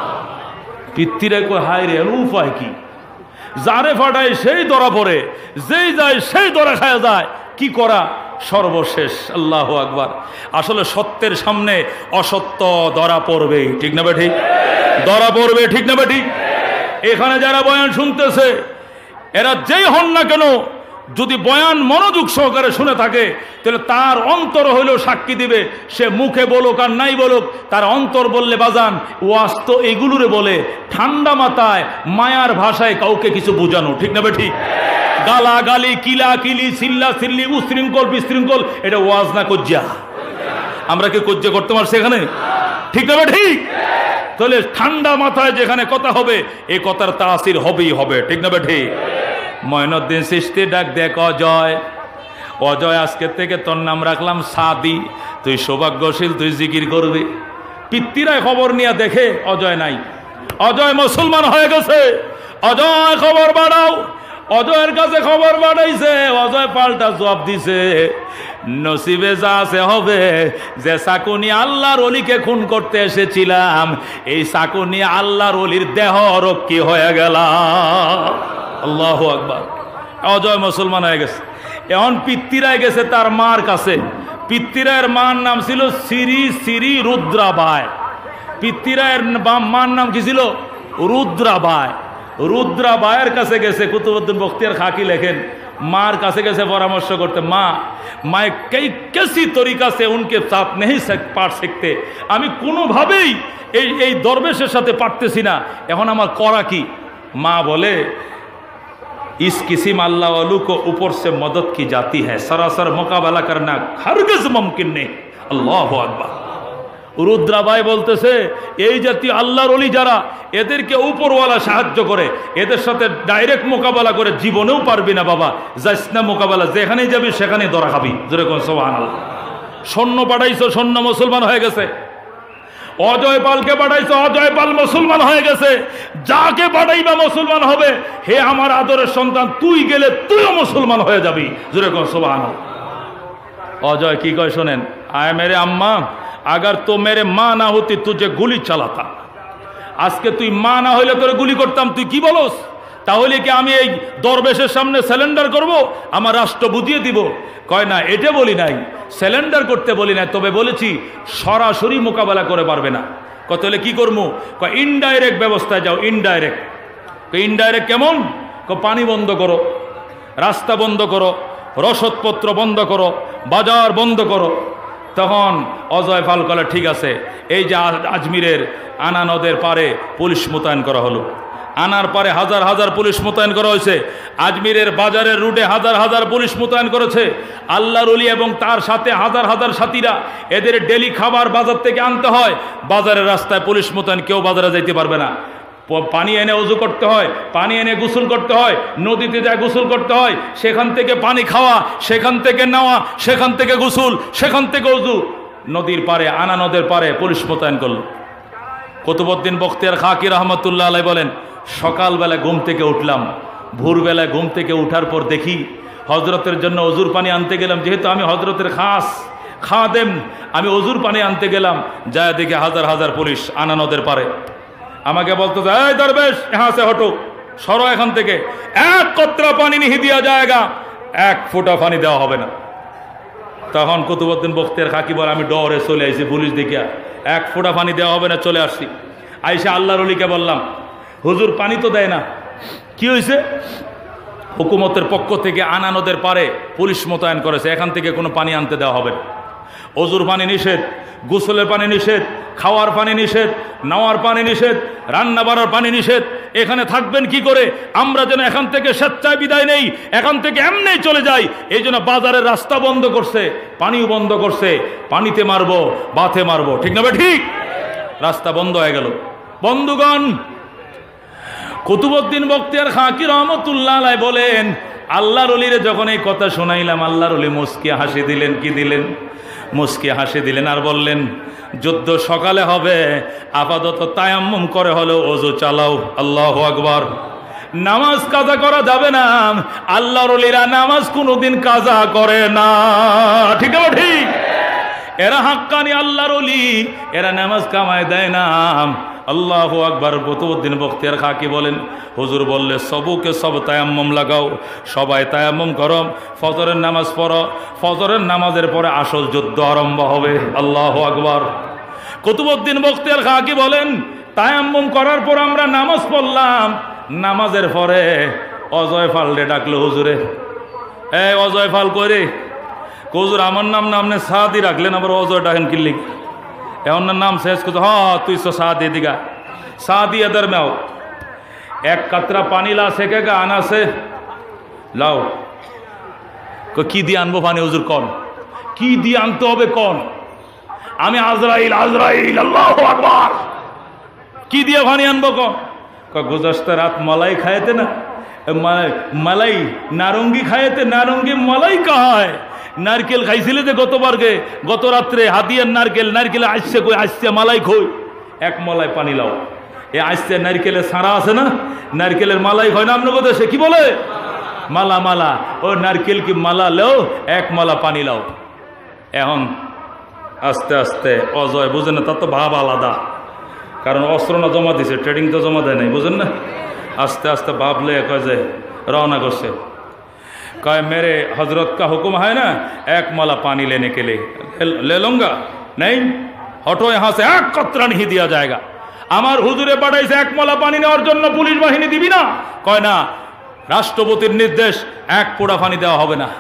পিত্তিরা কই হায় রে, উপায় কি? যারে ফাটায় সেই ধরা পড়ে, যেই যায় সেই ধরা খায় যায়, কি করা? সর্বশেষ আল্লাহু আকবার। আসলে সত্যের সামনে অসত্য ধরা পড়বে। ঠিক না ঠিক? ধরা পড়বে। ঠিক না ঠিক? এখানে যারা বয়ান শুনতেছে, এরা যেই হন না কেন, যদি বয়ান মনোযোগ সহকারে শুনে থাকে, তাহলে তার অন্তর হইলেও সাক্ষী দিবে। সে মুখে বলুক আর নাই বলুক, তার অন্তর বললে বাজান ওয়াজ তো এগুলোরে বলে, ঠান্ডা মাথায় মায়ার ভাষায় কাউকে কিছু বোঝানো। ঠিক না ঠিক? গালা গালি, কিলা কিলি, সিল্লা সিল্লি, উশৃঙ্খল বিশৃঙ্খল, এটা ওয়াজ না কজ্জা? আমরা কি কজ্জা করতে পারছি এখানে? ঠিক না ঠিক? তাহলে ঠান্ডা মাথায় যেখানে কথা হবে, এই কথার তাসির হবেই হবে। ঠিক না ঠিক? মুঈনুদ্দিন চিশতি ডাক দেখ, অজয়, অজয় আজকে থেকে তোর নাম রাখলাম সাদি, তুই সৌভাগ্যশীল, তুই জিকির করবি। পিত্তিরায় খবর নিয়ে দেখে অজয় নাই, অজয় মুসলমান হয়ে গেছে। অজয় খবর বাড়াও। অজয়ের কাছে খবর বাড়াইছে, অজয় পাল্টা জবাব দিছে, নসিবে যা আছে হবে। যে চাকুনি আল্লাহর ওলিকে খুন করতে এসেছিলাম, এই চাকুনি আল্লাহর ওলির দেহ রক্ষী হয়ে গেল। আল্লাহু আকবার। অজয় মুসলমান হয়ে গেছে। এখন পিত্তিরায় গেছে তার মার কাছে। পিত্তিরায়ের মার নাম ছিল শ্রী শ্রী রুদ্রাবাই। পিত্তিরায়ের মার নাম কি ছিল? রুদ্রাবাই। রুদ্রাবাইয়ের কাছে গেছে। কুতুবউদ্দিন বখতিয়ার খাকি লেখেন, मार कासे कैसे परामर्श करते माँ मैं कई कैसी तरीका से उनके साथ नहीं सक पाठ सकते आमी कोनो भावेई এই এই দরবেশের সাথে পারতেছি না এখন আমার করা কি माँ बोले इस किस्म अल्लाह वालों को ऊपर से मदद की जाती है सरासर मुकाबला करना हरगिज़ मुमकिन नहीं अल्लाहु अकबर রুদ্রাবাই বলতেছে এই জাতীয় আল্লাহর ওলি যারা এদেরকে উপরওয়ালা সাহায্য করে এদের সাথে ডাইরেক্ট মোকাবেলা করে জীবনেও পারবি না বাবা যাস না মোকাবেলা যেখানেই যাবি সেখানেই ধরা খাবি জোরে কোন সুবহানাল্লাহ সৈন্য পাঠাইছো সৈন্য মুসলমান হয়ে গেছে অজয় পালকে পাঠাইছো অজয় পাল মুসলমান হয়ে গেছে যাকে পাঠাইবা মুসলমান হবে হে আমার আদরের সন্তান তুই গেলে তুইও মুসলমান হয়ে যাবি জোরে কোন সুবহানাল্লাহ অজয় কি কয় শুনেন আয় মেরে আম্মা अगर तो मेरे माँ ना होती तुझे गुली चलाता आज के तु माँ ना होले तोरे गुली करताम तु की बोलोस তাহলে কি আমি এই দরবেশের সামনে স্যালেন্ডার করব, আমার রাষ্ট্র বুঝিয়ে দিব? কয় না, এটা বলি নাই, স্যালেন্ডার করতে বলি নাই, তবে বলেছি সরাসরি মোকাবেলা করে পারবে না। কত হলে কি করবো? কয় ইনডাইরেক্ট ব্যবস্থায় যাও। ইনডাইরেক্ট ইনডাইরেক্ট কেমন? পানি বন্ধ করো, রাস্তা বন্ধ করো, রসদপত্র বন্ধ করো, বাজার বন্ধ করো। তখন অজয় পাল কলে ঠিক আছে। এই যে আজমিরের আনা নদের পারে পুলিশ মোতায়েন করা হলো, আনার পারে হাজার হাজার পুলিশ মোতায়েন করা হয়েছে, আজমিরের বাজারের রুটে হাজার হাজার পুলিশ মোতায়েন করেছে। আল্লাহর ওলি এবং তার সাথে হাজার হাজার সাথীরা, এদের ডেলি খাবার বাজার থেকে আনতে হয়, বাজারের রাস্তায় পুলিশ মোতায়েন, কেউ বাজারে যাইতে পারবে না। পানি এনে উজু করতে হয়, পানি এনে গোসল করতে হয়, নদীতে যায় গোসল করতে হয়, সেখান থেকে পানি খাওয়া, সেখান থেকে নেওয়া, সেখান থেকে গোসল, সেখান থেকে উজু। নদীর পারে, আনা নদের পারে পুলিশ মোতায়েন করলো। কুতুবউদ্দিন বখতিয়ার খাকি রহমতুল্লাহ আলাইহি বলেন, সকালবেলা ঘুম থেকে উঠলাম, ভোরবেলায় ঘুম থেকে উঠার পর দেখি হজরতের জন্য অজুর পানি আনতে গেলাম, যেহেতু আমি হজরতের খাস খাদেম, আমি অজুর পানি আনতে গেলাম, যায় দেখে হাজার হাজার পুলিশ আনা নদের পারে। আমাকে বলতো, এই দরবেশ হ্যাঁ সে হটো, সরো এখান থেকে, এক কতরা পানি নিহি দিয়া যায়গা, এক ফোঁটা পানি দেওয়া হবে না। তখন কুতুবউদ্দিন বখতিয়ার খাকি বলে, আমি ডরে চলে আইছি, পুলিশ দেখিয়া এক ফোঁটা পানি দেওয়া হবে না, চলে আসছি। আইসা আল্লাহর ওলিকে বললাম, হুজুর পানি তো দেয় না, কি হয়েছে? হুকুমতের পক্ষ থেকে আনা নদের পারে পুলিশ মোতায়েন করেছে, এখান থেকে কোনো পানি আনতে দেওয়া হবে না। অজুর পানি নিষেধ, গোসলের পানি নিষেধ, খাওয়ার পানি নিষেধ, নাওয়ার পানি নিষেধ, রান্না বাড়ার পানি নিষেধ। এখানে থাকবেন কি করে? আমরা যেন এখান থেকে স্বেচ্ছায় বিদায় নেই, এখান থেকে এমনি চলে যাই। এই জন্য বাজারের রাস্তা বন্ধ করছে, পানিও বন্ধ করছে, পানিতে মারবো, বাথে মারবো, ঠিক না? ঠিক, রাস্তা বন্ধ হয়ে গেল। বন্ধুগণ, কুতুবউদ্দিন বখতিয়ার খাকি রহমতুল্লাহ আলাইহি বলেন, আল্লাহর ওলিরে যখন এই কথা শোনাইলাম, আল্লাহর ওলি মুস্কি হাসি দিলেন। কি দিলেন? মুস্কি হাসি দিলেন আর বললেন, যুদ্ধ সকালে হবে, আপাতত তায়াম্মুম করে হলেও ওযু চালাও। আল্লাহু আকবার। নামাজ কাজা করা যাবে না, আল্লাহর ওলিরা নামাজ কোনোদিন কাজা করে না, ঠিক না? ঠিক, এরা হাক্কানি আল্লাহর ওলি, এরা নামাজ কামায় দেয় না। আল্লাহু আকবার। কুতুবউদ্দিন বখতিয়ার খাকি বলেন, হুজুর বললে সবুকে সব তায়াম্মুম লাগাও, সবাই তায়াম্মুম করো, ফজরের নামাজ পড়ো, ফজরের নামাজের পরে আসল যুদ্ধ আরম্ভ হবে। আল্লাহু আকবার। কুতুবউদ্দিন বখতিয়ার খাকি বলেন, তায়াম্মুম করার পর আমরা নামাজ পড়লাম, নামাজের পরে অজয় ফালরে ডাকলো, হুজুরে এ অজয় ফাল করে, হুজুর আমার নাম না আপনি সাদি রাখলেন, আবার অজয় ডাকেন কিল্লি, এমন নাম শেষ করতে, হ তুই তো সাদি দিগা, সাদি এদের মেও, এক কাতরা পানি লা সেকে গা আনা সে লাও। কি দিয়ে আনবো পানি হুজুর? কন কি দিয়ে আনতে হবে কন? আমি আজরাইল আজরাইল আল্লাহু আকবার, কি দিয়ে পানি আনবো কন? গুজশতা রাত মালাই খাইতে না, মালাই নারঙ্গি খাইতে, নারঙ্গি মালাই কাহায়, নারকেল খাইছিলে যে গতবারকে, গত রাত্রে হাতিয়ার নারকেল, নারকেলে আসছে কই, আসছে মালাই খই, এক মালাই পানি লাও। এ আসছে নারকেলের সারা আছে না, নারকেলের মালাই হয় না আপনার দেশে, কি বলে মালা, মালা, ও নারকেল কি মালা লেও, এক মালা পানি লাও। এখন আস্তে আস্তে অজয় বুঝেন না, তার তো ভাব আলাদা, কারণ অস্ত্র না জমা দিছে, ট্রেডিং তো জমা দেয় নাই, বুঝেন না। আস্তে আস্তে ভাব লয়ে কয় যে রওনা করছে, कहे मेरे हजरत का हुक्म है ना, एक माला पानी लेने के लिए ले, ले लूंगा, नहीं हटो यहाँ से, एक कतरा नहीं दिया जाएगा। আমার হুজুরে পাঠাইছে এক মালা পানি নেওয়ার জন্য, পুলিশ বাহিনী দিবি না? কয় না, রাষ্ট্রপতির নির্দেশ, এক পোড়া পানি দেওয়া হবে না।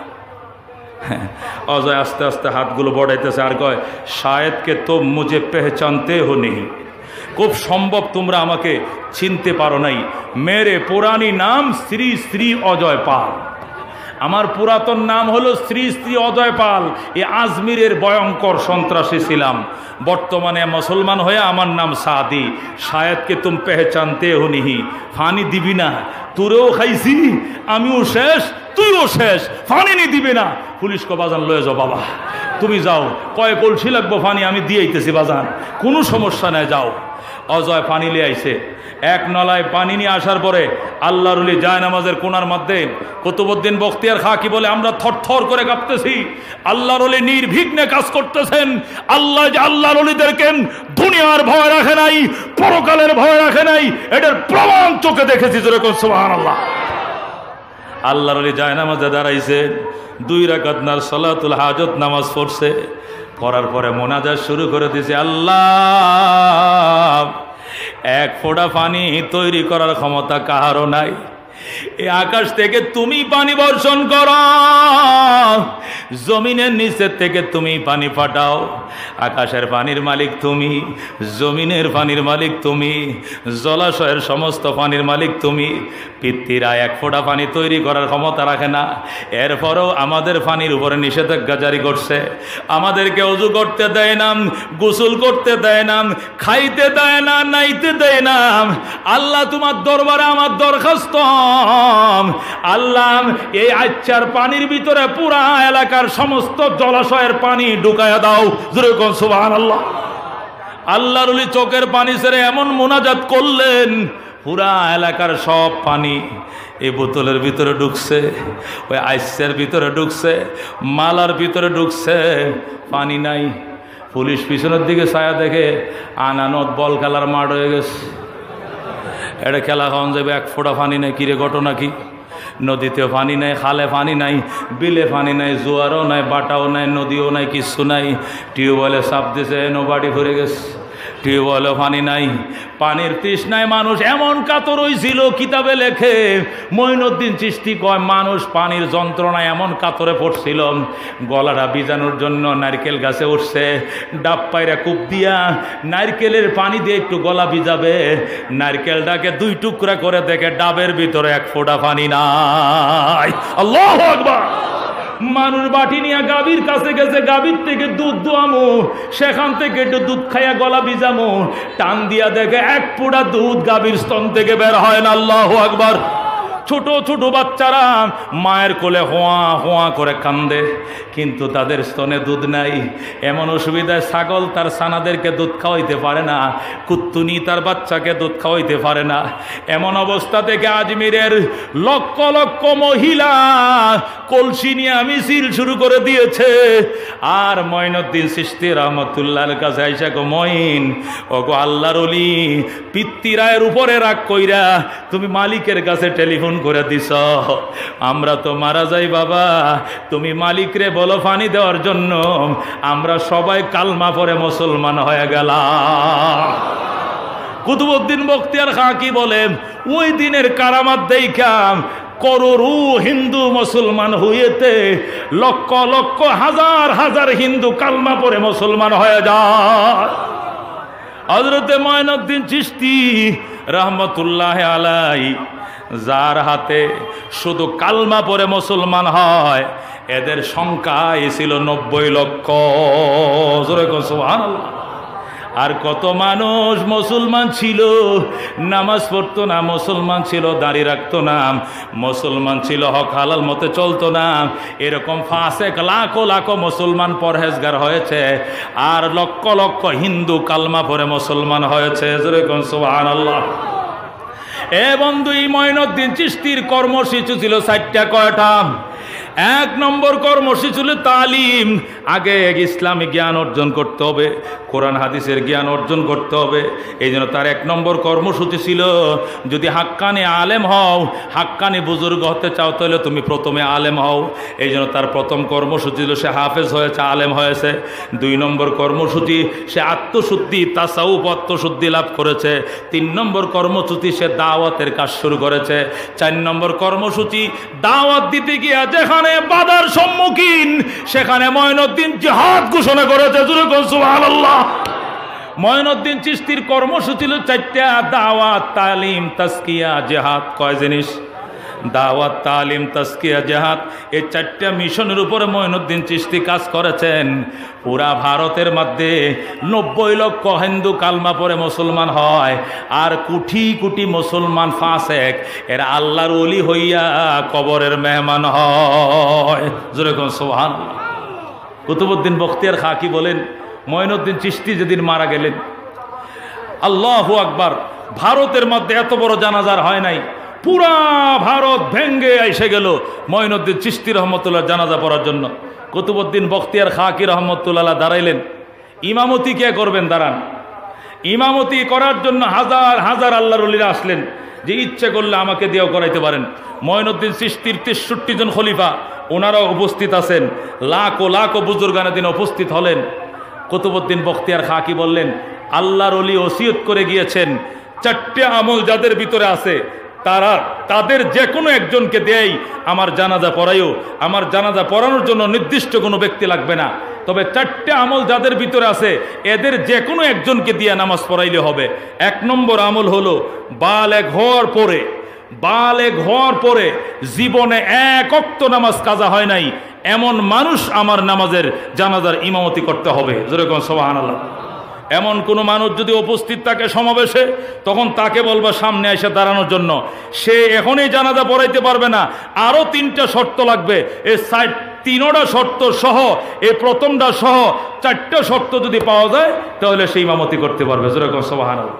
অজয় আস্তে আস্তে হাতগুলো বড়াইতেছে আর কয়, শায়দ কে তুম মুঝে পেহচানতে হো নেই, খুব সম্ভব তোমরা আমাকে চিনতে পারো নাই, মেরে পুরানি নাম শ্রী শ্রী অজয় পাল, আমার পুরাতন নাম হলো শ্রী শ্রী অজয় পাল। এই আজমিরের ভয়ঙ্কর সন্ত্রাসী ছিলাম, বর্তমানে মুসলমান হয়ে আমার নাম সাদি। শায়দকে তুম পেহচানতে হো নিহি, ফানি দিবি না, তোরেও খাইছি, আমিও শেষ, তুইও শেষ, ফানি নি দিবি না। পুলিশ কো বাজান লয়ে যাও বাবা, তুমি যাও, কয় কলসি লাগবো পানি আমি দিয়ে আইতেছি বাজান, কোনো সমস্যা নাই, যাও। অজয় পানি নিয়ে আইছে। এক নলায় পানি নিয়ে আসার পরে আল্লাহর ওলি যায় নামাজের কোনার মধ্যে কুতুবউদ্দিন বখতিয়ার খাঁ কি বলে, আমরা থরথর করে কাঁপতেছি। আল্লাহর ওলি নির্বিঘ্নে কাজ করতেছেন। আল্লাহ যে আল্লাহর ওলিদেরকে দুনিয়ার ভয় রাখে নাই, পরকালের ভয় রাখে নাই, এটার প্রমাণ চোখে দেখেছি। যেরকম সুবহানাল্লাহ। আল্লাহর ওলি যায় নামাজে দাঁড়াইছে, দুই রাকাত নার সালাতুল হাজত নামাজ পড়ছে। পড়ার পরে মোনাজাত শুরু করে দিয়েছে, আল্লাহ এক ফোঁটা পানি তৈরি করার ক্ষমতা কাহারও নাই, এই আকাশ থেকে তুমি পানি বর্ষণ করো, জমিনের নিচের থেকে তুমি পানি পাঠাও। আকাশের পানির মালিক তুমি, জমিনের পানির মালিক তুমি, জলাশয়ের সমস্ত পানির মালিক তুমি। পিতৃরা এক ফোঁটা পানি তৈরি করার ক্ষমতা রাখে না, এরপরেও আমাদের পানির উপরে নিষেধাজ্ঞা জারি করছে। আমাদেরকে ওযু করতে দেয় না, গোসল করতে দেয় না, খাইতে দেয় না, নাইতে দেয় না। আল্লাহ তোমার দরবারে আমার দরখাস্ত, আল্লাহ এই আচ্ছার পানির ভিতরে পুরা এলাকার সমস্ত জলাশয়ের পানি ঢুকায়া দাও। যেরকম সুবহানাল্লাহ। আল্লাহর ওলি চোখের পানি ছেড়ে এমন মোনাজাত করলেন, পুরা এলাকার সব পানি এই বোতলের ভিতরে ঢুকছে, ওই আইসের ভিতরে ঢুকছে, মালার ভিতরে ঢুকছে, পানি নাই। পুলিশ পিছনের দিকে ছায়া দেখে আনানত বল খেলার মাঠ হয়ে গেছে। এটা খেলা খাওয়ান যাবে, এক ফোঁটা পানি নেই। কিরে ঘটনা কি? নদীতেও পানি নাই, খালে পানি নাই, বিলে পানি নাই, জোয়ারও নাই, বাটাও নাই, নদীও নাই, কিচ্ছু নাই। টিউবওয়েলে চাপ দিছে, নবাড়ি ভরে গেছে। টিউবওয়েলও পানি নাই। পানির তৃষ্ণায় মানুষ এমন কাতর হইছিল, কিতাবে লেখে মঈনুদ্দিন চিশতি কয় মানুষ পানির যন্ত্রণায় এমন কাতরে পড়ছিল, গলাটা ভিজানোর জন্য নারকেল গাছে উঠছে, ডাব পায়রা কূপ দিয়া নারকেলের পানি দিয়ে একটু গলা ভিজাবে, নারকেলটাকে দুই টুকরা করে দেখে ডাবের ভিতরে এক ফোঁটা পানি নাই। আল্লাহু আকবার। মানুষ বাটি নিয়ে গাভীর কাছে গেছে, গাভীর থেকে দুধ দোয়ামো, সেখান থেকে একটু দুধ খাইয়া গলা ভিজামো, টান দিয়া দেখে এক ফোঁটা দুধ গাভীর স্তন থেকে বের হয় না। আল্লাহু আকবার। ছোট ছোট বাচ্চারা মায়ের কোলে হোয়া হোয়া করে কান্দে, কিন্তু তাদের স্তনে দুধ নাই। এমন অসুবিধায় ছাগল তার ছানাদেরকে দুধ খাওয়াইতে পারে না, কুত্তুনি তার বাচ্চাকে দুধ খাওয়াইতে পারে না। এমন অবস্থা থেকে আজমিরের লক্ষ লক্ষ মহিলা কলসি নিয়ে মিছিল শুরু করে দিয়েছে। আর মঈনুদ্দিন চিশতি রহমতুল্লাহর কাছে আইসা গো মঈন, ও গো আল্লাহর ওলি, পিতৃরায়ের উপরে রাগ কইরা তুমি মালিকের কাছে টেলিফোন করে দিছ, আমরা তো মারা যাই বাবা, তুমি মালিকরে বলো পানি দেওয়ার জন্য। আমরা সবাই কালমা পড়ে মুসলমান হয়ে গেলাম। কুতুবউদ্দিন বখতিয়ার খাঁ কি বলেন, ওই দিনের কারামাত দেইখা করোড়ু হিন্দু মুসলমান হইতে লক্ষ লক্ষ হাজার হাজার হিন্দু কালমা পড়ে মুসলমান হয়ে যায়। হযরতে মঈনুদ্দিন চিশতি রহমতুল্লাহ আলাই যার হাতে শুধু কালমা পড়ে মুসলমান হয়, এদের সংখ্যা ছিল নব্বই লক্ষ। জোরে কও সুবহানাল্লাহ। আর কত মানুষ মুসলমান ছিল, নামাজ পড়তো না, মুসলমান ছিল, দাড়ি রাখতো না, মুসলমান ছিল, হক হালাল মতে চলতো না, এরকম ফাসেক লাখো লাখো মুসলমান পরহেজগার হয়েছে। আর লক্ষ লক্ষ হিন্দু কালমা পড়ে মুসলমান হয়েছে। জোরে কোন সুবহানাল্লাহ। এ বন্ধু, এই মঈনুদ্দিন চিশতির কর্মসূচি ছিল চারটা। কয়টা? এক নম্বর কর্মসূচি ছিল তালিম। আগে ইসলামী জ্ঞান অর্জন করতে হবে, কোরআন হাদিসের জ্ঞান অর্জন করতে হবে। এই জন্য তার এক নম্বর কর্মসূচি ছিল, যদি হাক্কানি আলেম হও, হাক্কানি বুজুর্গ হতে চাও, তাহলে তুমি প্রথমে আলেম হও। এই জন্য তার প্রথম কর্মসূচি ছিল সে হাফেজ হয়েছে, আলেম হয়েছে। দুই নম্বর কর্মসূচি সে আত্মশুদ্ধি, তাসাউফ আত্মশুদ্ধি লাভ করেছে। তিন নম্বর কর্মসূচি সে দাওয়াতের কাজ শুরু করেছে। চার নম্বর কর্মসূচি দাওয়াত দিতে গিয়ে যেখানে বাধার সম্মুখীন, সেখানে মঈনুদ্দিন জিহাদ ঘোষণা করেছে। জোরে কোন সুবহানাল্লাহ। মঈনুদ্দিন চিশতির কর্মসূচি ছিল চারটা: দাওয়াত, তালিম, তাজকিয়া, জিহাদ। কয় জিনিস? দাওয়াত, তালিম, তাজকিয়া, জিহাদ। এই চারটা মিশনের উপরে মঈনুদ্দিন চিশতি কাজ করেছেন। পুরা ভারতের মধ্যে নব্বই লক্ষ হিন্দু কালমা পড়ে মুসলমান হয়, আর কোটি কোটি মুসলমান ফাসেক এরা আল্লাহর ওলি হইয়া কবরের মেহমান হয়। জোরে কোন সুবহানাল্লাহ। কুতুবউদ্দিন বখতিয়ার খাকি বলেন, মঈনুদ্দিন চিশতি যেদিন মারা গেলেন, আল্লাহু আকবার, ভারতের মধ্যে এত বড় জানাজার হয় নাই, পুরা ভারত ভেঙ্গে এসে গেল মঈনুদ্দিন চিশতি রহমতুল্লাহ জানাজা পড়ার জন্য। কুতুবউদ্দিন বখতিয়ার খাকি রহমতুল্লাহ দাঁড়াইলেন, ইমামতি কে করবেন, দাঁড়ান। ইমামতি করার জন্য হাজার হাজার আল্লাহর ওলিরা আসলেন, যে ইচ্ছে করলে আমাকে দিয়েও করাইতে পারেন। মঈনুদ্দিন চিশতির তেষট্টি জন খলিফা ওনারাও উপস্থিত আছেন, লাখো লাখো বুজুর্গানে দিন উপস্থিত হলেন। কুতুবউদ্দিন বখতিয়ার খাকি বললেন, আল্লাহর ওলি ওসিয়ত করে গিয়েছেন, চারটে আমল যাদের ভিতরে আছে তারা তাদের যে কোনো একজনকে দেয় আমার জানাজা পড়াইও। আমার জানাজা পড়ানোর জন্য নির্দিষ্ট কোনো ব্যক্তি লাগবে না, তবে চারটে আমল যাদের ভিতরে আছে এদের যে কোনো একজনকে দিয়ে নামাজ পড়াইলে হবে। এক নম্বর আমল হলো বালেগ হওয়ার পরে বালেগ হওয়ার পরে জীবনে এক ওয়াক্ত নামাজ কাজা হয় নাই এমন মানুষ আমার নামাজের জানাজার ইমামতি করতে হবে। যেরকম সুবহানাল্লাহ। এমন কোনো মানুষ যদি উপস্থিত থাকে সমাবেশে, তখন তাকে বলবা সামনে এসে দাঁড়ানোর জন্য। সে এখনই জানাজা পড়াইতে পারবে না, আরও তিনটা শর্ত লাগবে। এই সাইড তিনোটা শর্ত সহ, এই প্রথমটা সহ চারটা শর্ত যদি পাওয়া যায় তাহলে সে ইমামতি করতে পারবে। যেরকম সুবহানাল্লাহ।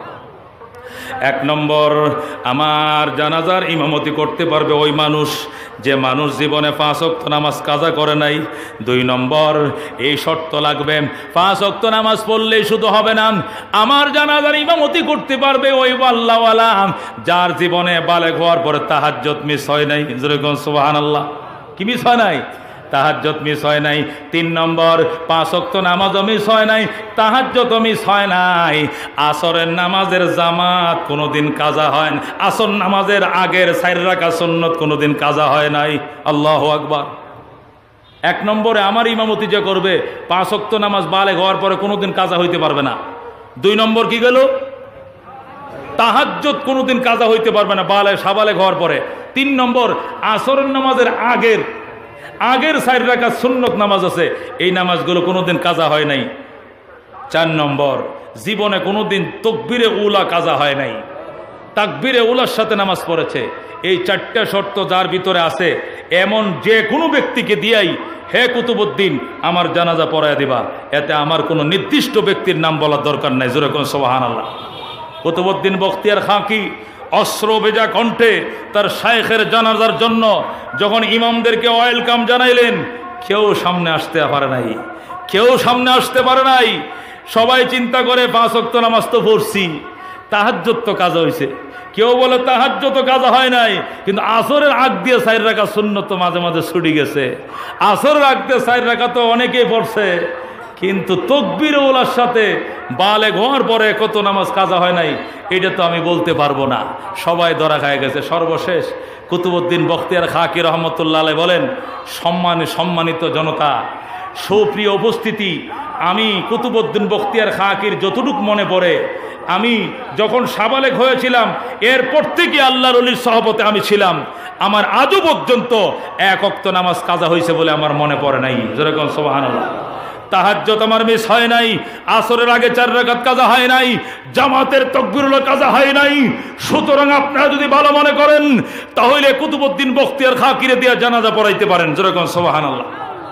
এক নম্বর, আমার জানাজার ইমামতি করতে পারবে ওই মানুষ যে মানুষ জীবনে পাঁচ ওয়াক্ত নামাজ কাজা করে নাই। দুই নম্বর, এই শর্ত লাগবে, পাঁচ ওয়াক্ত নামাজ পড়লেই শুধু হবে না, আমার জানাজার ইমামতি করতে পারবে ওই আল্লাহওয়ালা যার জীবনে বালেগ হওয়ার পরে তাহাজ্জুদ মিস হয় নাই। যেরকম সুবহানাল্লাহ। কি মিস হয় নাই? তাহাজ্জুদ মিস হয় নাই। তিন নম্বর, পাঁচ ওয়াক্ত নামাজও মিস হয় নাই, তাহাজ্জুদও মিস হয় নাই, আসরের নামাজের জামাত কোনোদিন কাজা হয় না, আসর নামাজের আগের চার রাকাত সুন্নত কোনোদিন কাজা হয় নাই। আল্লাহু আকবার। এক নম্বরে আমার ইমামতি যে করবে পাঁচ ওয়াক্ত নামাজ বালেগ হওয়ার পরে কোনোদিন কাজা হইতে পারবে না। দুই নম্বর কি গেল? তাহাজ্জুদ কোনোদিন কাজা হইতে পারবে না বালেগ সাবালেগ হওয়ার পরে। তিন নম্বর, আসরের নামাজের আগের আগের চার রাকাত সুন্নত নামাজ আছে, এই নামাজগুলো কোনোদিন কাজা হয় নাই। চার নম্বর, জীবনে কোনোদিন তাকবীরে উলা কাজা হয় নাই, তাকবীরে উলার সাথে নামাজ পড়েছে। এই চারটা শর্ত যার ভিতরে আছে এমন যে কোনো ব্যক্তিকে দিয়াই হে কুতুবউদ্দিন আমার জানাজা পড়ায় দিবা, এতে আমার কোনো নির্দিষ্ট ব্যক্তির নাম বলার দরকার নাই। যেরকম সুবহানাল্লাহ। কুতুবউদ্দিন বখতিয়ার খাকি অস্ত্র ভেজা কণ্ঠে তার শায়েখের জানাজার জন্য যখন ইমামদেরকে ওয়েলকাম জানাইলেন, কেউ সামনে আসতে পারে নাই, কেউ সামনে আসতে পারে নাই। সবাই চিন্তা করে পাঁচ ওয়াক্ত নামাজ তো পড়ছি, তাহাজ্জুদ তো কাজা হয়েছে। কেউ বলে তাহাজ্জুদ তো কাজা হয় নাই, কিন্তু আসরের আগ দিয়ে চার রাকাত সুন্নত তো মাঝে মাঝে ছুটি গেছে। আসরের আগ দিয়ে চার রাকাত তো অনেকেই পড়ছে, কিন্তু তাকবীর ওলার সাথে বালেগ হওয়ার পরে কত নামাজ কাজা হয় নাই এটা তো আমি বলতে পারবো না। সবাই ধরা খায় গেছে। সর্বশেষ কুতুবউদ্দিন বখতিয়ার খাকি রহমতুল্লাহ আলাইহি বলেন, সম্মানী সম্মানিত জনতা, সুপ্রিয় উপস্থিতি, আমি কুতুবউদ্দিন বখতিয়ার খাকির যতটুক মনে পড়ে, আমি যখন সাবালেগ হয়েছিলাম এরপর থেকে আল্লাহর ওলির সহবতে আমি ছিলাম, আমার আজও পর্যন্ত এক ওয়াক্ত নামাজ কাজা হয়েছে বলে আমার মনে পড়ে নাই। যেরকম সুবহানাল্লাহ। তাহাজ্জুদ আমার মিস হয় নাই, আসরের আগে চার রাকাত কাজা হয় নাই, জামাতের তাকবীরুল কাজা হয় নাই। সুতরাং আপনারা যদি ভালো মনে করেন তাহলে কুতুবউদ্দিন বখতিয়ার খাকিরে দিয়ে জানাজা পড়াইতে পারেন। যেরকম সুবহানাল্লাহ।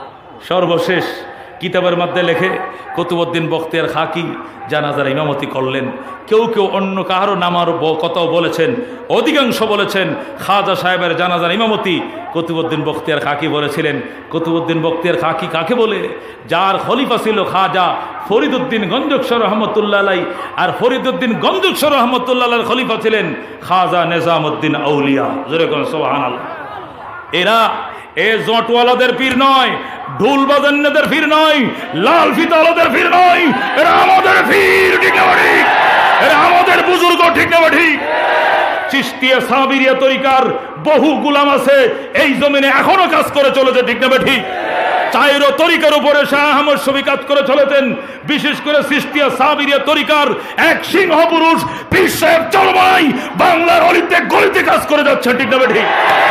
সর্বশেষ কিতাবের মধ্যে লেখে কুতুবউদ্দিন বখতিয়ার খাকি জানাজার ইমামতি করলেন। কেউ কেউ অন্য কারো নামার কথাও বলেছেন, অধিকাংশ বলেছেন খাজা সাহেবের জানাজার ইমামতি কুতুবউদ্দিন বখতিয়ার খাকি বলেছিলেন। কুতুবউদ্দিন বখতিয়ার খাকি কাকে বলে? যার খলিফা ছিল খাজা ফরিদউদ্দিন গঞ্জুকশর রহমতুল্লাহ আলাইহি, আর ফরিদউদ্দিন গঞ্জুকশর রহমতুল্লাহ আলাইহির খলিফা ছিলেন খাজা নিজামউদ্দিন আউলিয়া। যেরকম সুবহানাল্লাহ। এরা এ জটওয়ালাদের পীর নয়, ঢোল বাজান্নাদের পীর নয়, লাল ফিতাওয়ালাদের পীর নয়, এরা আমাদের পীর। ঠিক না ঠিক? এরা আমাদের বুজুর্গ। ঠিক না ঠিক? চিশতিয়া সাবিরিয়া তরিকার বহু গোলাম আছে এই জমিনে, এখনো কাজ করে চলেছে। ঠিক না ঠিক? চাইরো তরিকার উপরে শাহ আহমদ শফি কাজ করে চলেছেন। বিশেষ করে চিশতিয়া সাবিরিয়া তরিকার এক সিংহ পুরুষ পীর সাহেব চলমাই বাংলার অলিতে গলিতে কাজ করে যাচ্ছে। ঠিক না ঠিক?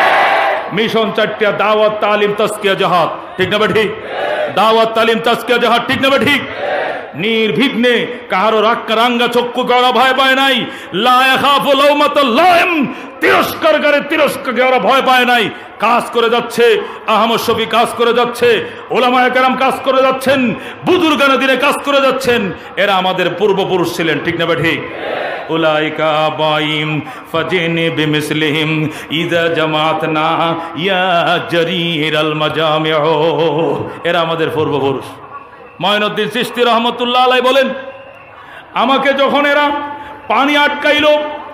মিশন চারটা, দাওয়াত তালিম তাজকিয়া জিহাদ। ঠিক না ঠিক? দাওয়াত তালিম তাজকিয়া জিহাদ। ঠিক না ঠিক? নির্বিঘ্নে কাহারো রাক্কা রাঙ্গা চক্ষু করা ভয় পায় নাই। লা ইয়াখাফু লাওমাতা লাইম, তিরস্কারকারী তিরস্কারকে ওরা ভয় পায় নাই। কাজ করে যাচ্ছে, আহমদ শফি কাজ করে যাচ্ছে, ওলামায়ে কেরাম কাজ করে যাচ্ছেন, বুজুর্গানে দিনে কাজ করে যাচ্ছেন। এরা আমাদের পূর্বপুরুষ ছিলেন, ঠিক না ঠিক? উলাইকা আবাইম ফাজিনি বিমিসলিহিম ইযা জামাতনা ইয়া জারীরাল মাজামিউ। এরা আমাদের পূর্বপুরুষ। মঈনুদ্দিন চিশতি রহমতুল্লাহ আলাইহি বলেন, আমাকে যখন এরা পানি আটকাইলো,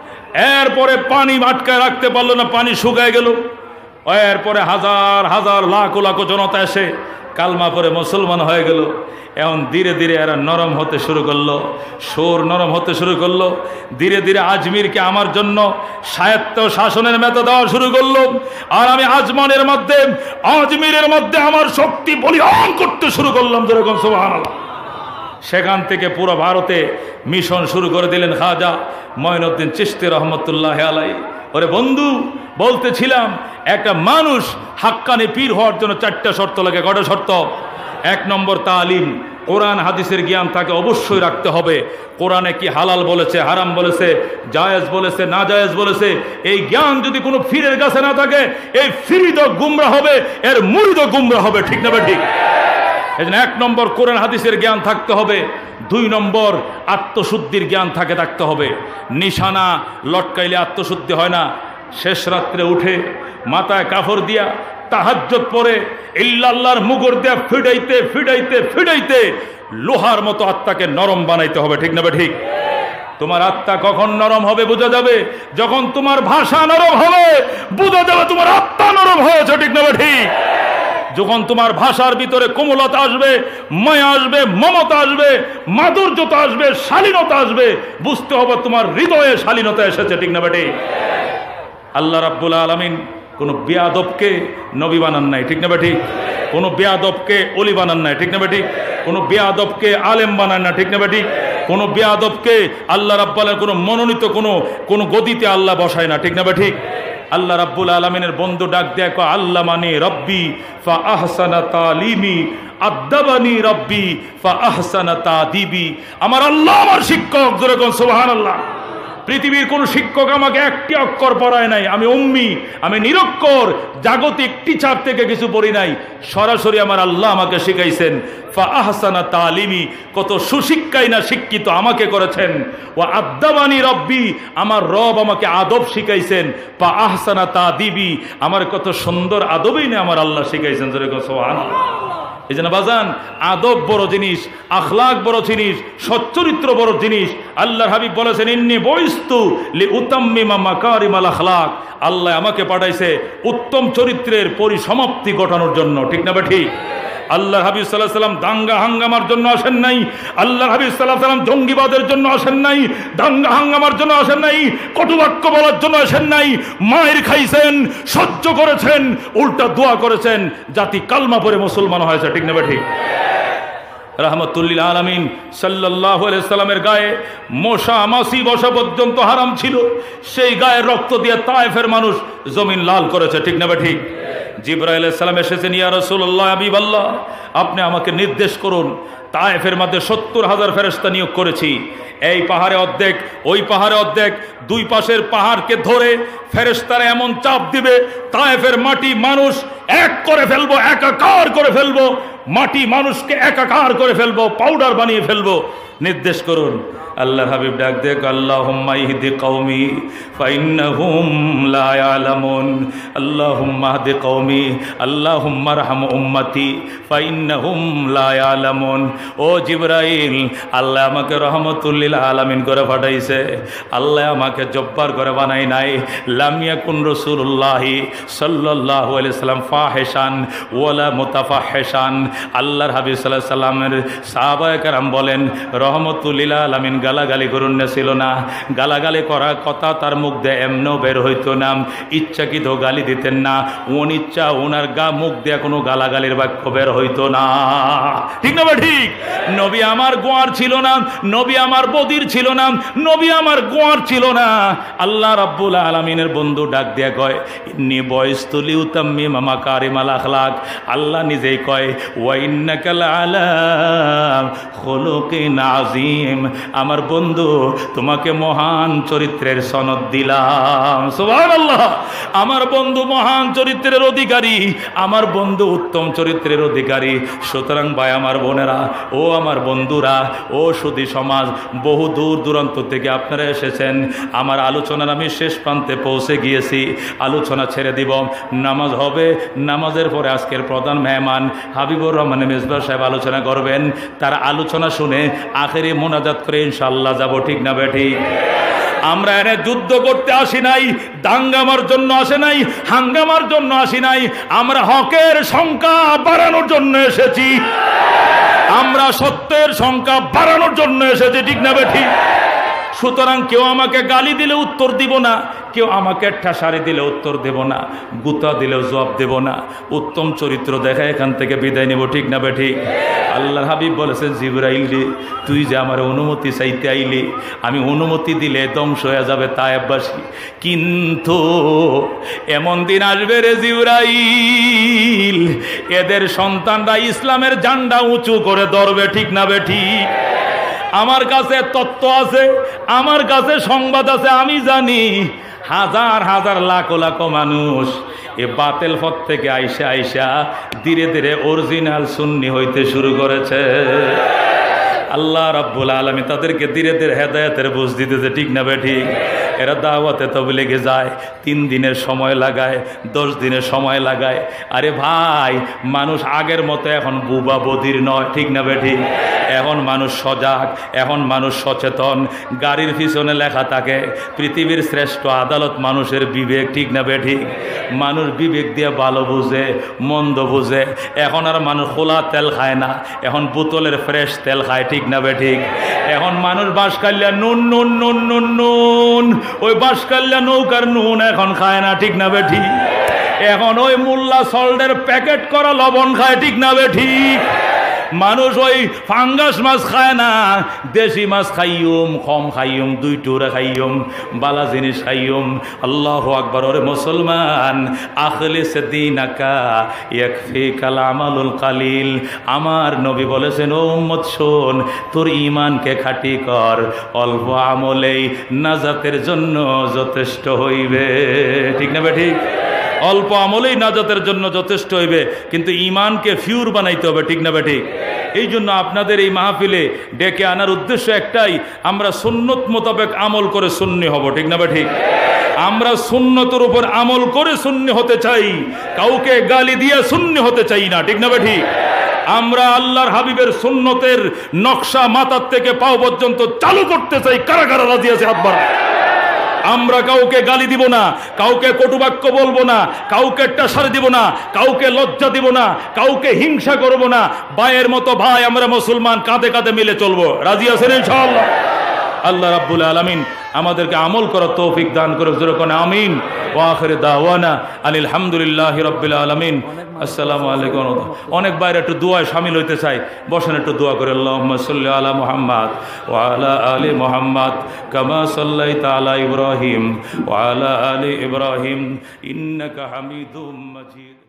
এরপরে পানি আটকায় রাখতে পারলো না, পানি শুকায় গেল। এরপরে হাজার হাজার লাখ লাখ জনতা এসে কালমা পরে মুসলমান হয়ে গেল। এখন ধীরে ধীরে এরা নরম হতে শুরু করলো, সুর নরম হতে শুরু করলো। ধীরে ধীরে আজমিরকে আমার জন্য স্বায়ত্ত শাসনের মেতো দেওয়া শুরু করলো। আর আমি আজমানের মধ্যে, আজমিরের মধ্যে আমার শক্তি বলিয়ান করতে শুরু করলাম, যেরকম সুবহানাল্লাহ। সেখান থেকে পুরো ভারতে মিশন শুরু করে দিলেন খাজা মঈনুদ্দিন চিশতি রহমতুল্লাহ আলাইহি। ওরে বন্ধু, বলতেছিলাম একটা মানুষ হাক্কানি পীর হওয়ার জন্য চারটা শর্ত লাগে। কটা শর্ত? এক নম্বর তালিম, কোরআন হাদিসের জ্ঞান তাকে অবশ্যই রাখতে হবে। কোরআনে কি হালাল বলেছে, হারাম বলেছে, জায়েজ বলেছে, না জায়েজ বলেছে, এই জ্ঞান যদি কোনো ফিরের কাছে না থাকে, এই ফিরিদও গুমরা হবে, এর মুরিদও গুমরা হবে, ঠিক না ঠিক? এই জন্য এক নম্বর কোরআন হাদিসের জ্ঞান থাকতে হবে। দুই নম্বর আত্মশুদ্ধির জ্ঞান থাকে থাকতে হবে। নিশানা লটকাইলে আত্মশুদ্ধি হয় না। শেষ রাত্রে উঠে মাথায় কাফর দিয়া তাহাজ্জুদ পড়ে ইল্লাল্লাহর মুগর দিয়া ফিডাইতে ফিডাইতে ফিডাইতে লোহার মতো আত্মাকে নরম বানাইতে হবে, ঠিক না ঠিক? তোমার আত্মা কখন নরম হবে বোঝা যাবে, যখন তোমার ভাষা নরম হবে বোঝা যাবে তোমার আত্মা নরম হয়েছে, ঠিক না ঠিক? যখন তোমার ভাষার ভিতরে কোমলতা আসবে, মায়া আসবে, মমতা আসবে, মাধুর্যতা আসবে, শালীনতা আসবে, বুঝতে হবে তোমার হৃদয়ে শালীনতা এসেছে, ঠিক না বেটি? আল্লাহ রাব্বুল আলামিন কোনো বেয়াদবকে নবী বানান নাই, ঠিক না বেটি? কোনো বেয়াদবকে অলি বানান নাই, ঠিক না বেটি? কোনো বেয়াদবকে আলেম বানান না, ঠিক না বেটি? কোনো বেয়াদবকে আল্লাহ রাব্বুল আলামিন কোনো মনোনীত কোনো কোনো গদিতে আল্লাহ বসায় না, ঠিক না বেটি? আল্লাহ রাব্বুল আলামিনের বন্ধু ডাক দেয়, আল্লামানি রব্বি ফা আহসানা তালিমি আদাবানি রব্বি ফা আহসানা তাদিবি। আমার আল্লাহ আমার শিক্ষক, যেরকম সুবহানাল্লাহ। পৃথিবীর কোন শিক্ষক আমাকে একটি অক্ষর পড়ায় নাই। আমি উম্মি, আমি নিরক্ষর, জাগতিক টিচার থেকে কিছু পড়ি নাই। সরাসরি আমার আল্লাহ আমাকে শিখাইছেন। ফা আহসানা তালিমি, কত সুশিক্ষাই না শিক্ষিত আমাকে করেছেন। ওয়া আদাবানি রব্বি, আমার রব আমাকে আদব শিখাইছেন। ফা আহসানা তাদিবি, আমার কত সুন্দর আদবই না আমার আল্লাহ শিখাইছেন, যেরকম সুবহানাল্লাহ। এই জন্য বাজান, আদব বড় জিনিস, আখলাক বড় জিনিস, সচ্চরিত্র বড় জিনিস। আল্লাহর হাবিব বলেছেন, ইন্নী বইস্তু লি উতাম্মিমা মাকারিমাল আখলাক। আল্লাহ আমাকে পাঠাইছে উত্তম চরিত্রের পরিসমাপ্তি ঘটানোর জন্য, ঠিক না ঠিক? আল্লাহ হাবিব সাল্লাল্লাহু আলাইহি ওয়াসাল্লাম দাঙ্গা হাঙ্গামার জন্য আসেন নাই। আল্লাহ হাবিব সাল্লাল্লাহু আলাইহি ওয়াসাল্লাম জঙ্গিবাদের জন্য আসেন নাই, দাঙ্গা হাঙ্গামার জন্য আসেন নাই, কটুবাক্য বলার জন্য আসেন নাই। মায়ের খাইছেন, সহ্য করেছেন, উল্টা দোয়া করেছেন, জাতি কালমা পড়ে মুসলমান হয়েছে, ঠিক না ঠিক? রাহমাতুল্লিল আলামিন সাল্লাল্লাহু আলাইহি সাল্লামের গায়ে মশা মাছি বসা পর্যন্ত হারাম ছিল। সেই গায়ের রক্ত দিয়ে তায়েফের মানুষ জমিন লাল করেছে, ঠিক না ঠিক? জিবরাইল আলাইহিস সালাম এসেছেন, ইয়া রাসূলুল্লাহ, হাবিবাল্লাহ, আপনি আমাকে নির্দেশ করুন। তায়েফের মধ্যে সত্তর হাজার ফেরেশতা নিয়োগ করেছি। এই পাহাড়ে অর্ধেক, ওই পাহাড়ে অর্ধেক, দুই পাশের পাহাড়কে ধরে ফেরেশতারা এমন চাপ দিবে, তায়েফের মাটি মানুষ এক করে ফেলবো, একাকার করে ফেলবো, মাটি মানুষকে একাকার করে ফেলবো, পাউডার বানিয়ে ফেলবো। নির্দেশ করুন। আল্লাহ হাবিব ডাক দেখ, আল্লাহুম্মা ইহদি কওমি ফাইন্নাহুম লা ইয়ালামুন, আল্লাহুম্মা ইহদি কওমি, আল্লাহুম্মা রহম উম্মতি ফাইন্নাহুম লা ইয়ালামুন। ও জিবরাইল, আল্লাহ আমাকে রহমতুল লিল আলামিন করে পাঠাইছে। আল্লাহ আমাকে জব্বার করে বানাই নাই। লাম ইয়াকুন রাসূলুল্লাহি সাল্লাল্লাহু আলাইহি সাল্লাম ফাহিশান ওয়ালা মুতাফাহিশান। আল্লাহর হাবিব সাল্লাল্লাহু আলাইহি সাল্লামের সাহাবায়ে কেরাম বলেন, রহমতুল লিল আলামিন গালাগালি করুন না ছিল না। গালাগালি করার কথা তার মুখ দিয়ে এমনও বের হইতো না, ইচ্ছাকৃত গালি দিতেন না। অনিচ্ছা ওনার গা মুখ দিয়ে কোনো গালাগালির বাক্য বের হইতো না, ঠিক না ঠিক? নবী আমার গোয়ার ছিল না, নবী আমার বদির ছিল না, নবী আমার গোয়ার ছিল না। আল্লাহ রাব্বুল আলামিনের বন্ধু ডাক দিয়া কয়, ইন্নী বয়স্তুলি উতাম্মি মামা মাকারিমাল আখলাক। আল্লাহ নিজেই কয় ওয়া ইন্নাকা লাআলা খুলুকিন আযীম, আমার বন্ধু তোমাকে মহান চরিত্রের সনদ দিলাম। সুবহানাল্লাহ। আমার বন্ধু মহান চরিত্রের অধিকারী, আমার বন্ধু উত্তম চরিত্রের অধিকারী। সুতরাং ভাই আমার বোনেরা, ও আমার বন্ধুরা, ও সুধী সমাজ, বহু দূর দূরান্ত থেকে আপনারা এসেছেন। আমার আলোচনার আমি শেষ প্রান্তে পৌঁছে গিয়েছি। আলোচনা ছেড়ে দিব, নামাজ হবে। নামাজের পরে আজকের প্রধান মেহমান হাবিবুর রহমান মেজবাহ সাহেব আলোচনা করবেন। তার আলোচনা শুনে আখেরি মোনাজাত করে ইনশাআল্লাহ যাব। ঠিক না বেঠি? আমরা এনে যুদ্ধ করতে আসি নাই, দাঙ্গামার জন্য আসে নাই, হাঙ্গামার জন্য আসি নাই। আমরা হকের সংখ্যা বাড়ানোর জন্য এসেছি, আমরা সত্যের সংখ্যা বাড়ানোর জন্য এসেছি। ঠিক না বেঠি? সুতরাং কেউ আমাকে গালি দিলে উত্তর দিব না, কেউ আমাকে ঠাসারি দিলে উত্তর দেব না, গুতা দিলেও জবাব দেব না। উত্তম চরিত্র দেখা এখান থেকে বিদায় নেব। ঠিক না বেঠি? আল্লাহর হাবিব বলেছেন, জিবরাইল রে, তুই যে আমার অনুমতি চাইতে আইলি, আমি অনুমতি দিলে ধ্বংস হয়ে যাবে তায়েববাসী, কিন্তু এমন দিন আসবে রে জিবরাইল, এদের সন্তানরা ইসলামের ঝান্ডা উঁচু করে ধরবে। ঠিক না বেঠি? আমার কাছে তথ্য আছে, আমার কাছে সংবাদ আছে, আমি জানি হাজার হাজার লাখ লাখ মানুষ এ বাতেল পথ থেকে আইসা আইসা ধীরে ধীরে অরিজিনাল সুন্নি হইতে শুরু করেছে। আল্লাহ রাব্বুল আলামিন তাদেরকে ধীরে ধীরে হেদায়েতের বুঝ দিতেছে। ঠিক না বেঠি? এরা দাওয়াতে তাবলীগে যায়, তিন দিনের সময় লাগায়, দশ দিনের সময় লাগায়। আরে ভাই, মানুষ আগের মতো এখন বুবা বধির নয়। ঠিক না বেঠি? এখন মানুষ সজাগ, এখন মানুষ সচেতন। গাড়ির পিছনে লেখা থাকে পৃথিবীর শ্রেষ্ঠ আদালত মানুষের বিবেক। ঠিক না বেঠি? মানুষ বিবেক দিয়ে ভালো বুঝে, মন্দ বুঝে। এখন আর মানুষ খোলা তেল খায় না, এখন বোতলের ফ্রেশ তেল খায়। ঠিক না বেঠিক? এখন মানুষ বাঁশকাল্লা নুন নুন নুন নুন নুন, ওই বাঁশকাল্লা নৌকার নুন এখন খায় না। ঠিক না বেঠিক? এখন ওই মোল্লা সল্টের প্যাকেট করা লবণ খায়। ঠিক না বেঠিক? মানুষ ওই ফাঙ্গাস মাছ খায় না, দেশি মাছ খাইয়ুম, কম খাইয়ুম, দুই টুরা খাইয়ুম, বালা জিনিস খাইয়ুম। আল্লাহু আকবার। ওরে মুসলমান, আখলিস দীনাকা ইয়াকফিকাল আমালুল কালিল। আমার নবী বলেছেন, ও উম্মত শোন, তোর ঈমানকে খাঁটি কর, অল্প আমলেই নাজাতের জন্য যথেষ্ট হইবে। ঠিক না বেঠিক? অল্প আমলেই নাজাতের জন্য যথেষ্ট হইবে, কিন্তু ঈমানকে ফিউর বানাইতে হবে। ঠিক না বেঠিক? এই জন্য আপনাদের এই মাহফিলে ডেকে আনার উদ্দেশ্য একটাই, আমরা সুন্নত মোতাবেক আমল করে সুন্নি হব। ঠিক না বেঠিক? আমরা সুন্নতের উপর আমল করে সুন্নি হতে চাই, কাউকে গালি দিয়ে সুন্নি হতে চাই না। ঠিক না বেঠিক? আমরা আল্লাহর হাবিবের সুন্নতের নকশা মাথার থেকে পাও পর্যন্ত চালু করতে চাই। কারা কারা রাজি আছে হাত বাড়ান। আমরা কাউকে গালি দিব না, কাউকে কটুবাক্য বলবো না, কাউকে টাসার দিব না, কাউকে লজ্জা দিব না, কাউকে হিংসা করব না। ভাইয়ের মতো ভাই আমরা মুসলমান, কাঁধে কাঁধে মিলে চলবো। রাজি আছেন ইনশাআল্লাহ? আল্লাহ রাব্বুল আলামিন আমাদেরকে আমল করার তৌফিক দান করুক। জোরে কোন আমিন। ওয়া আখিরু দাওয়ানা আনিল হামদুলিল্লাহি রাব্বিল আলামিন। আসসালামু আলাইকুম। অনেক বাইরে একটু দোয়ায় শামিল হইতে চাই, বসেন একটু দোয়া করে। আল্লাহুম্মা সাল্লি আলা মুহাম্মাদ ওয়া আলা আলি মুহাম্মাদ কামা সাল্লাইতা আলা ইব্রাহিম ওয়া আলা আলি ইব্রাহিম ইন্নাকা হামিদুম মাজিদ।